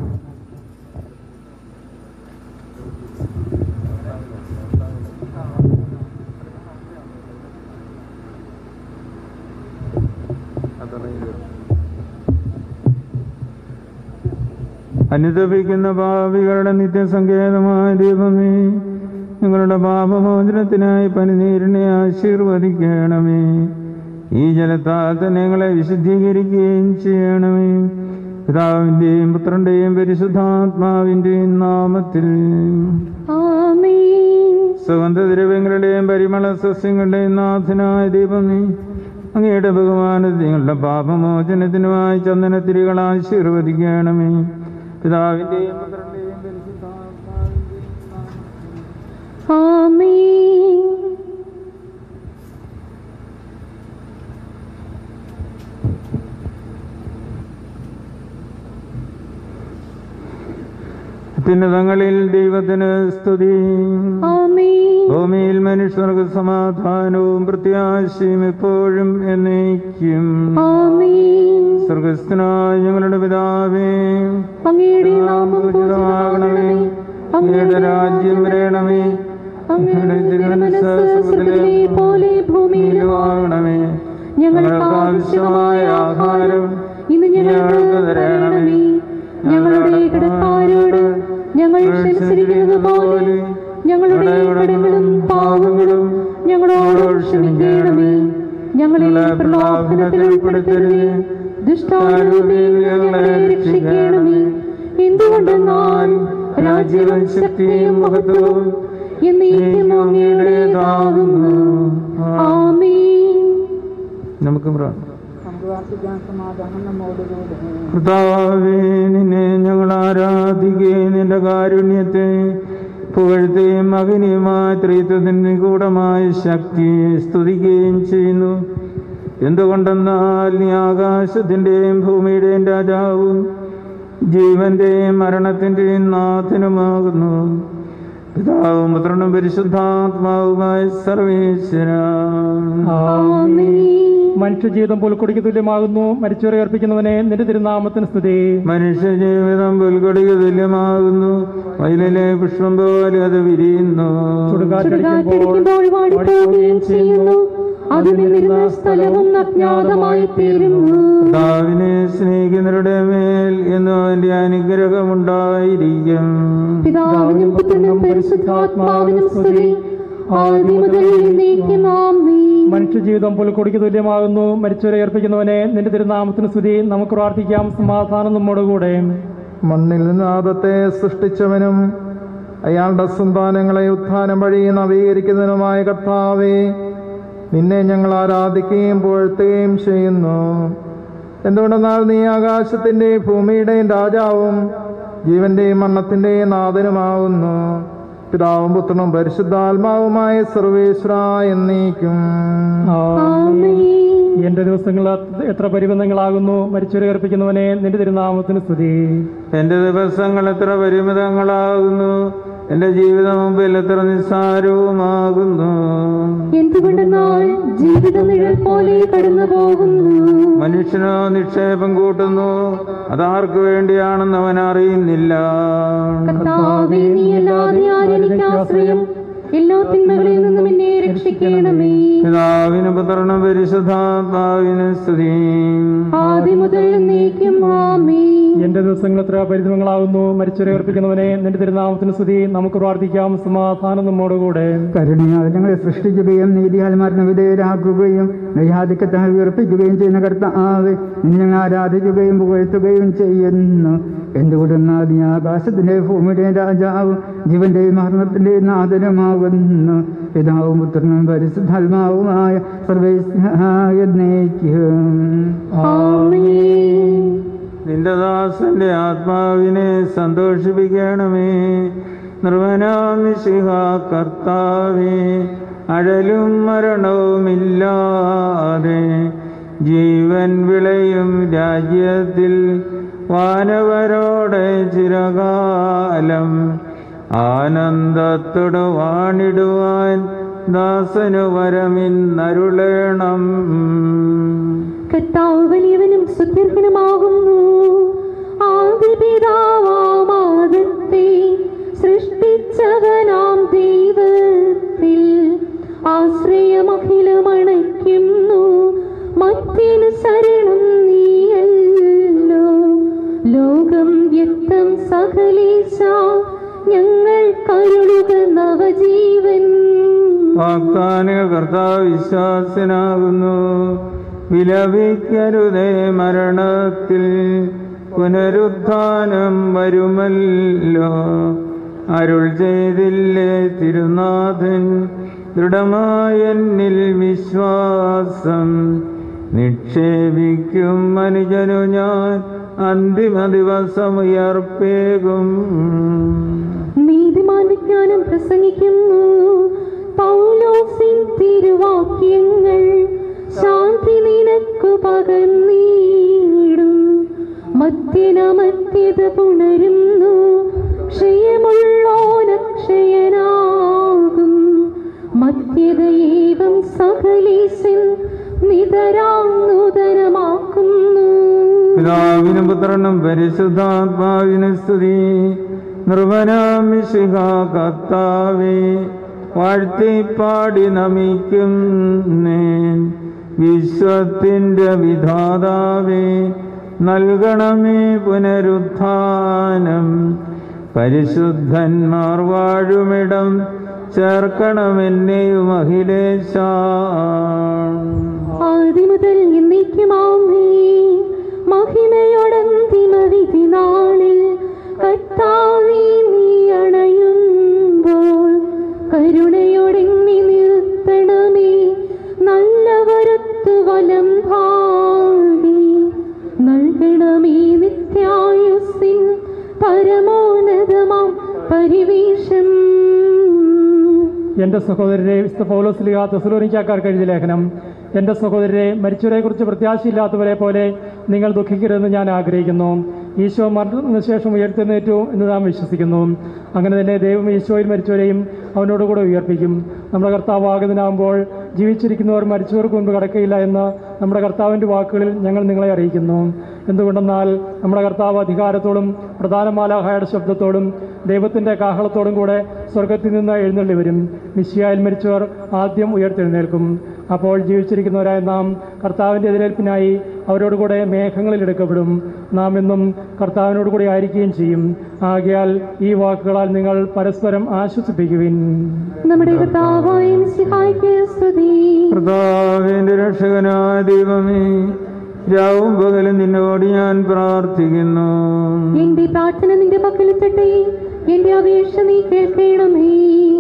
അനുതപിക്കുന്ന പാപികളുടെ നിത്യസങ്കേതമായ ദൈവമേ, ഞങ്ങളുടെ പാപമോചനത്തിനായി പനിനീരിനെ ആശീർവദിക്കണമേ. ഈ ജലത്താൽ തന്നെ ഞങ്ങളെ വിശുദ്ധീകരിക്കുകയും ചെയ്യണമേ. പിതാവിന്റെയും പുത്രന്റെയും പരിശുദ്ധാത്മാവിന്റെയും നാമത്തിൽ. സുഗന്ധദ്രവ്യങ്ങളുടെയും പരിമള സസ്യങ്ങളുടെയും നാഥനായ ദൈവമേ, അങ്ങയുടെ ബഹുമാനത്തിൽ ഞങ്ങളുടെ പാപമോചനത്തിനുമായി ചന്ദനത്തിരികൾ ആശീർവദിക്കണമേ. പിതാവിന്റെയും പുത്രന്റെയും അത്യുന്നതങ്ങളിൽ ദൈവത്തിന് സ്തുതി. ഭൂമിയിൽ മനുഷ്യർക്ക് സമാധാനവും പ്രത്യാശയും എപ്പോഴും എന്നേക്കും. സ്വർഗസ്ഥനായ ഞങ്ങളുടെ പിതാവേ, അങ്ങയുടെ നാമം പൂജിതമാകണമേ. അങ്ങയുടെ രാജ്യം വരണമേ. അങ്ങയുടെ തിരുമനസ്സ് സ്വർഗ്ഗത്തിലെ പോലെ ഭൂമിയിലുമാകണമേ. ഞങ്ങൾക്ക് ആവശ്യമായ ആഹാരം ഇന്ന് ഞങ്ങൾക്ക് തരണമേ. ഞങ്ങളുടെ കടക്കാരോട് ഞങ്ങൾ ക്ഷമിച്ചിരിക്കുന്നത് പോലെ ഞങ്ങളുടെ കടങ്ങളും പാവങ്ങളും ഞങ്ങളോട് ക്ഷമിക്കണമേ. ഞങ്ങളെ പ്രലോഭനത്തിൽ ഉൾപ്പെടുത്തരുതേ, ദുഷ്ടാരൂപിയിൽ ഞങ്ങളെ രക്ഷിക്കണമേ. എന്തുകൊണ്ടെന്നാൽ രാജ്യവും ശക്തിയും മഹത്വവും എന്നേക്കും അങ്ങയുടേതാകുന്നു. ആമേൻ. നമുക്ക് കർത്താവേ, നിന്നെ ഞങ്ങൾ ആരാധിക്കുകയും നിന്റെ കാരുണ്യത്തെ പുകഴ്ത്തുകയും മകനീയമായ ത്രിത്വത്തിന് നിഗൂഢമായ ശക്തിയെ സ്തുതിക്കുകയും ചെയ്യുന്നു. എന്തുകൊണ്ടെന്നാൽ നീ ആകാശത്തിൻ്റെയും ഭൂമിയുടെയും രാജാവും ജീവന്റെയും മരണത്തിൻ്റെയും നാഥനുമാകുന്നു. പിതാവും പുത്രനും പരിശുദ്ധാത്മാവുമായ സർവേശ്വര. മനുഷ്യജീവിതം പുൽക്കൊടിക്ക് തുല്യമാകുന്നു. മരിച്ചവരെ അർപ്പിക്കുന്നവനെ നിന്റെ തിരുനാമത്തിന് സ്തുതി. മനുഷ്യജീവിതം പുൽക്കൊടിക്ക് തുല്യമാകുന്നു. വയലിലെ പുഷ്പം പോലെ അത് വിരിയുന്നു. ചുടുകാറ്റടിക്കുമ്പോൾ വാടിപ്പോവുകയും ചെയ്യുന്നു. സ്ഥലവും അജ്ഞാതമായി തീരുന്നു. പിതാവിനെ സ്നേഹിക്കുന്നവരുടെ മേൽ എന്നും അവന്റെ അനുഗ്രഹമുണ്ടായിരിക്കും. പിതാവിനും പുത്രനും പരിശുദ്ധാത്മാവിനും സ്തുതി. മനുഷ്യജീവിതം പുൽക്കൊടിക്ക് തുല്യമാകുന്നു. മരിച്ചവരെ അർപ്പിക്കുന്നവനെ നിന്റെ തിരുനാമത്തിന് സ്തുതി. നമുക്ക് പ്രാർത്ഥിക്കാം. സമാധാനം നമ്മോടുകൂടെ. മണ്ണിൽ നിന്ന് ആദത്തെ സൃഷ്ടിച്ചവനും അയാളുടെ സന്താനങ്ങളെ ഉത്ഥാനം വഴി നവീകരിക്കുന്നതിനുമായ കർത്താവേ, നിന്നെ ഞങ്ങൾ ആരാധിക്കുകയും പുകഴ്ത്തുകയും ചെയ്യുന്നു. എന്തുകൊണ്ടെന്നാൽ നീ ആകാശത്തിൻ്റെയും ഭൂമിയുടെയും രാജാവും ജീവന്റെയും മരണത്തിൻ്റെയും നാഥനുമാകുന്നു. പിതാവും പുത്രനും പരിശുദ്ധാത്മാവുമായ സർവേശ്വര എന്നേക്കും. എന്റെ ദിവസങ്ങൾ എത്ര പരിമിതങ്ങളാകുന്നു. മരിച്ചവരെ അർപ്പിക്കുന്നവനെ നിന്റെ തിരുനാമത്തിന് സ്തുതി. എന്റെ ദിവസങ്ങൾ എത്ര പരിമിതങ്ങളാകുന്നു. എന്റെ ജീവിതം മുമ്പിൽ എത്ര നിസ്സാരവുമാകുന്നു. എന്തുകൊണ്ടെന്നാൽ ജീവിതം നിഴൽ പോലെ കടന്നു പോകുന്നു. മനുഷ്യനോ നിക്ഷേപം കൂട്ടുന്നു, അതാർക്ക് വേണ്ടിയാണെന്ന് അവൻ അറിയുന്നില്ല. കർത്താവേ, നീയല്ലാതെ ആരെനിക്കാശ്രയം. എല്ലാ തിന്മകളിൽ നിന്നും എന്നെ രക്ഷിക്കണമേ. പിതാവിനും പുത്രനും പരിശുദ്ധാത്മാവിനും സ്തുതി. ആദ്യം മുതൽ എന്നേക്കും ആമേൻ. എന്റെ ദിവസങ്ങൾ എത്ര പരിതമങ്ങളാകുന്നു. മരിച്ചവരെ അർപ്പിക്കുന്നവനെ നിന്റെ തിരുനാമത്തിന് സ്തുതി. നമുക്ക് പ്രാർത്ഥിക്കാം. സമാധാനം നമ്മോടുകൂടെ. കരുണയാൽ ഞങ്ങളെ സൃഷ്ടിക്കുകയും നീതിയാൽ മരണ വിധേയരാക്കുകയും നൈയാധിക്യത്താൽ ഉയർപ്പിക്കുകയും ചെയ്യുന്ന കർത്താവേ, നിന്നെ ഞങ്ങൾ ആരാധിക്കുകയും പുകഴ്ത്തുകയും ചെയ്യുന്നു. എന്തുകൊണ്ടെന്നാൽ നീ ആകാശത്തിന്റെ ഭൂമിയുടെ രാജാവും ജീവന്റെയും മരണത്തിന്റെയും നാഥനുമാകുന്നു. പിതാവും പുത്രനും പരിശുദ്ധാത്മാവുമായ സർവ്വേശ്വരായ എന്നേക്കും. നിന്റെ ദാസന്റെ ആത്മാവിനെ സന്തോഷിപ്പിക്കണമേ. നിർവനാം മിശിഹാ കർത്താവേ, അഴലും മരണവുമില്ലാതെ ജീവൻ വിളയും രാജ്യത്തിൽ വാനവരോടെ ചിരകാലം ആനന്ദത്തോട് വാണിടുവാൻ ദാസനു വരമിന്നരുളേണം. കർത്താവ് വലിയവനും സുദീർഘനുമാകുന്നു. ആദിപിതാവാമാദത്തെ സൃഷ്ടിച്ചവനാം ദൈവത്തിൽ ആശ്രയമഖിലമണയ്ക്കുന്നു. മറ്റേനു ശരണം നീയല്ലോ. ലോകം വ്യക്തം സകലേശ ഞങ്ങൾ കരുളുക നവജീവൻ. വാഗ്ദാനിക കർത്താവ് വിശ്വാസനാകുന്നു. വിലപിക്കരുതേ, മരണത്തിൽ പുനരുത്ഥാനം വരുമല്ലോ. അരുൾ ചെയ്തില്ലേ തിരുനാഥൻ, ദൃഢമായ എന്നിൽ വിശ്വാസം നിക്ഷേപിക്കും മനുജനു ഞാൻ അന്തിമ ദിവസം ഉയർപ്പേകും. നീതിമാൻ വിജ്ഞാനം പ്രസംഗിക്കുന്നു. പൗലോസിൻ തിരുവാക്യങ്ങൾ ശാന്തി നിനക്കു പകർന്നീടും. മധ്യനമധ്യത പുണരുന്നു. ക്ഷയമുള്ളോനക്ഷയനാകും. മധ്യതയേവം സകലേശൻ നിതരാം നൂതനമാക്കുന്നു. പിതാവിനും പുത്രനും പരിശുദ്ധാത്മാവിനും സ്തുതി. നിർവനാം മിശിഹാ കർത്താവേ, വാഴ്ത്തിപ്പാടി നമിക്കുന്നേൻ. വിശ്വത്തിന്റെ വിധാതാവേ, നൽകണമേ പുനരുത്ഥാനം. പരിശുദ്ധന്മാർ വാഴുമിടം ചേർക്കണമെന്നെയും അഖിലേശ. ആദിമുതൽ എന്നേക്കുമാമേ. മഹിമയോടന്തിമ വിധി നാളിൽ കർത്താവേ നീ അണയുമ്പോൾ കരുണയോടെണ്ണി നിർത്തണമേ. നല്ലവരത്തു വലം ഭാഗി നൽകണമേ നിത്യായുസ്സിൻ പരമോന്നതമാം പരിവേഷം. എൻ്റെ സഹോദരരെ, വിശുദ്ധ പൗലോസ്ലീഹ തെസ്സലോനിക്കക്കാർക്ക് എഴുതിയ ലേഖനം. എൻ്റെ സഹോദരരെ, മരിച്ചവരെക്കുറിച്ച് പ്രത്യാശയില്ലാത്തവരെ പോലെ നിങ്ങൾ ദുഃഖിക്കരുതെന്ന് ഞാൻ ആഗ്രഹിക്കുന്നു. ഈശോ മരണത്തിന് ശേഷം ഉയർത്തെഴുന്നേറ്റു എന്ന് നാം വിശ്വസിക്കുന്നു. അങ്ങനെ തന്നെ ദൈവം ഈശോയിൽ മരിച്ചവരെയും അവനോടുകൂടെ ഉയർപ്പിക്കും. നമ്മുടെ കർത്താവ് ആഗതനാകുമ്പോൾ ജീവിച്ചിരിക്കുന്നവർ മരിച്ചവർക്ക് മുൻപ് കടക്കയില്ല എന്ന് നമ്മുടെ കർത്താവിൻ്റെ വാക്കുകളിൽ ഞങ്ങൾ നിങ്ങളെ അറിയിക്കുന്നു. എന്തുകൊണ്ടെന്നാൽ നമ്മുടെ കർത്താവ് അധികാരത്തോടും പ്രധാന മാലാഖയുടെ ശബ്ദത്തോടും ദൈവത്തിൻ്റെ കാഹളത്തോടും കൂടെ സ്വർഗത്തിൽ നിന്ന് എഴുന്നള്ളി വരും. മിശിഹായിൽ മരിച്ചവർ ആദ്യം ഉയർത്തെഴുന്നേൽക്കും. അപ്പോൾ ജീവിച്ചിരിക്കുന്നവരായ നാം കർത്താവിൻ്റെ എതിരേൽപ്പിനായി അവരോടുകൂടെ മേഘങ്ങളിൽ എടുക്കപ്പെടും. നാം എന്നും കർത്താവിനോടുകൂടി ആയിരിക്കുകയും ചെയ്യും. ആകയാൽ ഈ വാക്കുകളാൽ നിങ്ങൾ പരസ്പരം ആശ്വസിപ്പിക്കുവിൻ. നമ്മുടെ കർത്താവായ മിശിഹായ്ക്ക് സ്തുതി. കർത്താവിന്റെ രക്ഷകനായ ദൈവമേ, രാവും പകലും നിന്നോട് ഞാൻ പ്രാർത്ഥിക്കുന്നു. എന്റെ പ്രാർത്ഥന നിന്റെ പക്കലെത്തട്ടെ. എന്റെ അപേക്ഷ നീ കേൾക്കണമേ.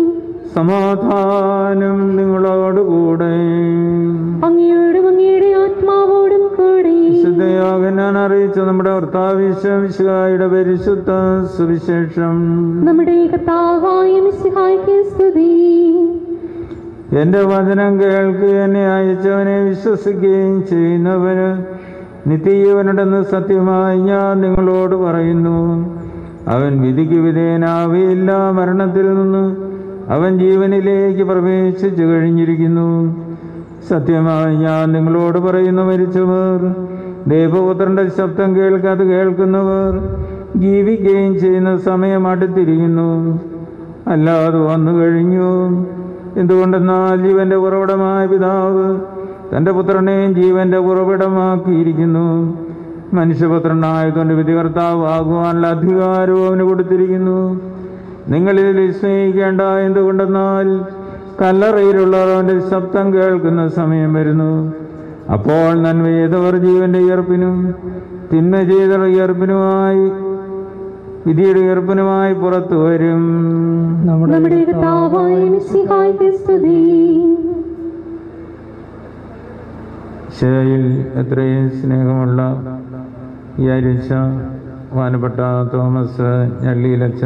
സമാധാനം നിങ്ങളോടുകൂടെ. അങ്ങയോടും അങ്ങയുടെ ആത്മാവോടും കൂടെ. വിശുദ്ധയാകൻ ഞാൻ അറിയിച്ച നമ്മുടെ കർത്താവ് മിശിഹായുടെ പരിശുദ്ധ സുവിശേഷം. നമ്മുടെ കർത്താവായ മിശിഹായ്ക്ക് സ്തുതി. എന്റെ വചനം കേൾക്കുകയും എന്നെ അയച്ചവനെ വിശ്വസിക്കുകയും ചെയ്യുന്നവന് നിത്യജീവനുണ്ടെന്ന് സത്യമായി ഞാൻ നിങ്ങളോട് പറയുന്നു. അവൻ വിധിക്ക് വിധേയനാവുകയില്ല. മരണത്തിൽ നിന്ന് അവൻ ജീവനിലേക്ക് പ്രവേശിച്ചു കഴിഞ്ഞിരിക്കുന്നു. സത്യമായി ഞാൻ നിങ്ങളോട് പറയുന്നു, മരിച്ചവർ ദൈവപുത്രന്റെ ശബ്ദം കേൾക്കാതെ കേൾക്കുന്നവർ ജീവിക്കുകയും ചെയ്യുന്ന സമയം അടുത്തിരിക്കുന്നു. അല്ലാതെ വന്നു കഴിഞ്ഞു. എന്തുകൊണ്ടെന്നാൽ ജീവന്റെ ഉറവിടമായ പിതാവ് തൻ്റെ പുത്രനെയും ജീവന്റെ ഉറവിടമാക്കിയിരിക്കുന്നു. മനുഷ്യപുത്രനായതുകൊണ്ട് വിധികർത്താവ് ആകുവാനുള്ള അധികാരവും അവന് കൊടുത്തിരിക്കുന്നു. നിങ്ങളിതിൽ വിസ്മയിക്കേണ്ട. എന്തുകൊണ്ടെന്നാൽ കല്ലറയിലുള്ളവർ അവൻ്റെ ശബ്ദം കേൾക്കുന്ന സമയം വരുന്നു. അപ്പോൾ നന്മ ചെയ്തവർ ജീവന്റെ ഉയർപ്പിനും തിന്മ ചെയ്തവർ ഉയർപ്പിനുമായി വിധിയുടെ ഉയർപ്പിനുമായി പുറത്തു വരും. നമ്മുടെ കർത്താവായ മിശിഹായ്ക്ക് സ്തുതി. ശയിൽ എത്രയും സ്നേഹമുള്ള യാരിച്ച വാനപ്പെട്ട തോമസ് ഞള്ളിയിലച്ച,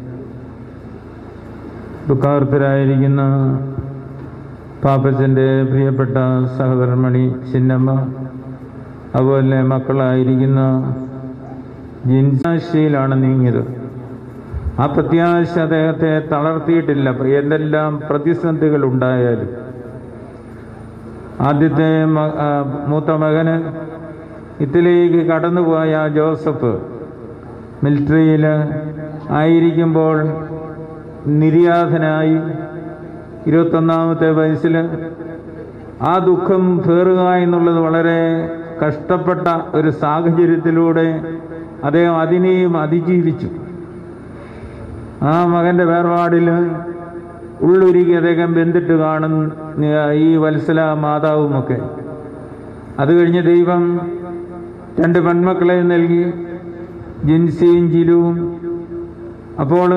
ദുഃഖാർത്തരായിരിക്കുന്ന പാപ്പച്ചൻ്റെ പ്രിയപ്പെട്ട സഹധർമ്മണി ചിന്നമ്മ, അതുപോലെ മക്കളായിരിക്കുന്ന ജിൻസാശയിലാണ് നീങ്ങിയത്. ആ പ്രത്യാശ അദ്ദേഹത്തെ തളർത്തിയിട്ടില്ല. എന്തെല്ലാം പ്രതിസന്ധികൾ ഉണ്ടായാലും ആദ്യത്തെ മൂത്ത മകന് ഇറ്റലിയിലേക്ക് കടന്നുപോയ ജോസഫ് മിലിറ്ററിയിൽ ആയിരിക്കുമ്പോൾ നിര്യാതനായി 21-ാമത്തെ വയസ്സിൽ ആ ദുഃഖം പേറുക എന്നുള്ളത് വളരെ കഷ്ടപ്പെട്ട ഒരു സാഹചര്യത്തിലൂടെ അദ്ദേഹം അതിനെയും അതിജീവിച്ചു. ആ മകൻ്റെ വേർപാടിൽ ഉള്ളുരുകി അദ്ദേഹം ബന്ധിട്ട് കാണുന്ന ഈ വത്സല മാതാവുമൊക്കെ. അത് കഴിഞ്ഞ് ദൈവം 2 പെൺമക്കളെ നൽകി, ജിൻസിയും ജിലുവും. അപ്പോൾ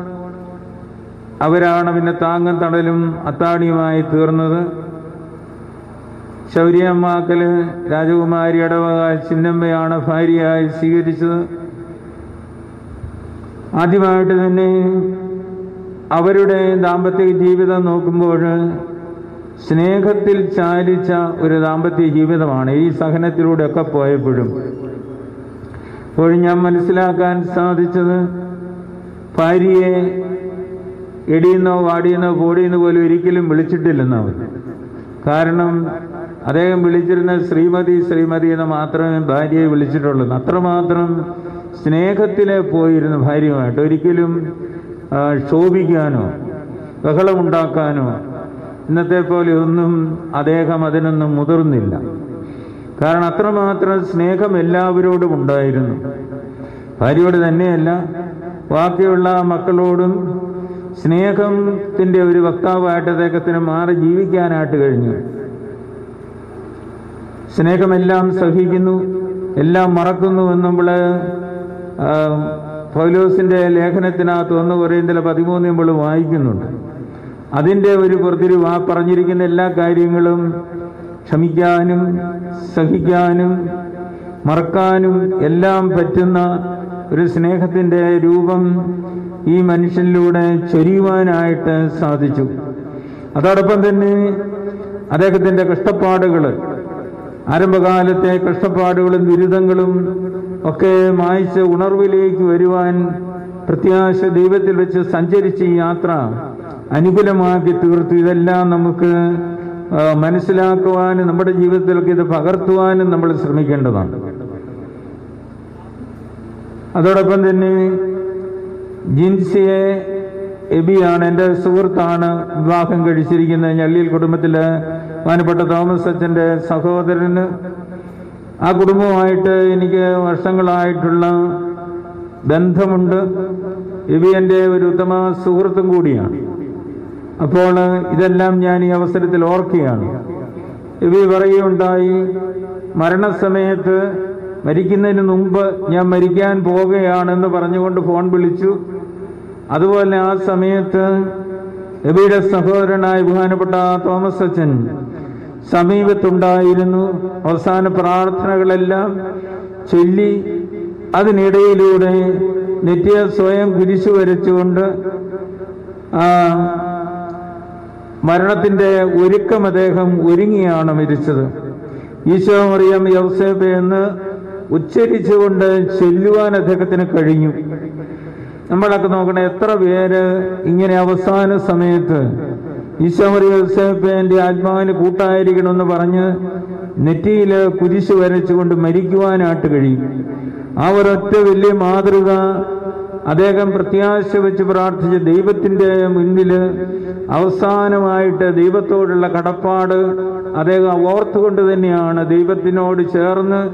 അവരാണ് പിന്നെ താങ്ങും തണലും അത്താണിയുമായി തീർന്നത്. ശൗര്യമ്മാക്കൽ രാജകുമാരി ഇടവക ചിന്നമ്മയാണ് ഭാര്യയായി സ്വീകരിച്ചത്. ആദ്യമായിട്ട് തന്നെ അവരുടെ ദാമ്പത്യ ജീവിതം നോക്കുമ്പോൾ സ്നേഹത്തിൽ ചാലിച്ച ഒരു ദാമ്പത്യ ജീവിതമാണ്. ഈ സഹനത്തിലൂടെയൊക്കെ പോയപ്പോഴും ഞാൻ മനസ്സിലാക്കാൻ സാധിച്ചത്, ഭാര്യയെ എടിയെന്നോ വാടിയെന്നോ പോടിയെന്നോ പോലും ഒരിക്കലും വിളിച്ചിട്ടില്ലെന്നവർ. കാരണം അദ്ദേഹം വിളിച്ചിരുന്ന ശ്രീമതി ശ്രീമതി എന്ന് മാത്രമേ ഭാര്യയെ വിളിച്ചിട്ടുള്ളൂ. അത്രമാത്രം സ്നേഹത്തിൽ പോയിരുന്നു ഭാര്യയുമായിട്ട്. ഒരിക്കലും ക്ഷോഭിക്കാനോ ബഹളമുണ്ടാക്കാനോ ഇന്നത്തെ പോലെ ഒന്നും അദ്ദേഹം അതിനൊന്നും മുതിർന്നില്ല. കാരണം അത്രമാത്രം സ്നേഹം എല്ലാവരോടും ഉണ്ടായിരുന്നു. ഭാര്യയോട് തന്നെയല്ല, ബാക്കിയുള്ള മക്കളോടും സ്നേഹത്തിൻ്റെ ഒരു വക്താവായിട്ട് അദ്ദേഹത്തിന് മാറി ജീവിക്കാനായിട്ട് കഴിഞ്ഞു. സ്നേഹമെല്ലാം സഹിക്കുന്നു, എല്ലാം മറക്കുന്നു എന്ന് നമ്മൾ പൗലോസിൻ്റെ ലേഖനത്തിനകത്ത് 1 കൊരിന്ത്യർ 13 നമ്മൾ വായിക്കുന്നുണ്ട്. അതിൻ്റെ ഒരു പുറത്തൊരു പറഞ്ഞിരിക്കുന്ന എല്ലാ കാര്യങ്ങളും ക്ഷമിക്കാനും സഹിക്കാനും മറക്കാനും എല്ലാം പറ്റുന്ന ഒരു സ്നേഹത്തിൻ്റെ രൂപം ഈ മനുഷ്യനിലൂടെ ചൊരിയുവാനായിട്ട് സാധിച്ചു. അതോടൊപ്പം തന്നെ അദ്ദേഹത്തിൻ്റെ കഷ്ടപ്പാടുകൾ, ആരംഭകാലത്തെ കഷ്ടപ്പാടുകളും ദുരിതങ്ങളും ഒക്കെ മായ്ച്ച് ഉണർവിലേക്ക് വരുവാൻ പ്രത്യാശ ദൈവത്തിൽ വെച്ച് സഞ്ചരിച്ച് ഈ യാത്ര അനുകൂലമാക്കി തീർത്തു. ഇതെല്ലാം നമുക്ക് മനസ്സിലാക്കുവാനും നമ്മുടെ ജീവിതത്തിലൊക്കെ ഇത് പകർത്തുവാനും നമ്മൾ ശ്രമിക്കേണ്ടതാണ്. അതോടൊപ്പം തന്നെ ജിൻസിയെ എബിയാണ്, എൻ്റെ സുഹൃത്താണ്, വിവാഹം കഴിച്ചിരിക്കുന്നത്. ഞള്ളിയിൽ കുടുംബത്തിലെ മാനപ്പെട്ട തോമസ് അച്ഛൻ്റെ സഹോദരന്. ആ കുടുംബവുമായിട്ട് എനിക്ക് വർഷങ്ങളായിട്ടുള്ള ബന്ധമുണ്ട്. എബി എൻ്റെ ഒരു ഉത്തമ സുഹൃത്തും കൂടിയാണ്. അപ്പോൾ ഇതെല്ലാം ഞാൻ ഈ അവസരത്തിൽ ഓർക്കുകയാണ്. എബി പറയുകയുണ്ടായി, മരണസമയത്ത് മരിക്കുന്നതിന് മുമ്പ് ഞാൻ മരിക്കാൻ പോവുകയാണെന്ന് പറഞ്ഞുകൊണ്ട് ഫോൺ വിളിച്ചു. അതുപോലെ ആ സമയത്ത് എബിയുടെ സഹോദരനായ ബഹുമാനപ്പെട്ട തോമസ് അച്ഛൻ സമീപത്തുണ്ടായിരുന്നു. അവസാന പ്രാർത്ഥനകളെല്ലാം ചൊല്ലി അതിനിടയിലൂടെ നെറ്റിയെ സ്വയം കുരിശു വരച്ചുകൊണ്ട് മരണത്തിൻ്റെ ഒരുക്കം അദ്ദേഹം ഒരുങ്ങിയാണ് മരിച്ചത്. ഈശോ മറിയം യൗസേപ്പ് എന്ന് ഉച്ചരിച്ചുകൊണ്ട് ചൊല്ലുവാൻ അദ്ദേഹത്തിന് കഴിഞ്ഞു. നമ്മളൊക്കെ നോക്കണേ, എത്ര പേര് ഇങ്ങനെ അവസാന സമയത്ത് ഈശോ മറിയം യൗസേപ്പ് എൻ്റെ ആത്മാവിന് കൂട്ടായിരിക്കണമെന്ന് പറഞ്ഞ് നെറ്റിയിൽ കുരിശു വരച്ചുകൊണ്ട് മരിക്കുവാനായിട്ട് കഴിയും. ആ ഒരൊറ്റ വലിയ മാതൃക അദ്ദേഹം പ്രത്യാശ വെച്ച് പ്രാർത്ഥിച്ച ദൈവത്തിൻ്റെ മുന്നിൽ അവസാനമായിട്ട് ദൈവത്തോടുള്ള കടപ്പാട് അദ്ദേഹം ഓർത്തുകൊണ്ട് തന്നെയാണ് ദൈവത്തിനോട് ചേർന്ന്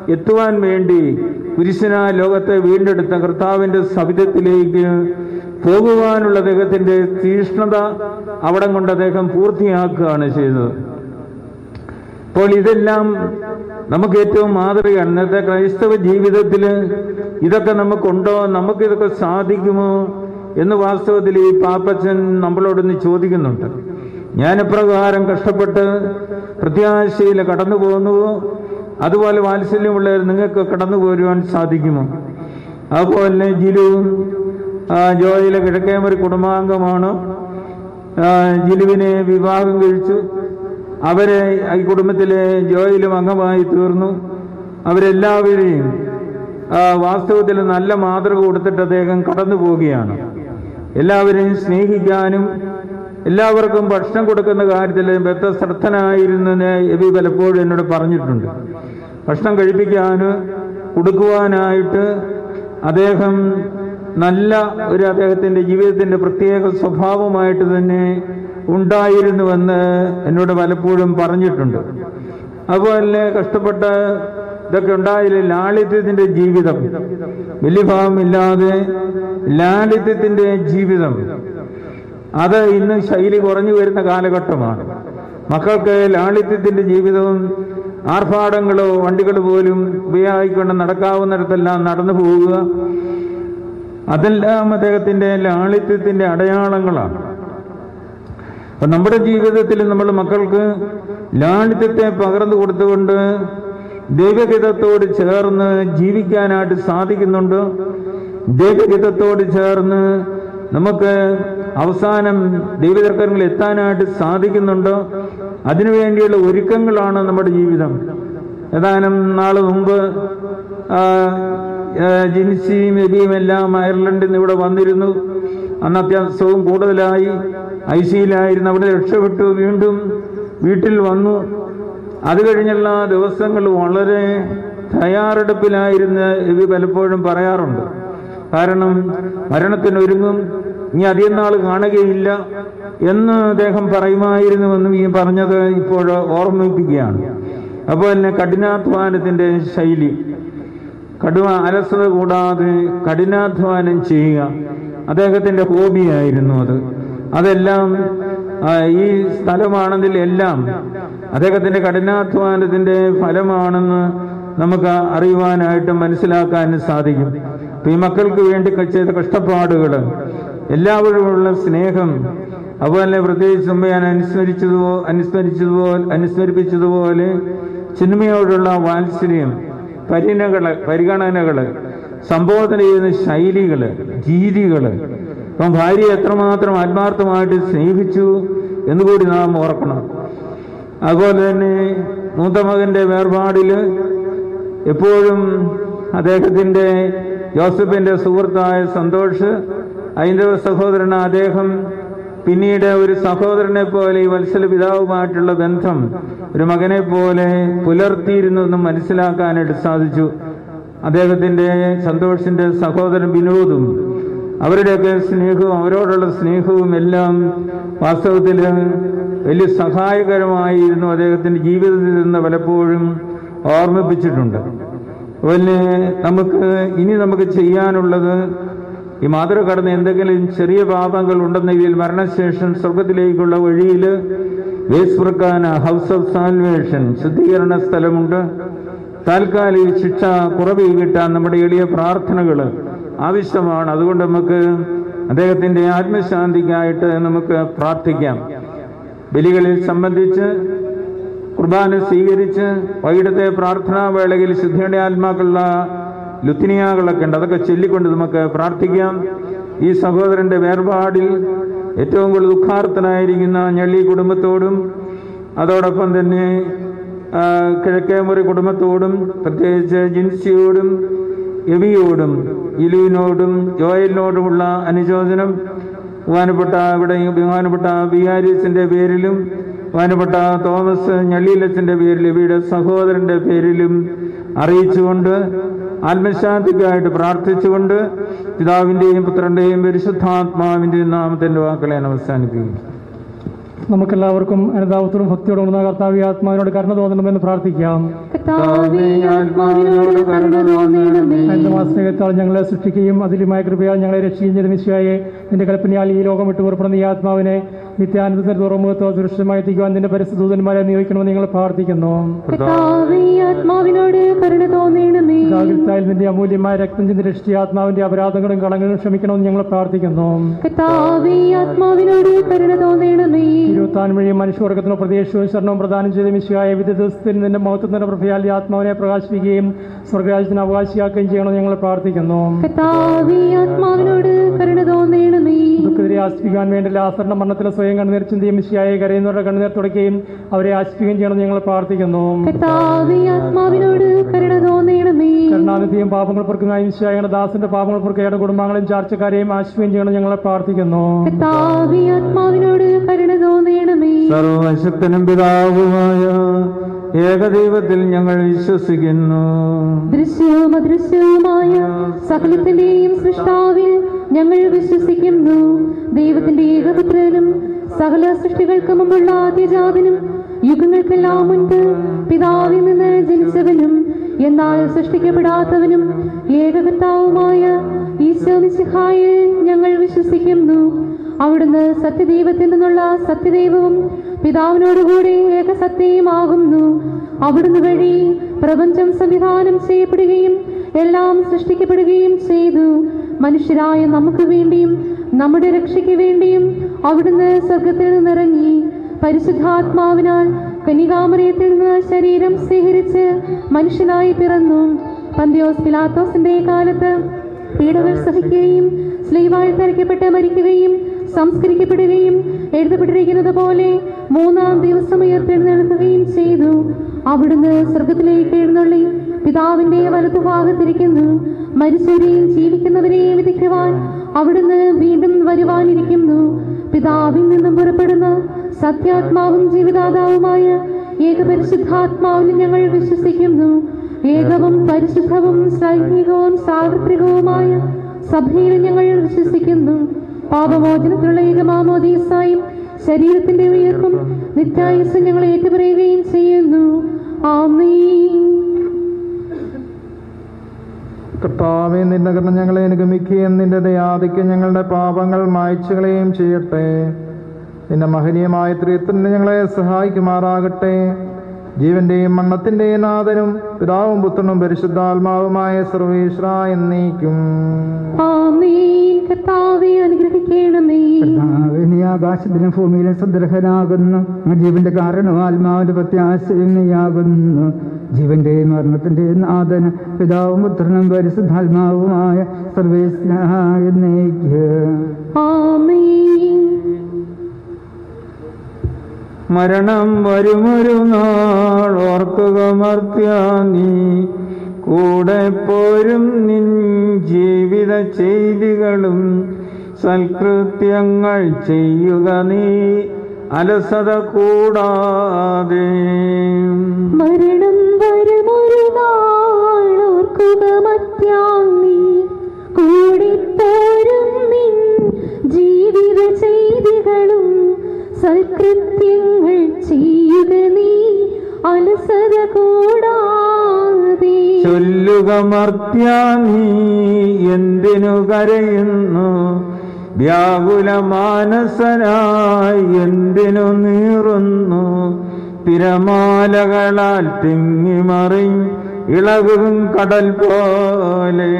എത്തുവാൻ വേണ്ടി കുരിശിനാൽ ലോകത്തെ വീണ്ടെടുത്ത കർത്താവിൻ്റെ സവിധത്തിലേക്ക് പോകുവാനുള്ള അദ്ദേഹത്തിൻ്റെ തീഷ്ണത അവിടം കൊണ്ട് അദ്ദേഹം പൂർത്തിയാക്കുകയാണ് ചെയ്തത്. അപ്പോൾ ഇതെല്ലാം നമുക്ക് ഏറ്റവും മാതൃകയാണ്. ഇന്നത്തെ ക്രൈസ്തവ ജീവിതത്തിൽ ഇതൊക്കെ നമുക്കുണ്ടോ, നമുക്കിതൊക്കെ സാധിക്കുമോ എന്ന് വാസ്തവത്തിൽ ഈ പാപ്പച്ചൻ നമ്മളോടൊന്ന് ചോദിക്കുന്നുണ്ട്. ഞാൻ എപ്രകാരം കഷ്ടപ്പെട്ട് പ്രത്യാശയിൽ കടന്നു പോകുന്നുവോ അതുപോലെ വാത്സല്യമുള്ളവർ നിങ്ങൾക്ക് കടന്നു പോരുവാൻ സാധിക്കുമോ? അതുപോലെ ജിലുവും ജോയിലെ കിഴക്കേമൊരു കുടുംബാംഗമാണ്. ജിലുവിനെ വിവാഹം കഴിച്ചു. അവരെ ഈ കുടുംബത്തിലെ ജോയിലും അംഗമായി തീർന്നു. അവരെല്ലാവരെയും വാസ്തവത്തിൽ നല്ല മാതൃക കൊടുത്തിട്ട് അദ്ദേഹം കടന്നു പോവുകയാണ്. എല്ലാവരെയും സ്നേഹിക്കാനും എല്ലാവർക്കും ഭക്ഷണം കൊടുക്കുന്ന കാര്യത്തിൽ ബദ്ധശ്രദ്ധനായിരുന്നതിനെ എബി പലപ്പോഴും എന്നോട് പറഞ്ഞിട്ടുണ്ട്. ഭക്ഷണം കഴിപ്പിക്കാനും കൊടുക്കുവാനായിട്ട് അദ്ദേഹം നല്ല ഒരു അദ്ദേഹത്തിൻ്റെ ജീവിതത്തിൻ്റെ പ്രത്യേക സ്വഭാവമായിട്ട് തന്നെ ഉണ്ടായിരുന്നുവെന്ന് എന്നോട് പലപ്പോഴും പറഞ്ഞിട്ടുണ്ട്. അതുപോലെ കഷ്ടപ്പെട്ട് ഇതൊക്കെ ഉണ്ടായില്ല. ലാളിത്യത്തിൻ്റെ ജീവിതം, വലിയഭാവമില്ലാതെ ലാളിത്യത്തിൻ്റെ ജീവിതം, അത് ഇന്ന് ശൈലി കുറഞ്ഞു വരുന്ന കാലഘട്ടമാണ്. മക്കൾക്ക് ലാളിത്യത്തിൻ്റെ ജീവിതവും ആർഭാടങ്ങളോ വണ്ടികൾ പോലും ഉപയോഗിക്കൊണ്ട് നടക്കാവുന്നിടത്തെല്ലാം നടന്നു പോവുക, അതെല്ലാം അദ്ദേഹത്തിൻ്റെ ലാളിത്യത്തിൻ്റെ അടയാളങ്ങളാണ്. അപ്പം നമ്മുടെ ജീവിതത്തിൽ നമ്മൾ മക്കൾക്ക് ലാളിത്യത്തെ പകർന്നു കൊടുത്തുകൊണ്ട് ദൈവഹിതത്തോട് ചേർന്ന് ജീവിക്കാനായിട്ട് സാധിക്കുന്നുണ്ട്. ദൈവഹിതത്തോട് ചേർന്ന് നമുക്ക് അവസാനം ദൈവതർക്കങ്ങളിൽ എത്താനായിട്ട് സാധിക്കുന്നുണ്ടോ? അതിനുവേണ്ടിയുള്ള ഒരുക്കങ്ങളാണ് നമ്മുടെ ജീവിതം. ഏതാനും നാൾ മുമ്പ് ജിൻസിയും എബിയും എല്ലാം അയർലൻഡിൽ നിന്ന് ഇവിടെ വന്നിരുന്നു. അന്ന് അത്യാവശ്യവും കൂടുതലായി ഐസിയിലായിരുന്നു. അവിടെ രക്ഷപ്പെട്ടു, വീണ്ടും വീട്ടിൽ വന്നു. അത് കഴിഞ്ഞുള്ള ദിവസങ്ങൾ വളരെ തയ്യാറെടുപ്പിലായിരുന്ന് എബി പലപ്പോഴും പറയാറുണ്ട്. കാരണം മരണത്തിനൊരുങ്ങും, ഇനി അധികം നാൾ കാണുകയില്ല എന്ന് അദ്ദേഹം പറയുമായിരുന്നുവെന്നും ഈ പറഞ്ഞത് ഇപ്പോൾ ഓർമ്മിപ്പിക്കുകയാണ്. അപ്പോൾ തന്നെ കഠിനാധ്വാനത്തിൻ്റെ ശൈലി, അലസത കൂടാതെ കഠിനാധ്വാനം ചെയ്യുക അദ്ദേഹത്തിൻ്റെ ഹോബിയായിരുന്നു. അതെല്ലാം ഈ സ്ഥലമാണെന്നതിൽ എല്ലാം അദ്ദേഹത്തിൻ്റെ കഠിനാധ്വാനത്തിൻ്റെ ഫലമാണെന്ന് നമുക്ക് അറിയുവാനായിട്ടും മനസ്സിലാക്കാനും സാധിക്കും. ഈ മക്കൾക്ക് വേണ്ടി ചെയ്ത കഷ്ടപ്പാടുകൾ, എല്ലാവരുമുള്ള സ്നേഹം, അതുപോലെ പ്രത്യേകിച്ച് മുമ്പ് ഞാൻ അനുസ്മരിപ്പിച്ചതുപോലെ സിനിമയോടുള്ള വാത്സല്യം, പരിഗണനകൾ, സംബോധന ചെയ്യുന്ന ശൈലികൾ, രീതികൾ, അപ്പം ഭാര്യയെ എത്രമാത്രം ആത്മാർത്ഥമായിട്ട് സ്നേഹിച്ചു എന്നുകൂടി നാം ഓർക്കണം. അതുപോലെ തന്നെ മൂത്ത മകൻ്റെ വേർപാടിൽ എപ്പോഴും അദ്ദേഹത്തിൻ്റെ ജോസഫിൻ്റെ സുഹൃത്തായ സന്തോഷ്, ഹൈന്ദവ സഹോദരൻ, അദ്ദേഹം പിന്നീട് ഒരു സഹോദരനെ പോലെ ഈ വത്സല പിതാവുമായിട്ടുള്ള ബന്ധം ഒരു മകനെ പോലെ പുലർത്തിയിരുന്നു എന്നും മനസ്സിലാക്കാനായിട്ട് സാധിച്ചു. അദ്ദേഹത്തിൻ്റെ സന്തോഷിൻ്റെ സഹോദരൻ വിനോദും അവരുടെയൊക്കെ സ്നേഹവും അവരോടുള്ള സ്നേഹവും എല്ലാം വാസ്തവത്തിൽ വലിയ സഹായകരമായിരുന്നു. അദ്ദേഹത്തിൻ്റെ ജീവിതത്തിൽ നിന്ന് പലപ്പോഴും ഓർമ്മിപ്പിച്ചിട്ടുണ്ട്. അതുപോലെ നമുക്ക് ചെയ്യാനുള്ളത്, ഈ മാതൃ കടന്ന് എന്തെങ്കിലും ചെറിയ പാപങ്ങൾ ഉണ്ടെന്നെങ്കിൽ മരണശേഷം സ്വർഗത്തിലേക്കുള്ള വഴിയിൽ വേസ്പ്രക്കാന ഹൗസ് ഓഫ് സാൽവേഷൻ ശുദ്ധീകരണ സ്ഥലമുണ്ട്. താൽക്കാലിക ശിക്ഷ കുറവ് കിട്ടാൻ നമ്മുടെ എളിയ പ്രാർത്ഥനകൾ ആവശ്യമാണ്. അതുകൊണ്ട് നമുക്ക് അദ്ദേഹത്തിൻ്റെ ആത്മശാന്തിക്കായിട്ട് നമുക്ക് പ്രാർത്ഥിക്കാം. ബലികളിൽ സംബന്ധിച്ച് കുർബാന സ്വീകരിച്ച് വൈകിട്ടത്തെ പ്രാർത്ഥനാ വേളയിൽ ശുദ്ധിയുടെ ആത്മാക്കളുള്ള ലുത്തിനിയാകളൊക്കെ ഉണ്ട്, അതൊക്കെ ചൊല്ലിക്കൊണ്ട് നമുക്ക് പ്രാർത്ഥിക്കാം. ഈ സഹോദരൻ്റെ വേർപാടിൽ ഏറ്റവും കൂടുതൽ ദുഃഖാർത്ഥനായിരിക്കുന്ന ഞള്ളി കുടുംബത്തോടും അതോടൊപ്പം തന്നെ കിഴക്കേമുറി കുടുംബത്തോടും പ്രത്യേകിച്ച് ജിൻസിയോടും എബിയോടും ഇലുവിനോടും ജോയലിനോടുമുള്ള അനുശോചനം ബഹുമാനപ്പെട്ട ബിഹാരിസിൻ്റെ പേരിലും ബഹുമാനപ്പെട്ട തോമസ് ഞള്ളിയിലച്ചൻ്റെ പേരിലും എബിയുടെ സഹോദരൻ്റെ പേരിലും അറിയിച്ചുകൊണ്ട് ആത്മശാന്തിക്കായിട്ട് പ്രാർത്ഥിച്ചുകൊണ്ട് പിതാവിൻ്റെയും പുത്രൻ്റെയും പരിശുദ്ധാത്മാവിൻ്റെയും നാമത്തിൻ്റെ വാക്കുകളെ അവസാനിപ്പിക്കും. നമുക്കെല്ലാവർക്കും അനുതാപത്തോടും ഭക്തിയോടും കർത്താവ് ആത്മാവിനോട് കരുണ തോന്നണമെന്ന് പ്രാർത്ഥിക്കാം. സ്നേഹത്താൽ ഞങ്ങളെ സൃഷ്ടിക്കുകയും അതിലുമായ കൃപയാൽ ഞങ്ങളെ രക്ഷിക്കുകയും ചെയ്ത മിശിഹായെ, നിന്റെ കൽപ്പനയാൽ ഈ ലോകം വിട്ടു പുറപ്പെടുന്ന ഈ ആത്മാവിനെ നിത്യാനന്ദത്തിന്റെ തുറമുഖത്തോ സുരക്ഷിതമായി എത്തിക്കുവാൻ നിന്റെ പരിശുദ്ധ ദൂതന്മാരെ നിയോഗിക്കണമെന്ന് ഞങ്ങൾ പ്രാർത്ഥിക്കുന്നു. നിന്റെ അമൂല്യമായ രക്തം ചിന്തി രക്ഷിച്ച ആത്മാവിന്റെ അപരാധങ്ങളും കളങ്ങളും ക്ഷമിക്കണമെന്ന് ഞങ്ങൾ പ്രാർത്ഥിക്കുന്നു. ഇരുപത്താൻ വഴി മനുഷ്യവർഗത്തിനോ പ്രദേശവും ശരണവും പ്രദാനം ചെയ്ത മിശിഹായെ, വിധി ദിവസത്തിൽ നിന്റെ മഹത്വത്തിന്റെ പ്രഭയാൽ ആത്മാവിനെ പ്രകാശിപ്പിക്കുകയും സ്വർഗരാജ്യത്തിന് അവകാശിയാക്കുകയും ചെയ്യണമെന്ന് ഞങ്ങൾ പ്രാർത്ഥിക്കുന്നു. ദുഃഖത്തിനെ ആശ്വസിപ്പിക്കാൻ വേണ്ടി ലാസറിന്റെ മരണത്തിലെ സ്വയം കണ്ണുനീർ ചിന്തിയും മിശിഹായെ കരയുന്നവരുടെ കണ്ണുനീർ തുടയ്ക്കുകയും അവരെ ആശ്വസിപ്പിക്കുകയും ചെയ്യണമെന്ന് ഞങ്ങൾ പ്രാർത്ഥിക്കുന്നു. കരുണാനിധിയും പാപങ്ങൾ പൊറുക്കുന്നതായ മിശിഹായുടെ ദാസന്റെ പാപങ്ങൾ പൊറുക്കയുടെ കുടുംബങ്ങളെയും ചാർച്ചക്കാരെയും ആശ്വസിപ്പിക്കുകയും ചെയ്യണം ഞങ്ങൾ പ്രാർത്ഥിക്കുന്നു. സർവശക്തനും പിതാവുമായ ഏകദൈവത്തിൽ ഞങ്ങൾ വിശ്വസിക്കുന്നു. ദൃശ്യവും അദൃശ്യവുമായ സകലത്തിന്റെയും സൃഷ്ടാവിൽ ഞങ്ങൾ വിശ്വസിക്കുന്നു. ദൈവത്തിന്റെ ഏകപുത്രനും സകല സൃഷ്ടികൾക്ക് മുമ്പുള്ള ആദ്യജാതനും യുഗങ്ങൾക്കെല്ലാം മുൻപ് പിതാവിൽ നിന്ന് ജനിച്ചവനും എന്നാൽ സൃഷ്ടിക്കപ്പെടാത്തവനും ഏകകർത്താവുമായ ഈശോ മിശിഹായിൽ ഞങ്ങൾ വിശ്വസിക്കുന്നു. അവിടുന്ന് സത്യദൈവത്തിൽ നിന്നുള്ള സത്യദൈവവും പിതാവിനോടുകൂടി ഏകസത്യമാകുന്നു. അവിടുന്ന് വഴി പ്രപഞ്ചം സംവിധാനം ചെയ്യപ്പെടുകയും എല്ലാം സൃഷ്ടിക്കപ്പെടുകയും ചെയ്തു. മനുഷ്യരായ നമുക്ക് വേണ്ടിയും നമ്മുടെ രക്ഷയ്ക്ക് വേണ്ടിയും അവിടുന്ന് സ്വർഗത്തിൽ നിന്നിറങ്ങി പരിശുദ്ധാത്മാവിനാൽ കന്യകാമറിയത്തിൽ നിന്ന് ശരീരം സ്വീകരിച്ച് മനുഷ്യനായി പിറന്നു. പന്തിയോസ് പിലാത്തോസിന്റെ കാലത്ത് പീഡകൾ സഹിക്കുകയും സ്ലീവായി തറയ്ക്കപ്പെട്ട് മരിക്കുകയും സംസ്കരിക്കപ്പെടുകയും എഴുതപ്പെട്ടിരിക്കുന്നത് പോലെ മൂന്നാം ദിവസം ഉയർത്തെഴുന്നേൽക്കുകയും ചെയ്തു. അവിടുന്ന് സ്വർഗത്തിലേക്ക് എഴുന്നള്ളി പിതാവിന്റെ വലതുഭാഗത്തിരിക്കുന്നു. മരിച്ചവരെയും ജീവിക്കുന്നവരെയും വിധിക്കുവാൻ അവിടുന്ന് വീണ്ടും വരുവാനിരിക്കുന്നു. പിതാവിൽ നിന്നും പുറപ്പെടുന്ന സത്യാത്മാവും ജീവിതാതാവുമായ ഏകപരിശുദ്ധാത്മാവിൽ ഞങ്ങൾ വിശ്വസിക്കുന്നു. ഏകവും പരിശുദ്ധവും സൈനികവും സാർവത്രികവുമായ സഭയിൽ ഞങ്ങൾ വിശ്വസിക്കുന്നു. പാപമോചനത്തിലുള്ള ഏകമാമോദീസായും ശരീരത്തിന്റെ ഉയർപ്പും നിത്യായുസ്സും ഞങ്ങൾ ഏറ്റുപറയുകയും ചെയ്യുന്നു. ആമേൻ. കർത്താവേ, നിന്റെ കരുണ ഞങ്ങളെ അനുഗമിക്കുകയും നിന്റെ ദയാധിക്യം ഞങ്ങളുടെ പാപങ്ങൾ മായ്ച്ചുകളയും ചെയ്യട്ടെ. നിന്റെ മഹനീയമായ ത്രിത്വത്തിന് ഞങ്ങളെ സഹായിക്കുമാറാകട്ടെ. ജീവന്റെയും മണ്ണത്തിന്റെയും നാഥനും പിതാവും പുത്രനും പരിശുദ്ധാത്മാവുമായ സർവേശ്വര എന്നേക്കും. നീ ആകാശത്തിലും ഭൂമിയിലും സുദൃഹനാകുന്നു. ജീവന്റെ കാരണവും ആത്മാവിന്റെ പ്രത്യാശയും നീയാകുന്നു. ജീവന്റെയും മരണത്തിന്റെയും നാഥനും പിതാവും പുത്രനും പരിശുദ്ധാത്മാവുമായ സർവേശ്വര എന്നേക്കും. മരണം വരുമൊരു നാൾ ഓർക്കുക മർത്യ, നീ കൂടെ പോരും നിൻ ജീവിത ചെയ്തികളും സൽകൃത്യങ്ങൾ ചെയ്യുക നീ അലസത കൂടാതെ. മരണം വരുമൊരു നാൾ ഓർക്കുക മർത്യ, നീ കൂടെ പോരും നിൻ ജീവിത ചെയ്തികളും സൽകൃത്യങ്ങൾ ചെയ്യുക നീ അലസത കൂടാതെ. ചൊല്ലുക മർത്യ, നീ എന്തിനു കരയുന്നു? വ്യാകുല മാനസനായി എന്തിനു നീറുന്നു? തിരമാലകളാൽ തിങ്ങിമറി ഇളകും കടൽ പോലെ.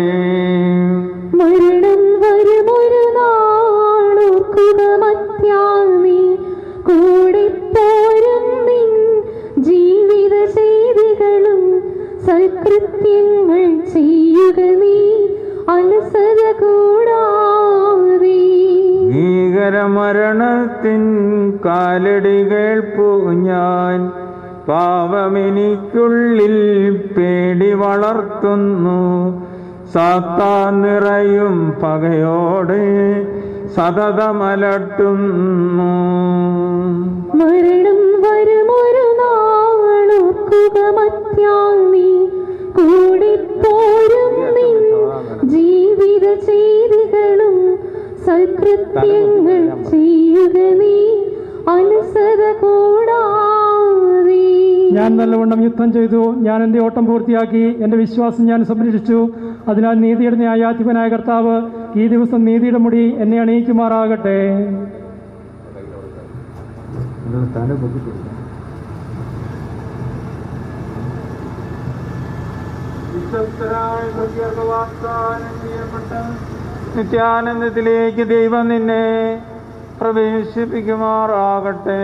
മരണം വരുമൊരു നാൾ ഓർക്കുക മർത്യ, നീ കൂടെ പോരും നിൻ ജീവിത ചെയ്തികളും സൽകൃത്യങ്ങൾ ചെയ്യുക നീ അലസത കൂടാതെ. ഭീകരമരണത്തിൻ കാലടി കേൾപ്പു ഞാൻ, പാപമെനിക്കുള്ളിൽ പേടി വളർത്തുന്നു. സാത്താൻ നിറയും പകയോടെ സതതമലട്ടുന്നു. മരണം വരുമൊരു നാൾ ഓർക്കുക മർത്യ, നീ കൂടെ പോരും നിൻ ജീവിത ചെയ്തികളും സൽകൃത്യങ്ങൾ ചെയ്യുക നീ അലസത നല്ലവണ്ണം യുദ്ധം ചെയ്തു, ഞാൻ എൻ്റെ ഓട്ടം പൂർത്തിയാക്കി, എൻ്റെ വിശ്വാസം ഞാൻ സംരക്ഷിച്ചു. അതിനാൽ നീതിയുടെ ന്യായാധിപനായ കർത്താവ് ഈ ദിവസം നീതിയുടെ മുടി എന്നെ അണിയിക്കുമാറാകട്ടെ. നിത്യാനന്ദത്തിലേക്ക് ദൈവം നിന്നെ പ്രവേശിപ്പിക്കുമാറാകട്ടെ.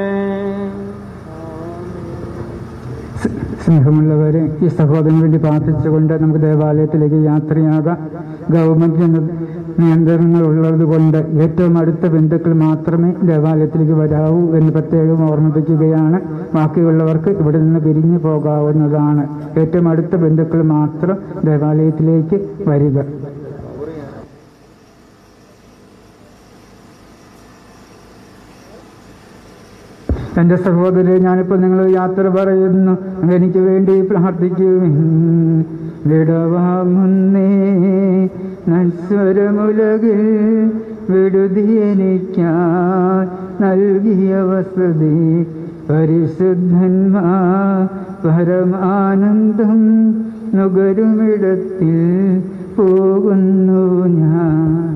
സ്നേഹമുള്ളവരെ, ഈ സഹോദരന് വേണ്ടി പ്രാർത്ഥിച്ചുകൊണ്ട് നമുക്ക് ദേവാലയത്തിലേക്ക് യാത്രയാകാം. ഗവൺമെൻറ് നിയന്ത്രണങ്ങൾ ഉള്ളത് കൊണ്ട് ഏറ്റവും അടുത്ത ബന്ധുക്കൾ മാത്രമേ ദേവാലയത്തിലേക്ക് വരാവൂ എന്ന് പ്രത്യേകം ഓർമ്മിപ്പിക്കുകയാണ്. ബാക്കിയുള്ളവർക്ക് ഇവിടെ നിന്ന് പിരിഞ്ഞു പോകാവുന്നതാണ്. ഏറ്റവും അടുത്ത ബന്ധുക്കൾ മാത്രം ദേവാലയത്തിലേക്ക് വരിക. എൻ്റെ സഹോദരരെ, ഞാനിപ്പോൾ നിങ്ങൾ യാത്ര പറയുന്നു, എനിക്ക് വേണ്ടി പ്രാർത്ഥിക്കുവിൻ. വിടവാങ്ങുന്നേ നശ്വരമുലകിൽ വിടുതിയെനിക്കായി നൽകിയ വസതി പരിശുദ്ധന്മാർ പരമാനന്ദം നുകരുമിടത്തിൽ പോകുന്നു ഞാൻ.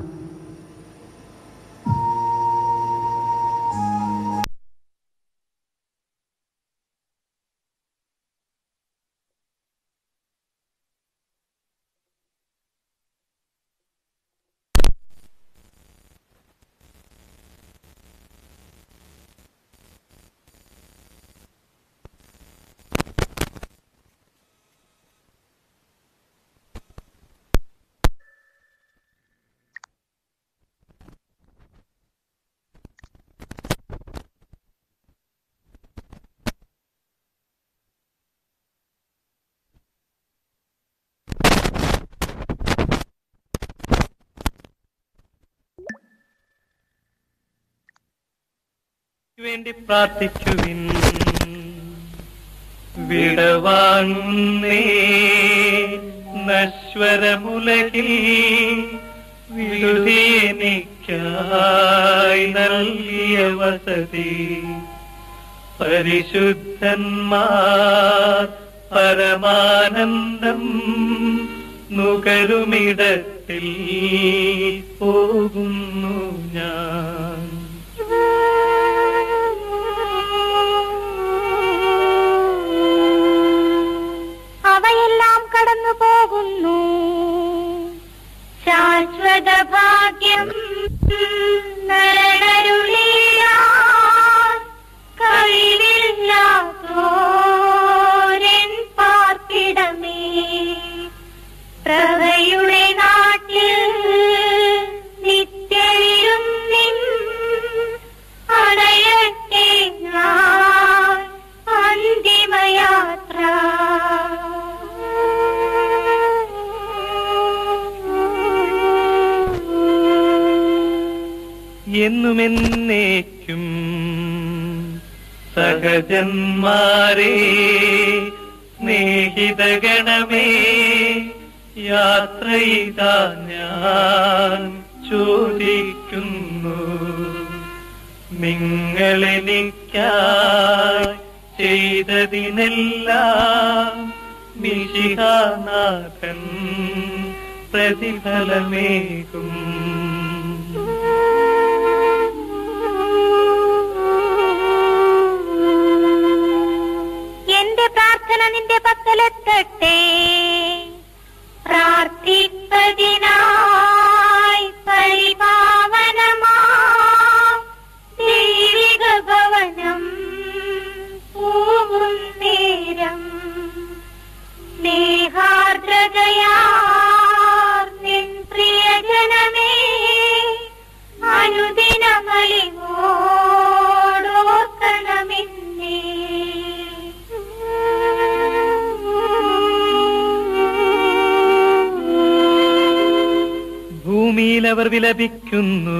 വേണ്ടി പ്രാർത്ഥിക്കുവിൻ. വിടവാങ്ങുന്നേ നശ്വരമുലകിൽ വിടുതിയെനിക്കായി നൽകിയ വസതി പരിശുദ്ധന്മാർ പരമാനന്ദം നുകരുമിടത്തിൽ പോകുന്നു ഞാൻ. അവയെല്ലാം കടന്നു പോകുന്നു. ശാശ്വത ഭാഗ്യം നരനരുളിയാൻ കഴിവില്ലാത്തോരൻ പാർപ്പിടമേ, പ്രഭയുടെ നാട്ടിൽ നിത്യരും നിൻ അണയട്ടെ ഞാൻ അന്തിമയാത്ര. എന്നുമെന്നേക്കും സഹജന്മാരെ സ്നേഹിതഗണമേ, യാത്രയിതാ ഞാൻ ചോദിക്കുന്നു. നിങ്ങളെനിക്കായി ചെയ്തതിനെല്ലാം മിശിഹാനാഥൻ പ്രതിഫലമേകും. എന്റെ പ്രാർത്ഥന നിന്റെ പക്കലെത്തട്ടെ. പ്രാർത്ഥിപ്പതിനായി പരിപാവനമാ ദൈവിക ഭവനം പോകും നേരം സ്നേഹാർദ്രതയാർ നിൻ പ്രിയജനമേ അനുദിനമലിവോടോർക്കണമെന്നേ. ഭൂമിയിൽ അവർ വിലപിക്കുന്നു,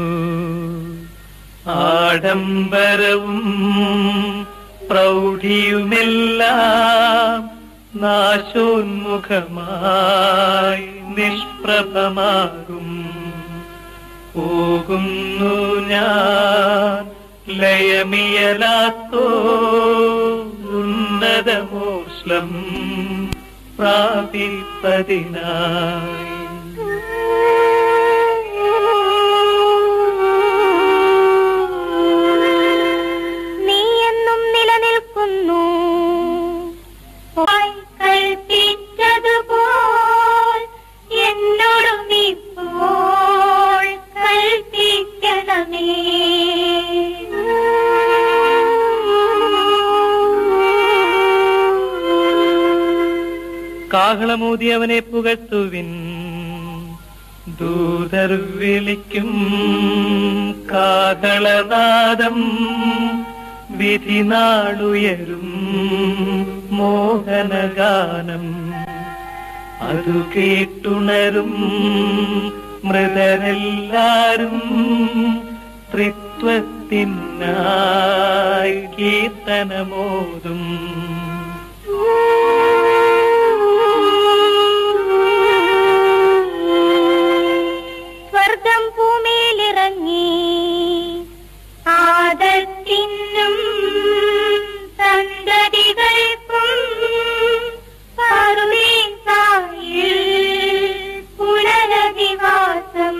ആഡംബരവും പ്രൗഢിയുമെല്ലാം നാശോന്മുഖമായി നിഷ്പ്രഭമാകും. പോകുന്നു ഞാൻ ലയമിയലാത്തോ ഉന്നത പദമോഷ്ലം പ്രാപിപ്പതിനായി. നീ എന്നും നിലനിൽക്കുന്നു, കൽപ്പിച്ചതുപോൽ എന്നോടും ഇപ്പോൾ കൽപ്പിക്കണമേ. കാഹളമൂതി അവനെ പുകഴ്ത്തുവിൻ, ദൂതർ വിളിക്കും കാഹളനാദം, വിധിനാളുയരും മോഹനഗാനം. അതു കേട്ടുണരും മൃതരെല്ലാരും, ത്രിത്വത്തിനായി കീർത്തനമോതും. സ്വർഗം ഭൂമിയിലിറങ്ങി ആദത്തിനും സന്തതികൾക്കും പുനരധിവാസം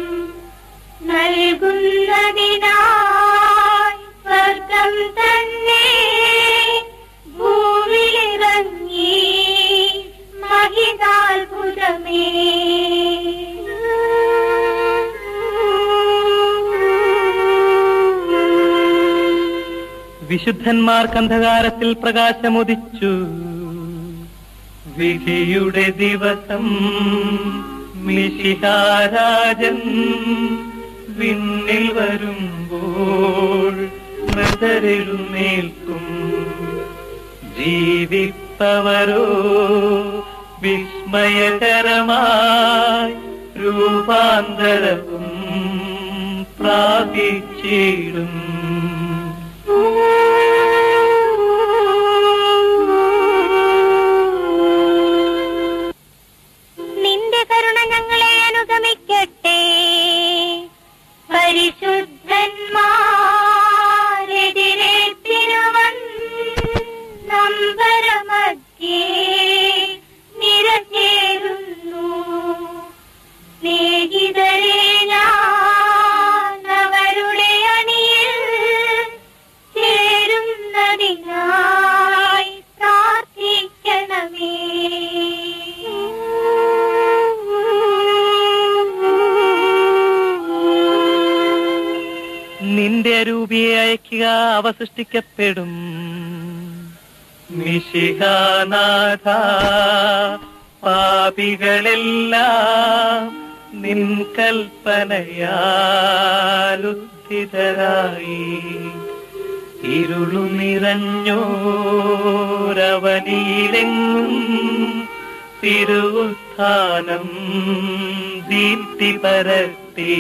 നൽകുന്നതിനായി സ്വർഗം തന്നെ ഭൂമിയിലിറങ്ങി മഹിതാത്ഭുതമേ. വിശുദ്ധന്മാർക്ക് അന്ധകാരത്തിൽ പ്രകാശമുദിച്ചു. വിധിയുടെ ദിവസം മിശിഹാരാജൻ വിണ്ണിൽ വരുമ്പോൾ മൃതരെഴുന്നേൽക്കും. ജീവിപ്പവരോ വിസ്മയകരമായി രൂപാന്തരവും പ്രാപിച്ചിടും. നിന്റെ കരുണ ഞങ്ങളെ അനുഗമിക്കട്ടെ. പരിശുദ്ധന്മാരെതിരേൽപ്പിനുവൻ നമ്പരമധ്യേ നിരചേരുന്നു. സ്നേഹിതരെ ഞാൻ അവരുടെ അണിയിൽ ചേരുന്നതിനായി പ്രാർത്ഥിക്കണമേ. നിന്റെ അരൂപിയെ അയക്കുക, അവ സൃഷ്ടിക്കപ്പെടും. മിശിഹാനാഥ, പാപികളെല്ലാം നിൻ കൽപ്പനയാലുദ്ധിതരായി. ഇരുളു നിറഞ്ഞോരവനിയിലെങ്ങും തിരുവുത്ഥാനം ദീപ്തി പരത്തി.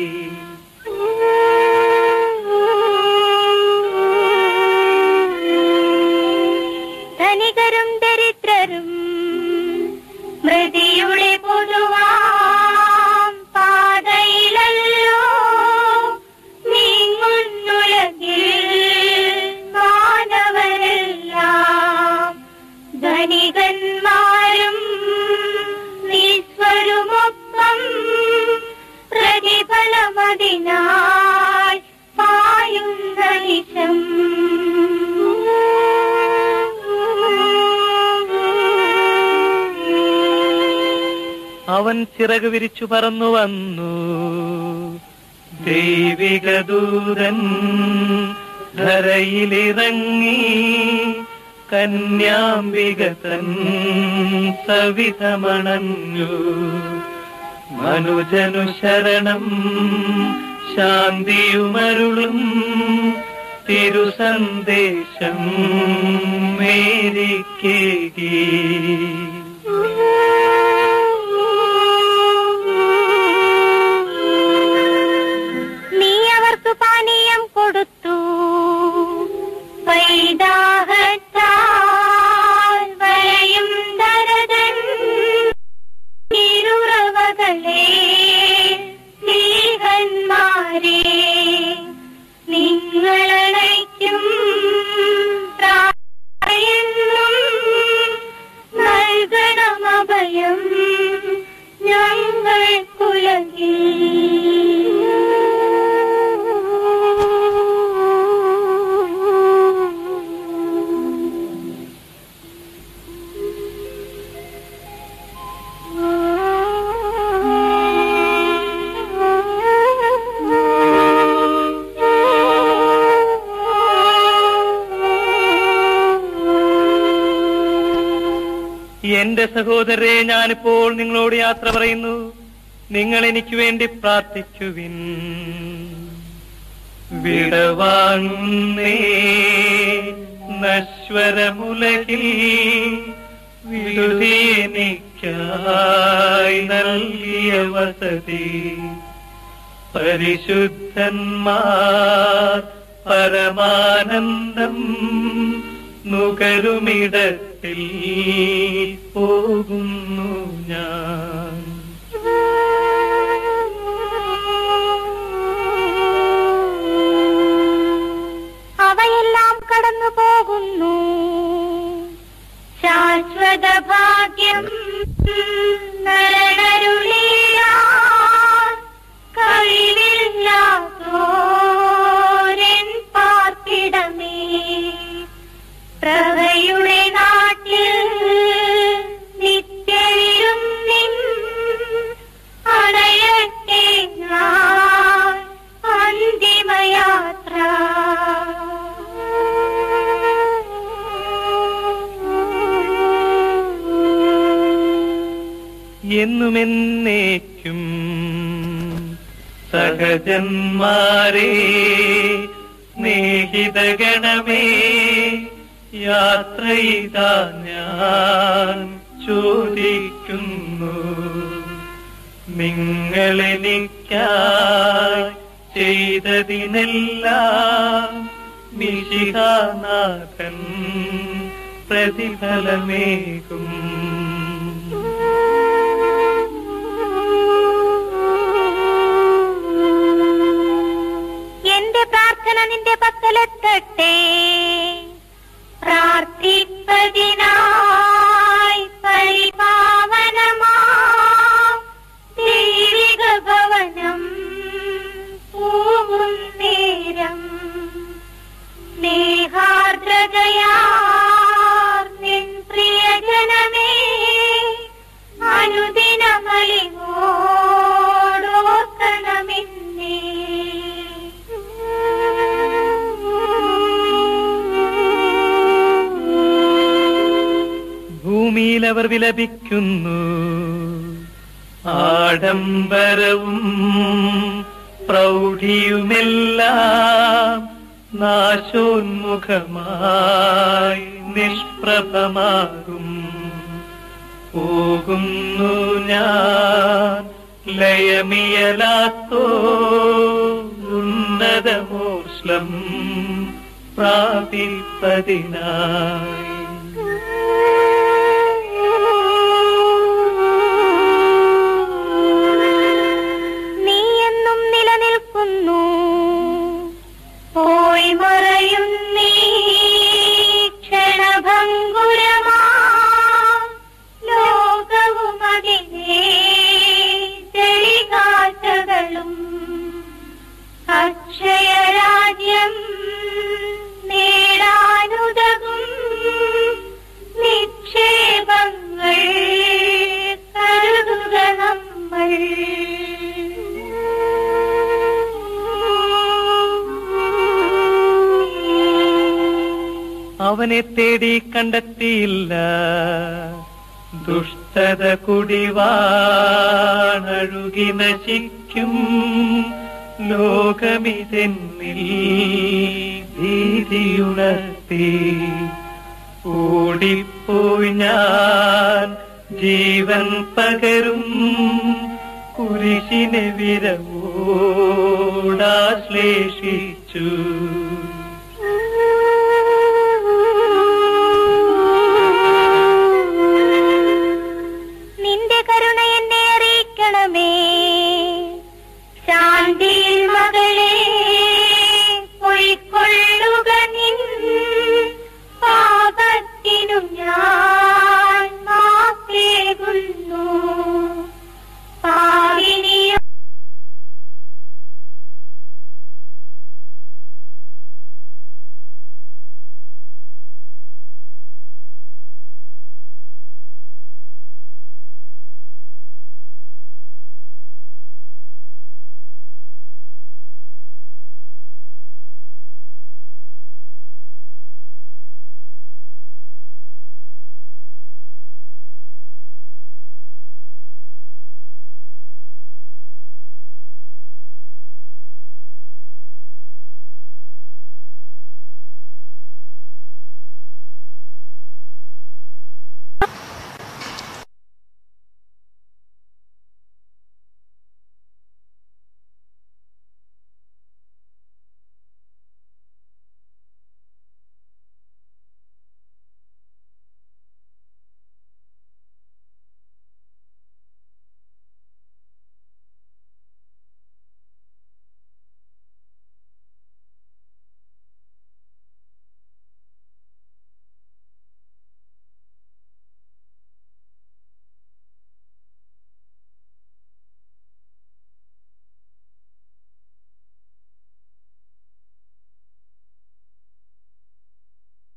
ധനികരും ദരിദ്രരും മൃതിയുടെ പൊതുവാം പാതയിലല്ലോ നീങ്ങുന്നുലകിൽ മാനവരെല്ലാം. ധനികന്മാരും നിസ്വരുമൊപ്പം പ്രതിഫലമതിനായി പായുന്ന നിശം. അവൻ ചിറക് വിരിച്ചു പറന്നു വന്നു. ദൈവിക ദൂതൻ ധരയിലിറങ്ങി, കന്യാംബിക തൻ സവിധമണഞ്ഞു. മനുജനു ശരണം ശാന്തിയുമരുളും തിരുസന്ദേശം മേരിക്കേകി. നീ അവർക്ക് പാനീയം കൊടുത്തു. വൈദാഹത്താൽ വലയും ദരതൻ തിരുറവകളെ സ്നേഹന്മാരെ നിങ്ങളണയ്ക്കും പ്രായന്നു പ്രിയ സഹോദരരെ, ഞാനിപ്പോൾ നിങ്ങളോട് യാത്ര പറയുന്നു. നിങ്ങൾ എനിക്ക് വേണ്ടി പ്രാർത്ഥിക്കുവിൻ. വിടവാങ്ങുന്നേ നശ്വരമുലകിൽ വിടുതീനിക്കായി നൽകിയ വസതി, പരിശുദ്ധന്മാർ പരമാനന്ദം നുകരുമിടത്തിൽ പോകുന്നു ഞാൻ. അവയെല്ലാം കടന്നു പോകുന്നു. ശാശ്വത ഭാഗ്യം നരനരുളിയാൻ കഴിവില്ലാത്തോരൻ പാർപ്പിടമേ, പ്രഭയുടെ നാട്ടിൽ നിത്യവിരും നിൻ അണയട്ടെ ഞാൻ അന്തിമയാത്ര. എന്നുമെന്നേക്കും സഹജന്മാരെ, സ്നേഹിതഗണമേ, യാത്രയിതാ ഞാൻ ചോദിക്കുന്നു. നിങ്ങളെനിക്കായി ചെയ്തതിനെല്ലാം മിശിഹാനാഥൻ പ്രതിഫലമേകും. എന്റെ പ്രാർത്ഥന നിന്റെ പക്കലെത്തട്ടെ. പ്രാർത്ഥിപ്പതിനായി പരിപാവനമാം ദൈവിക ഭവനം പോകും നേരം, സ്നേഹാർദ്രതയാർ നിൻ പ്രിയജനമേ, അനുദിനമലിവോടോർക്കണമെന്നേ. ഭൂമിയിൽ അവർ വിലപിക്കുന്നു. ആഡംബരവും പ്രൗഢിയുമെല്ലാം നാശോന്മുഖമായി നിഷ്പ്രഭമാകും. പോകുന്നു ഞാൻ ലയമിയലാത്തോ ഉന്നതമോഷ്ലം പ്രാപിപ്പതിനായി. നീ എന്നും നിലനിൽക്കുന്നു. പോയി മറയുന്നീ ക്ഷണഭംഗുരമാ ലോകവും അതിനെ തെളികാറ്റകളും. അക്ഷയരാജ്യം നേടാനുതകും നിക്ഷേപങ്ങൾ കരുതുക നമ്മൾ. അവനെ തേടി കണ്ടെത്തിയില്ല. ദുഷ്ടത കുടിവാണഴുകി നശിക്കും. ലോകമിതെന്നിൽ ഭീതിയുണർത്തി. ഓടിപ്പോയി ഞാൻ ജീവൻ പകരും കുരിശിനെ വിരവോടാശ്ലേഷിച്ചു. നിന്റെ കരുണ എന്നെ അറിയിക്കണമേ. ശാന്തിയിൽ മകളെ പൊയ്ക്കൊള്ളുക നിൻ പാപത്തിനു ഞാൻ മാപ്പേകുന്നു. പാവിനിയോ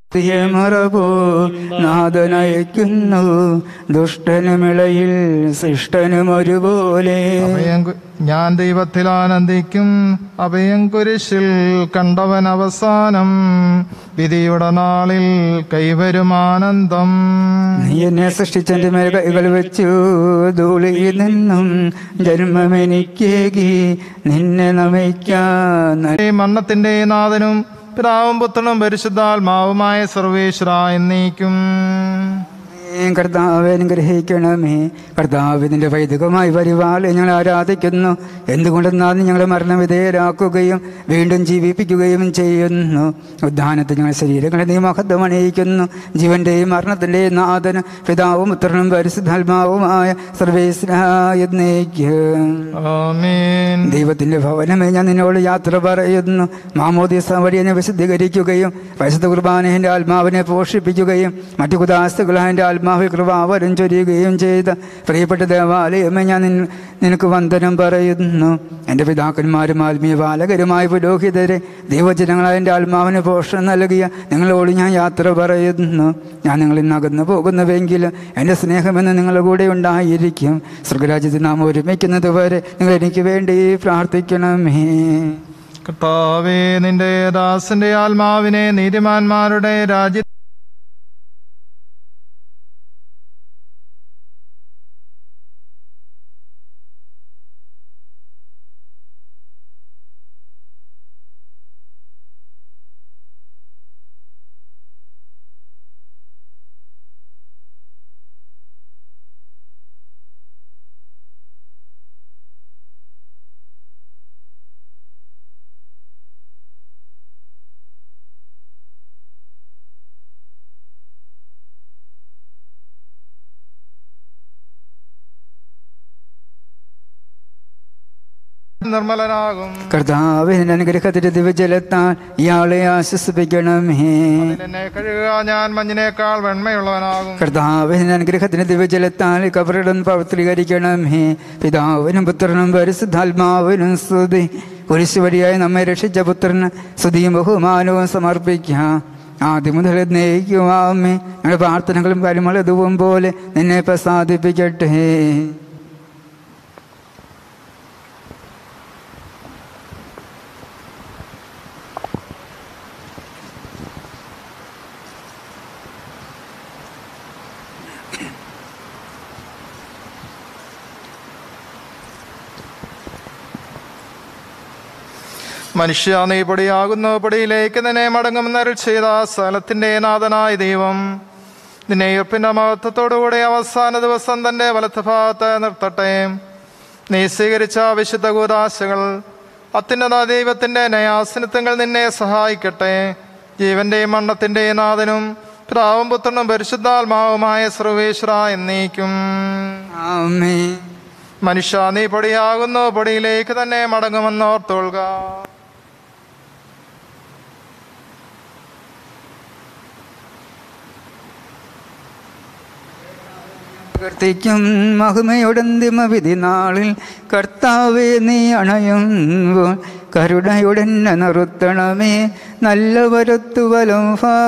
മറപോ നാഥനയക്കുന്നു ദുഷ്ടനുമിളയിൽ ശിഷ്ടനും ഒരുപോലെ. ഞാൻ ദൈവത്തിൽ ആനന്ദിക്കും, അഭയം കുരിശിൽ കണ്ടവൻ അവസാനം, വിധിയുടെ നാളിൽ കൈവരും ആനന്ദം. നീ എന്നെ സൃഷ്ടിച്ചെന്റെ മേൽ കൈകൾ വെച്ചു, ധൂളിയിൽ നിന്നും ജന്മമെനിക്കേകി നിന്നെ നമിക്കാൻ. മരണത്തിന്റെ നാഥനും പിതാവും പുത്രനും പരിശുദ്ധാത്മാവുമായ സർവേശ്വര എന്നേക്കും. കർത്താവെ അനുഗ്രഹിക്കണമേ. കർത്താവ് നിന്റെ വൈദികമായി പരിപാലനം ഞങ്ങൾ ആരാധിക്കുന്നു. എന്തുകൊണ്ടെന്നാൽ ഞങ്ങളെ മരണവിധേയരാക്കുകയും വീണ്ടും ജീവിപ്പിക്കുകയും ചെയ്യുന്നു. ഉദ്ധാനത്തിൽ ഞങ്ങളുടെ ശരീരങ്ങളെ നീ മഹത്വമണിയിക്കുന്നു. ജീവന്റെയും മരണത്തിന്റെയും നാഥനും പിതാവും പുത്രനും പരിശുദ്ധാത്മാവുമായ സർവേശ്വരന്നേക്കും. ദൈവത്തിന്റെ ഭവനമേ, ഞാൻ നിന്നോട് യാത്ര പറയുന്നു. മാമോദീസ വഴി എന്നെ വിശുദ്ധീകരിക്കുകയും പരിശുദ്ധ കുർബാനയുടെ ആത്മാവിനെ പോഷിപ്പിക്കുകയും മറ്റു കുദാസ്തുകളായ ആത്മാവ് കൃപാവരം ചൊരിയുകയും ചെയ്ത പ്രിയപ്പെട്ട ദേവാലയമേ, ഞാൻ നിനക്ക് വന്ദനം പറയുന്നു. എൻ്റെ പിതാക്കന്മാരും ആത്മീയ ബാലകരുമായ പുരോഹിതരെ, ദൈവജനങ്ങളായ എൻ്റെ ആത്മാവിന് പോഷണം നൽകിയ നിങ്ങളോട് ഞാൻ യാത്ര പറയുന്നു. ഞാൻ നിങ്ങളിൽ നിന്ന് അകന്നു പോകുന്നുവെങ്കിലും എൻ്റെ സ്നേഹമെന്ന് നിങ്ങളുടെ കൂടെ ഉണ്ടായിരിക്കും. സ്വർഗരാജ്യത്തിൽ നാം ഒരുമിക്കുന്നത് വരെ നിങ്ങൾ എനിക്ക് വേണ്ടി പ്രാർത്ഥിക്കണമേ. കർത്താവേ, നിന്റെ ദാസന്റെ ആത്മാവിനെ നീതിമാന്മാരുടെ രാജ്യ നിർമ്മലനാകും. കർത്താവേ, നിന്റെ അനുഗ്രഹത്തിന്റെ ദിവ്യജലത്താൽ ഇയാളെ ആശ്വസിപ്പിക്കണമേ. എന്നെ കഴുകുക, ഞാൻ മഞ്ഞിനേക്കാൾ വെണ്മയുള്ളവനാകും. കർത്താവേ, നിന്റെ അനുഗ്രഹത്തിന്റെ ദിവ്യജലത്താൽ കബറിടം പവിത്രീകരിക്കണമേ. പിതാവിനും പുത്രനും പരിശുദ്ധാത്മാവിനും സ്തുതി. കുരിശ് വഴിയായി നമ്മെ രക്ഷിച്ച പുത്രന് സ്തുതിയും ബഹുമാനവും സമർപ്പിക്കാം. ആദ്യം മുതൽ എന്നേക്കുമാമേ. ഞങ്ങളുടെ പ്രാർത്ഥനകളും കരിമളതുവും പോലെ നിന്നെ പ്രസാദിപ്പിക്കട്ടെ. മനുഷ്യ, നീ പൊടിയാകുന്നു, പൊടിയിലേക്ക് നിന്നെ മടങ്ങുമെന്ന് അരുൾ ചെയ്ത സ്ഥലത്തിന്റെ നാഥനായ ദൈവം നിന്നെ ഉയർപ്പിന്റെ മഹത്വത്തോടുകൂടി അവസാന ദിവസം തന്റെ വലത്ത് ഭാഗത്ത് നിർത്തട്ടെ. നീ സ്വീകരിച്ച വിശുദ്ധ കൂദാശകൾ അത്യുന്നത ദൈവത്തിന്റെ ന്യായാസനത്വങ്ങൾ നിന്നെ സഹായിക്കട്ടെ. ജീവന്റെയും മരണത്തിന്റെയും നാഥനും പിതാവും പുത്രനും പരിശുദ്ധാത്മാവുമായ സർവേശ്വര എന്നേക്കും. മനുഷ്യ, നീ പൊടിയാകുന്നു, പൊടിയിലേക്ക് തന്നെ മടങ്ങുമെന്ന് ഓർത്തുകൊള്ളുക. ും മഹിമയുടന്തിമ വിധി നാളിൽ കർത്താവേ, നീ അണയുമ്പോൾ കരുണയുടനെ നിർത്തണമേ. നല്ല വരത്തു വലം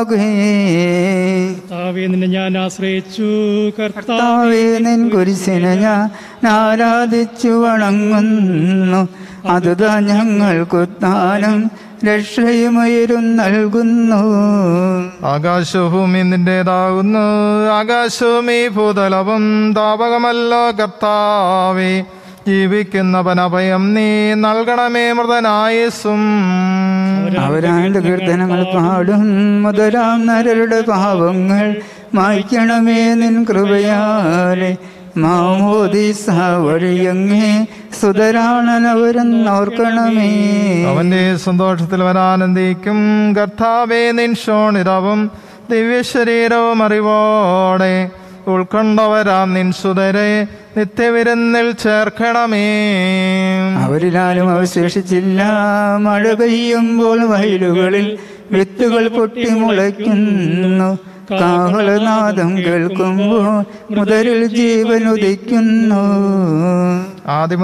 ഭാഗേ. നിന്നെ ഞാൻ ആശ്രയിച്ചു. കർത്താവേ, നിൻ കുരിശിനെ ഞാൻ ആരാധിച്ചു വണങ്ങുന്നു. അതുതാ ഞങ്ങൾക്കുത്താനം രക്ഷയുമയരും നൽകുന്നു. ആകാശഭൂമി നിന്റേതാകുന്നു, ആകാശവും ഈ ഭൂതലവും താപകമല്ലോ കർത്താവേ. ജീവിക്കുന്നവൻ അഭയം നീ നൽകണമേ മൃതനായുസ്സും. അവരാന്റെ കീർത്തനങ്ങൾ പാടും മുതലാം നരരുടെ പാവങ്ങൾ മായ്ക്കണമേ നിൻ കൃപയാലെ. മാമോദീസ വഴിയങ്ങേ സുതരാണനവരെന്നോർക്കണമേ. അവന്റെ സന്തോഷത്തിൽ വരാനന്ദിക്കും കർത്താവേ. നിൻ ശോണിതവും ദിവ്യശരീരവും അറിവോടെ ഉൾക്കൊണ്ടവരാം നിൻ സുതരെ നിത്യവിരുന്നിൽ ചേർക്കണമേ. അവരിലാരും അവശേഷിച്ചില്ല. മഴ പെയ്യുമ്പോൾ വയലുകളിൽ വിത്തുകൾ പൊട്ടി മുളയ്ക്കുന്നു. കാഹളനാദം കേൾക്കുമ്പോൾ മുതലിൽ ജീവൻ ഉദിക്കുന്നു. ആദ്യം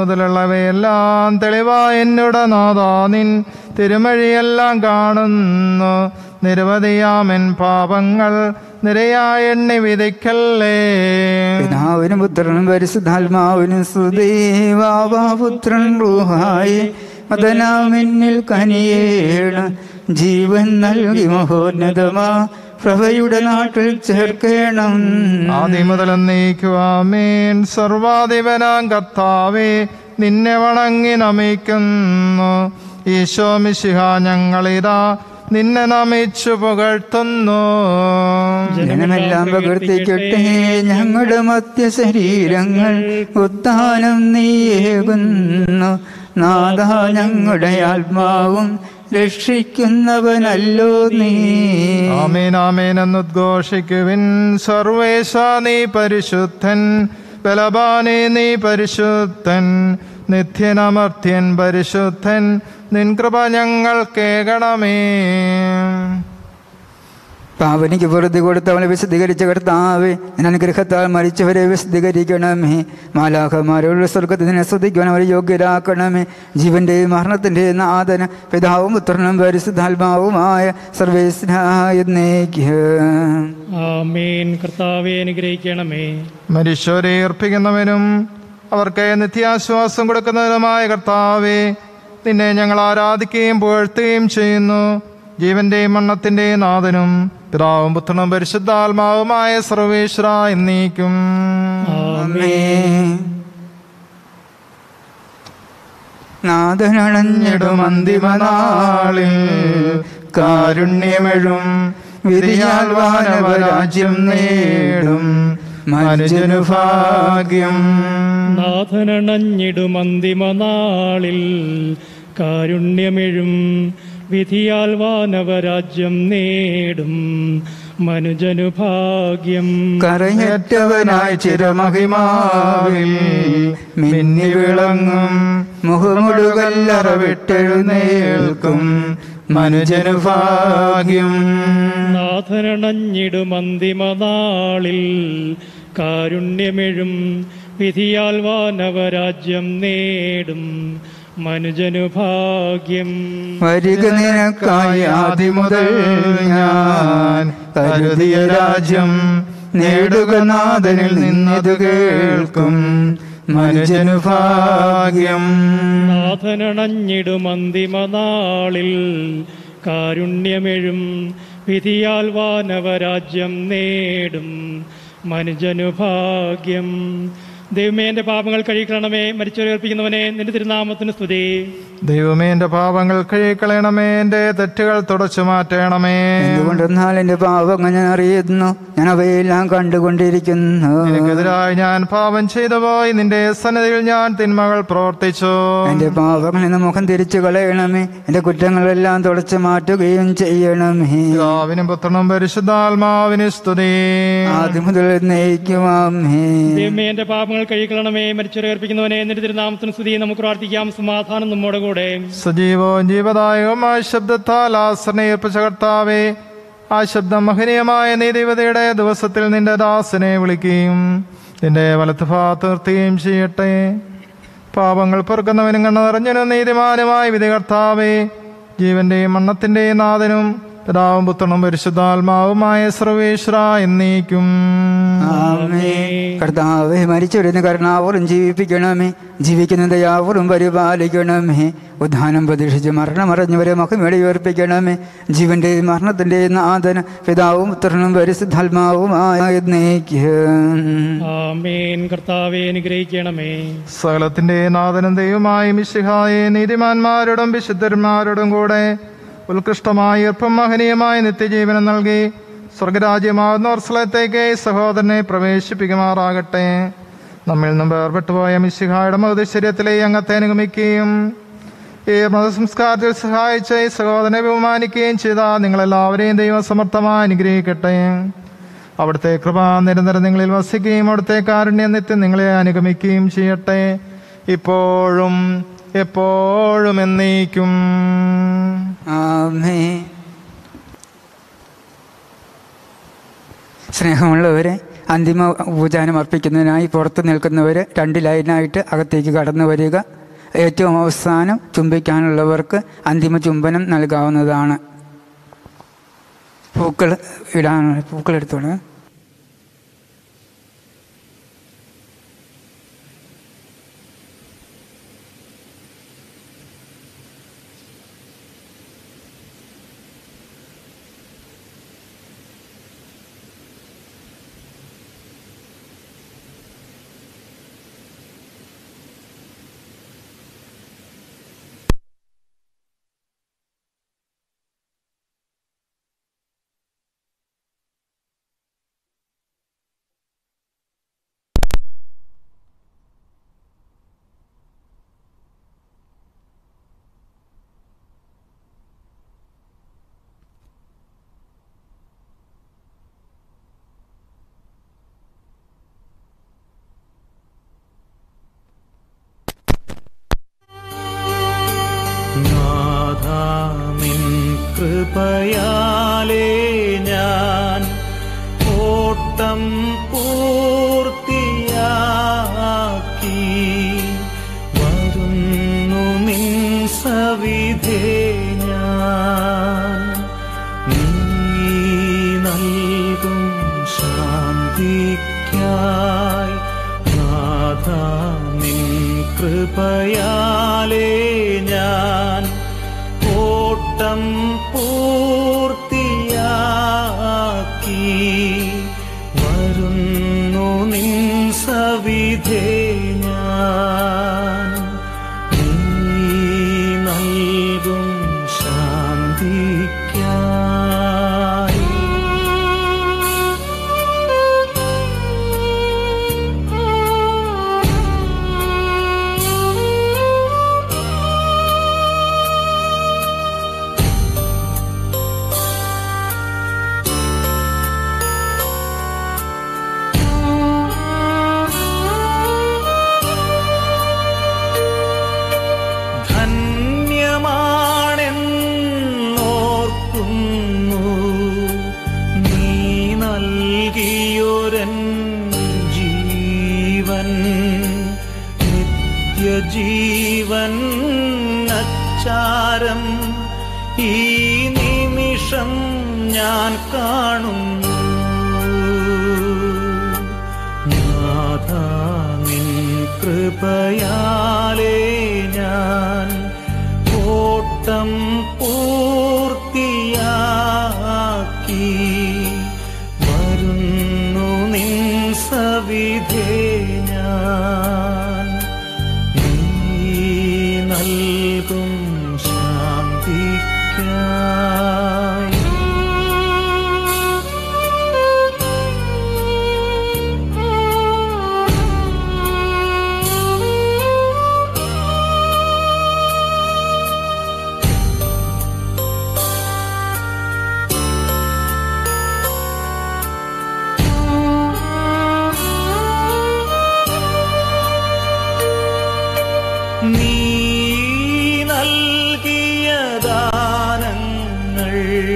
മുതലുള്ളവയെല്ലാം തെളിവായ എന്നോട് നാഥാ, നിൻ തിരുമഴിയെല്ലാം കാണുന്നു. നിരവധിയാമൻ പാപങ്ങൾ നിരയായ എണ്ണി വിധിക്കല്ലേ. പിതാവിനും പുത്രനും പരിശുദ്ധാത്മാവിനും സ്തുതി. വാവാപുത്രൻ റൂഹായി മദനാമിന്നിൽ കനിയേണം. ജീവൻ നൽകി മഹോന്നതമാ പ്രഭയുടെ നാട്ടിൽ ചേർക്കണം. ആദ്യം മുതൽ എന്നേക്കുവാമേൻ. സർവാധിപനാം കർത്താവേ, നിന്നെ വണങ്ങി നമിക്കുന്നു. ഈശോ മിശിഹ, ഞങ്ങളിതാ നിന്നെ നമിച്ചു പുകഴ്ത്തുന്നു. ജനമെല്ലാം പ്രകീർത്തിക്കട്ടെ ഞങ്ങളുടെ മധ്യ ശരീരങ്ങൾ ഉത്ഥാനം നീയേകുന്നു. നാഥ, ഞങ്ങളുടെ ആത്മാവും രക്ഷിക്കുന്നവനല്ലോ നീ. ആമേൻ ആമേൻ എന്നുദ്ഘോഷിക്കുവിൻ. സർവേശ നീ പരിശുദ്ധൻ, ബലവാനേ നീ പരിശുദ്ധൻ, നിത്യനമർത്യൻ പരിശുദ്ധൻ, നിൻ കൃപ ഞങ്ങൾ കേൾക്കണമേ. പാവനിക്ക് വെറുതെ കൊടുത്തവനെ വിശദീകരിച്ച കർത്താവേ, നിൻ അനുഗ്രഹത്താൽ മരിച്ചവരെ വിശദീകരിക്കണമേ. മാലാഖമാരുടെ സ്വർഗത്തിൽ നിന്നെ സ്തുതിക്കുവാൻ അവരെ യോഗ്യരാക്കണമേ. ജീവന്റെയും മരണത്തിന്റെയും നാഥന പിതാവും പുത്രനും പരിശുദ്ധാത്മാവുമായ സർവേശ്വരനേക്ക്. ആമേൻ. കർത്താവേ, അനുഗ്രഹിക്കണമേ. മരിച്ചവരെ അർപ്പിക്കുന്നവനും അവർക്ക് നിത്യാശ്വാസം കൊടുക്കുന്നവനുമായ കർത്താവേ, നിന്നെ ഞങ്ങൾ ആരാധിക്കുകയും പുകഴ്ത്തുകയും ചെയ്യുന്നു. ജീവന്റെയും മരണത്തിന്റെയും നാഥനും പിതാവും പുത്രനും പരിശുദ്ധാത്മാവുമായ സർവേശ്വര എന്നേക്കും. നാഥനണഞ്ഞിടും അന്തിമനാളിൽ കാരുണ്യമെഴും വിധിയാൽ വാനവരാജ്യം നേടും മനുജനു ഭാഗ്യം. നാഥനണഞ്ഞിടും അന്തിമനാളിൽ കാരുണ്യമെഴും വിധിയാൽ വാനവരാജ്യം നേടും മനുജനു ഭാഗ്യം. കരയറ്റവനായി ചിരമഹിമാവിൽ മിന്നി വിളങ്ങും മുഖമുടുകല്ലറ വിട്ടെഴുന്നേൽക്കും മനുജനു ഭാഗ്യം. നാഥനണഞ്ഞിടും അന്തിമനാളിൽ കാരുണ്യമെഴും വിധിയാൽ വാനവരാജ്യം നേടും മനുജനു ഭാഗ്യം. വരിക നിനക്കായി ആദിമുതൽ ഞാൻ കരുതിയ രാജ്യം നേടുക നാഥനിൽ നിന്നത് കേൾക്കും മനുജനു ഭാഗ്യം. നാഥനണഞ്ഞിടും അന്തിമനാളിൽ കാരുണ്യമെഴും വിധിയാൽ വാനവരാജ്യം നേടും മനുജനു ഭാഗ്യം. ദൈവമേ, എന്റെ പാപങ്ങൾ കഴുകിക്കളയണമേ. മരിച്ചവരെ ഏൽപ്പിക്കുന്നവനെ, നിന്റെ തിരുനാമത്തിന് സ്തുതി. ദൈവമേ, എന്റെ പാപങ്ങൾ കഴുകിക്കളയണമേ. എന്റെ തെറ്റുകൾ തുടച്ചു മാറ്റണമേ. എന്തുകൊണ്ടെന്നാൽ എന്റെ പാപങ്ങൾ ഞാൻ അറിയുന്നു, ഞാൻ അവയെല്ലാം കണ്ടുകൊണ്ടിരിക്കുന്നു. നിനക്കെതിരായി ഞാൻ പാപം ചെയ്തു പോയി, നിന്റെ സന്നിധിയിൽ ഞാൻ തിന്മകൾ പ്രവർത്തിച്ചു. എന്റെ പാപങ്ങളിൽ നിന്ന് മുഖം തിരിച്ചു കളയണമേ. എന്റെ കുറ്റങ്ങളെല്ലാം തുടച്ചു മാറ്റുകയും ചെയ്യണമേ. പിതാവിനും പുത്രനും പരിശുദ്ധാത്മാവിന് സ്തുതി. ആദ്യം മുതൽ എന്നേക്കുമാമേ. ദൈവമേ, എന്റെ പാപങ്ങൾ കഴുകിക്കളയണമേ. മരിച്ചവരെ ഏൽപ്പിക്കുന്നവനെ, നിന്റെ തിരുനാമത്തിന് സ്തുതി. നമുക്ക് പ്രാർത്ഥിക്കാം. സമാധാനം നമ്മോട് കൂടെ. സജീവവും ജീവദായകവുമായ ശബ്ദത്താൽ ആശ്രനെ ഏൽപ്പിച്ച കർത്താവേ, ആ ശബ്ദം മഹനീയമായ നീതിപതിയുടെ ദിവസത്തിൽ നിന്റെ ദാസനെ വിളിക്കുകയും നിന്റെ വലത്ത് ഭാഗത്ത് നിർത്തുകയും ചെയ്യട്ടെ. പാപങ്ങൾ പൊറുക്കുന്നവനും കണ്ണ നിറഞ്ഞനും നീതിമാനുമായ വിധി കർത്താവേ, ജീവന്റെയും മരണത്തിന്റെയും നാഥനും പിതാവും പുത്രനും പരിശുദ്ധാത്മാവുമായ സർവേശ്വര എന്നേക്കും. കർത്താവേ, മരിച്ചവരുന്ന് കരുണാവൂറും ജീവിപ്പിക്കണമേ. ജീവിക്കുന്ന ദയാവൂറും പരിപാലിക്കണമേ. ഉദ്ധാനം പ്രതീക്ഷിച്ച് മരണമറിഞ്ഞവരെ മഹിമയുടെ ഉയർപ്പിക്കണമേ. ജീവന്റെ മരണത്തിന്റെ നാഥന പിതാവും പുത്രനും പരിശുദ്ധാത്മാവുമായ ആമേൻ. കർത്താവേ, അനുഗ്രഹിക്കണമേ. സകലത്തിന്റെ നാഥനും ദൈവമായ മിശിഹായെ, നീതിമാന്മാരോടും വിശുദ്ധന്മാരോടും കൂടെ ഉത്കൃഷ്ടമായ ഈർപ്പം മഹനീയമായ നിത്യജീവനം നൽകി സ്വർഗരാജ്യമാകുന്ന സ്ഥലത്തേക്ക് സഹോദരനെ പ്രവേശിപ്പിക്കുമാറാകട്ടെ. നമ്മിൽ നിന്നും വേർപെട്ടുപോയ മിശിഹായുടെ മഹോദശരീരത്തിലെ അംഗത്തെ അനുഗമിക്കുകയും ഈ മതസംസ്കാരത്തിൽ സഹായിച്ച ഈ സഹോദരനെ ബഹുമാനിക്കുകയും ചെയ്ത നിങ്ങളെല്ലാവരെയും ദൈവം സമർത്ഥമായി അനുഗ്രഹിക്കട്ടെ. അവിടുത്തെ കൃപ നിരന്തരം നിങ്ങളിൽ വസിക്കുകയും അവിടുത്തെ കാരുണ്യം നിത്യം നിങ്ങളെ അനുഗമിക്കുകയും ചെയ്യട്ടെ, ഇപ്പോഴും എപ്പോഴും എന്നേക്കും. ആമേൻ. സ്നേഹമുള്ളവരെ, അന്തിമ പൂജാനം അർപ്പിക്കുന്നതിനായി പുറത്ത് നിൽക്കുന്നവർ 2 ലൈനായിട്ട് അകത്തേക്ക് കടന്നു വരിക. ഏറ്റവും അവസാനം ചുംബിക്കാനുള്ളവർക്ക് അന്തിമ ചുംബനം നൽകാവുന്നതാണ്. പൂക്കൾ ഇടാനുള്ള പൂക്കൾ എടുത്തോളൂ. കൃപയാലേ ഞാൻ ഓട്ടം പൂർത്തിയാക്കി വരുന്നു നിൻ സവിധേ ഞാൻ. നീ നൽകും ശാന്തിക്കായി നാഥാ നിൻ കൃപയാലേ ഞാൻ ഓട്ടം പൂർത്തിയാക്കി വരുന്നു നിൻ സവിധേ ഞാൻ. നീ നൽകും ശാന്തിക്കായി ജീവൻ അച്ചാരം ഈ നിമിഷം ഞാൻ കാണുന്നു. നാഥാ നിൻ കൃപയാലേ ഞാൻ ഓട്ടം പൂർത്തിയാക്കി വരുന്നു നിൻ സവിധേ ഞാൻ. നൽകും ശാന്തിക്കായി നീ നൽകിയ ദാനങ്ങൾ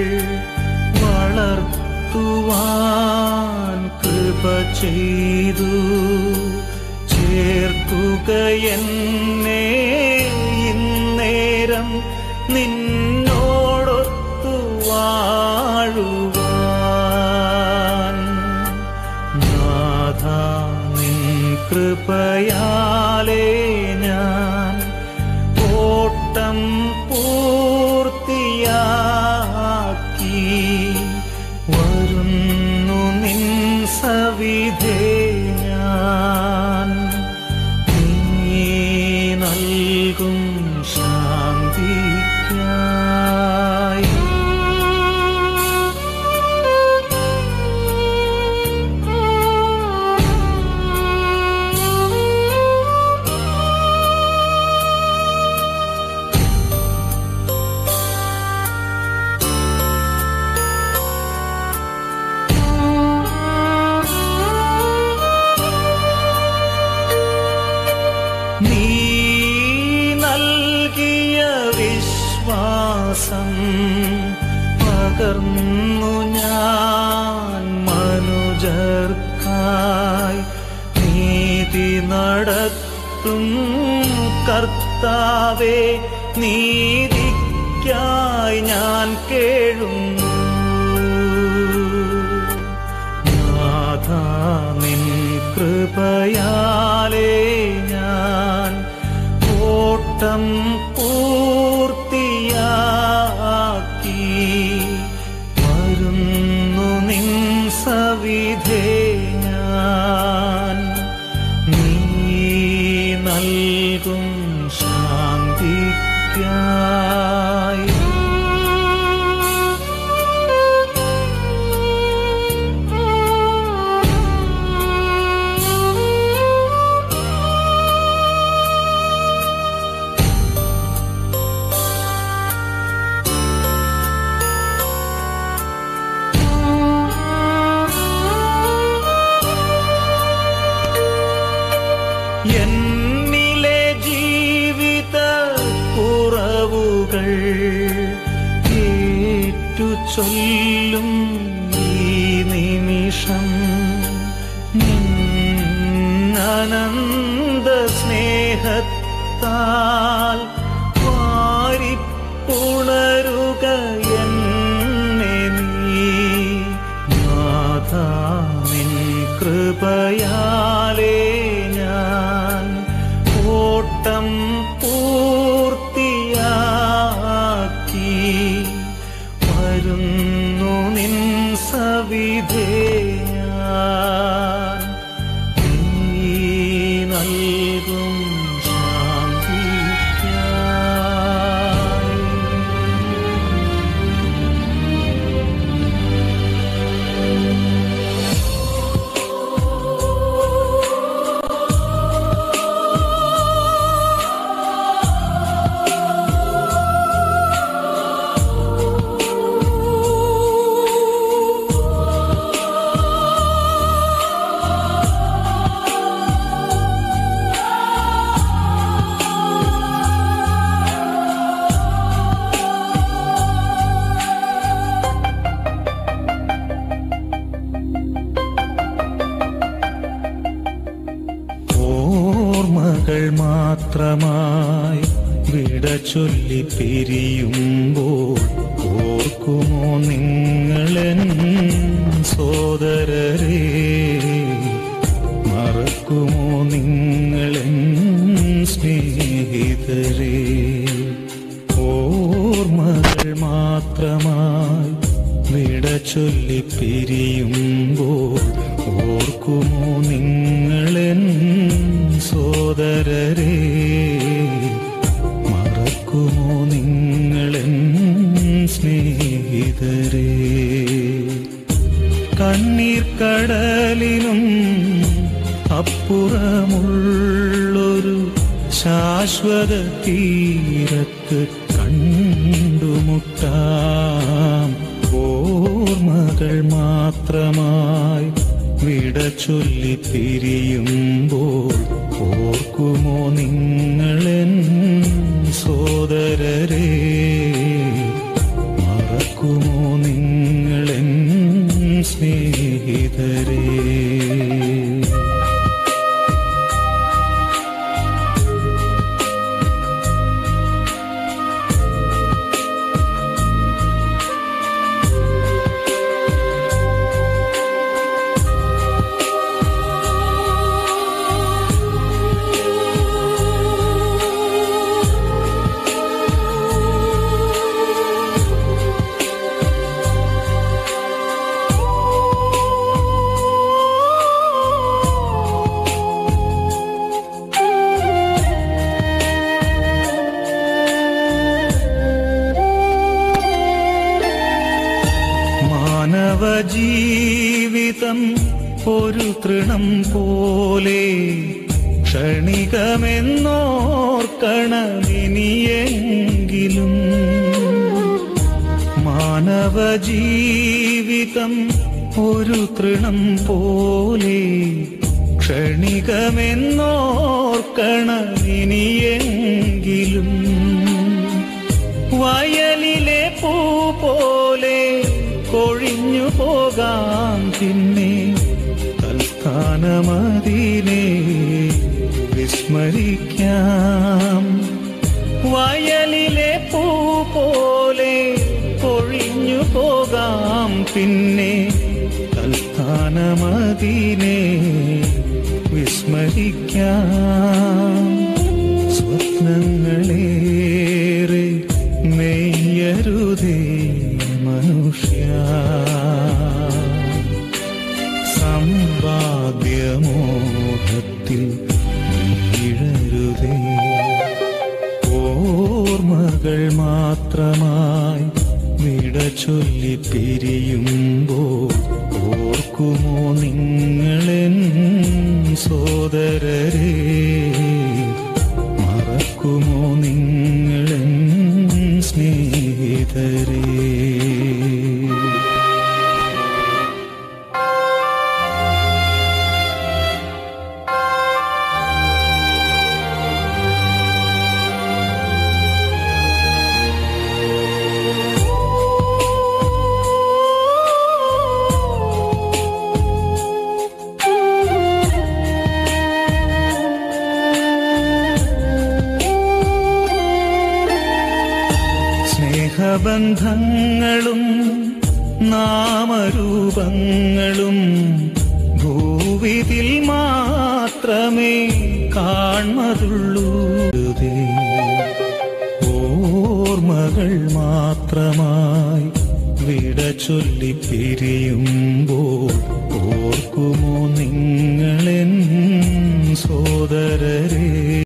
വളർത്തുവാൻ കൃപ ചെയ്തു ചേർക്കുകയെന്നെ ഇന്നേരം നിന്നോടൊത്തു വാഴുവാൻ. നാഥാ നിൻ കൃപയാലേ ഞാൻ ഓട്ടം പൂർത്തിയാക്കി വരുന്നു നിൻ സവിധേ ഞാൻ. നീ നൽകും ശാന്തിക്കായി നീ നൽകിയ വിശ്വാസം പകർന്നു ഞാൻ മനുജർക്കായി നീതി നടത്തും കർത്താവേ. നീതിക്കായി ഞാൻ കേഴുന്നു. കൃപയാലേ ഞാൻ ഓട്ടം പൂർത്തിയാക്കി വരുന്നു നിൻ സവിധേ ഞാൻ. നീ നൽകും ശാന്തിക്കായി എന്നിലെ ജീവിത കുറവുകൾ ഏറ്റു ചൊല്ലും ഈ നിമിഷം അനന്ത സ്നേഹത്താൽ വാരിപ്പുണരുക എന്നെ നീ നാഥാ. നിൻ കൃപയാലേ ഞാൻ ഓട്ടം പൂർത്തിയാക്കി വരുന്നു നിൻ സവിധേ ഞാൻ. നീ നൽകും ശാന്തിക്കായി ഓർമ്മകൾ മാത്രമായി വിട ചൊല്ലി പിരിയുമ്പോൾ ഓർക്കുമോ നിങ്ങളെൻ സോദരരെ? മറക്കുമോ നിങ്ങളെൻ സ്നേഹിതരെ? ഓർമ്മകൾ മാത്രമായി വിട ചൊല്ലി പിരിയുമ്പോൾ ഓർക്കുമോ നിങ്ങളെൻ സോദരരെ? മറക്കുമോ നിങ്ങളെൻ സ്നേഹിതരെ? കണ്ണീർ കടലിനും അപ്പുറമുള്ളൊരു ശാശ്വത തീരത്ത് കണ്ടുമുട്ടാം. ഓർമ്മകൾ മാത്രമായി വിട ചൊല്ലി പിരിയുമ്പോൾ ഓർക്കുമോ നിങ്ങളെൻ സോദരരെ? മറക്കുമോ നിങ്ങളെൻ സ്നേഹിതരെ? ജീവിതം ഒരു തൃണം പോലെ ക്ഷണികമെന്നോർക്കണമിനിയെങ്കിലും. മാനവ ജീവിതം ഒരു തൃണം പോലെ ക്ഷണികമെന്നോർക്കണമിനിയെങ്കിലും. വയലിലെ പൂ പോലെ കൊഴിഞ്ഞു പോകാം പിന്നെ തൽസ്ഥാനമതിനെ വിസ്മരിക്കാം. വയലിലെ പൂ പോലെ കൊഴിഞ്ഞു പോകാം പിന്നെ തൽസ്ഥാനമതിനെ വിസ്മരിക്കാം. സ്വപ്നങ്ങളേറെ നെയ്യരുതേ മനുഷ്യ, സമ്പാദ്യമോഹത്തിൽ വീഴരുതേ. ഓർമ്മകൾ മാത്രമായി വിട ചൊല്ലി പിരിയുമ്പോൾ ഓർക്കുമോ നിങ്ങളെൻ സോദരരെ, മറക്കുമോ നിങ്ങളെൻ സ്നേഹിതരേ. സ്നേഹബന്ധങ്ങളും നാമരൂപങ്ങളും ഭൂവിതിൽ മാത്രമേ കാൺമതുള്ളൂ. ഓർമ്മകൾ മാത്രമായി വിട ചൊല്ലി പിരിയുമ്പോൾ ഓർക്കുമോ നിങ്ങളെൻ സോദരരെ.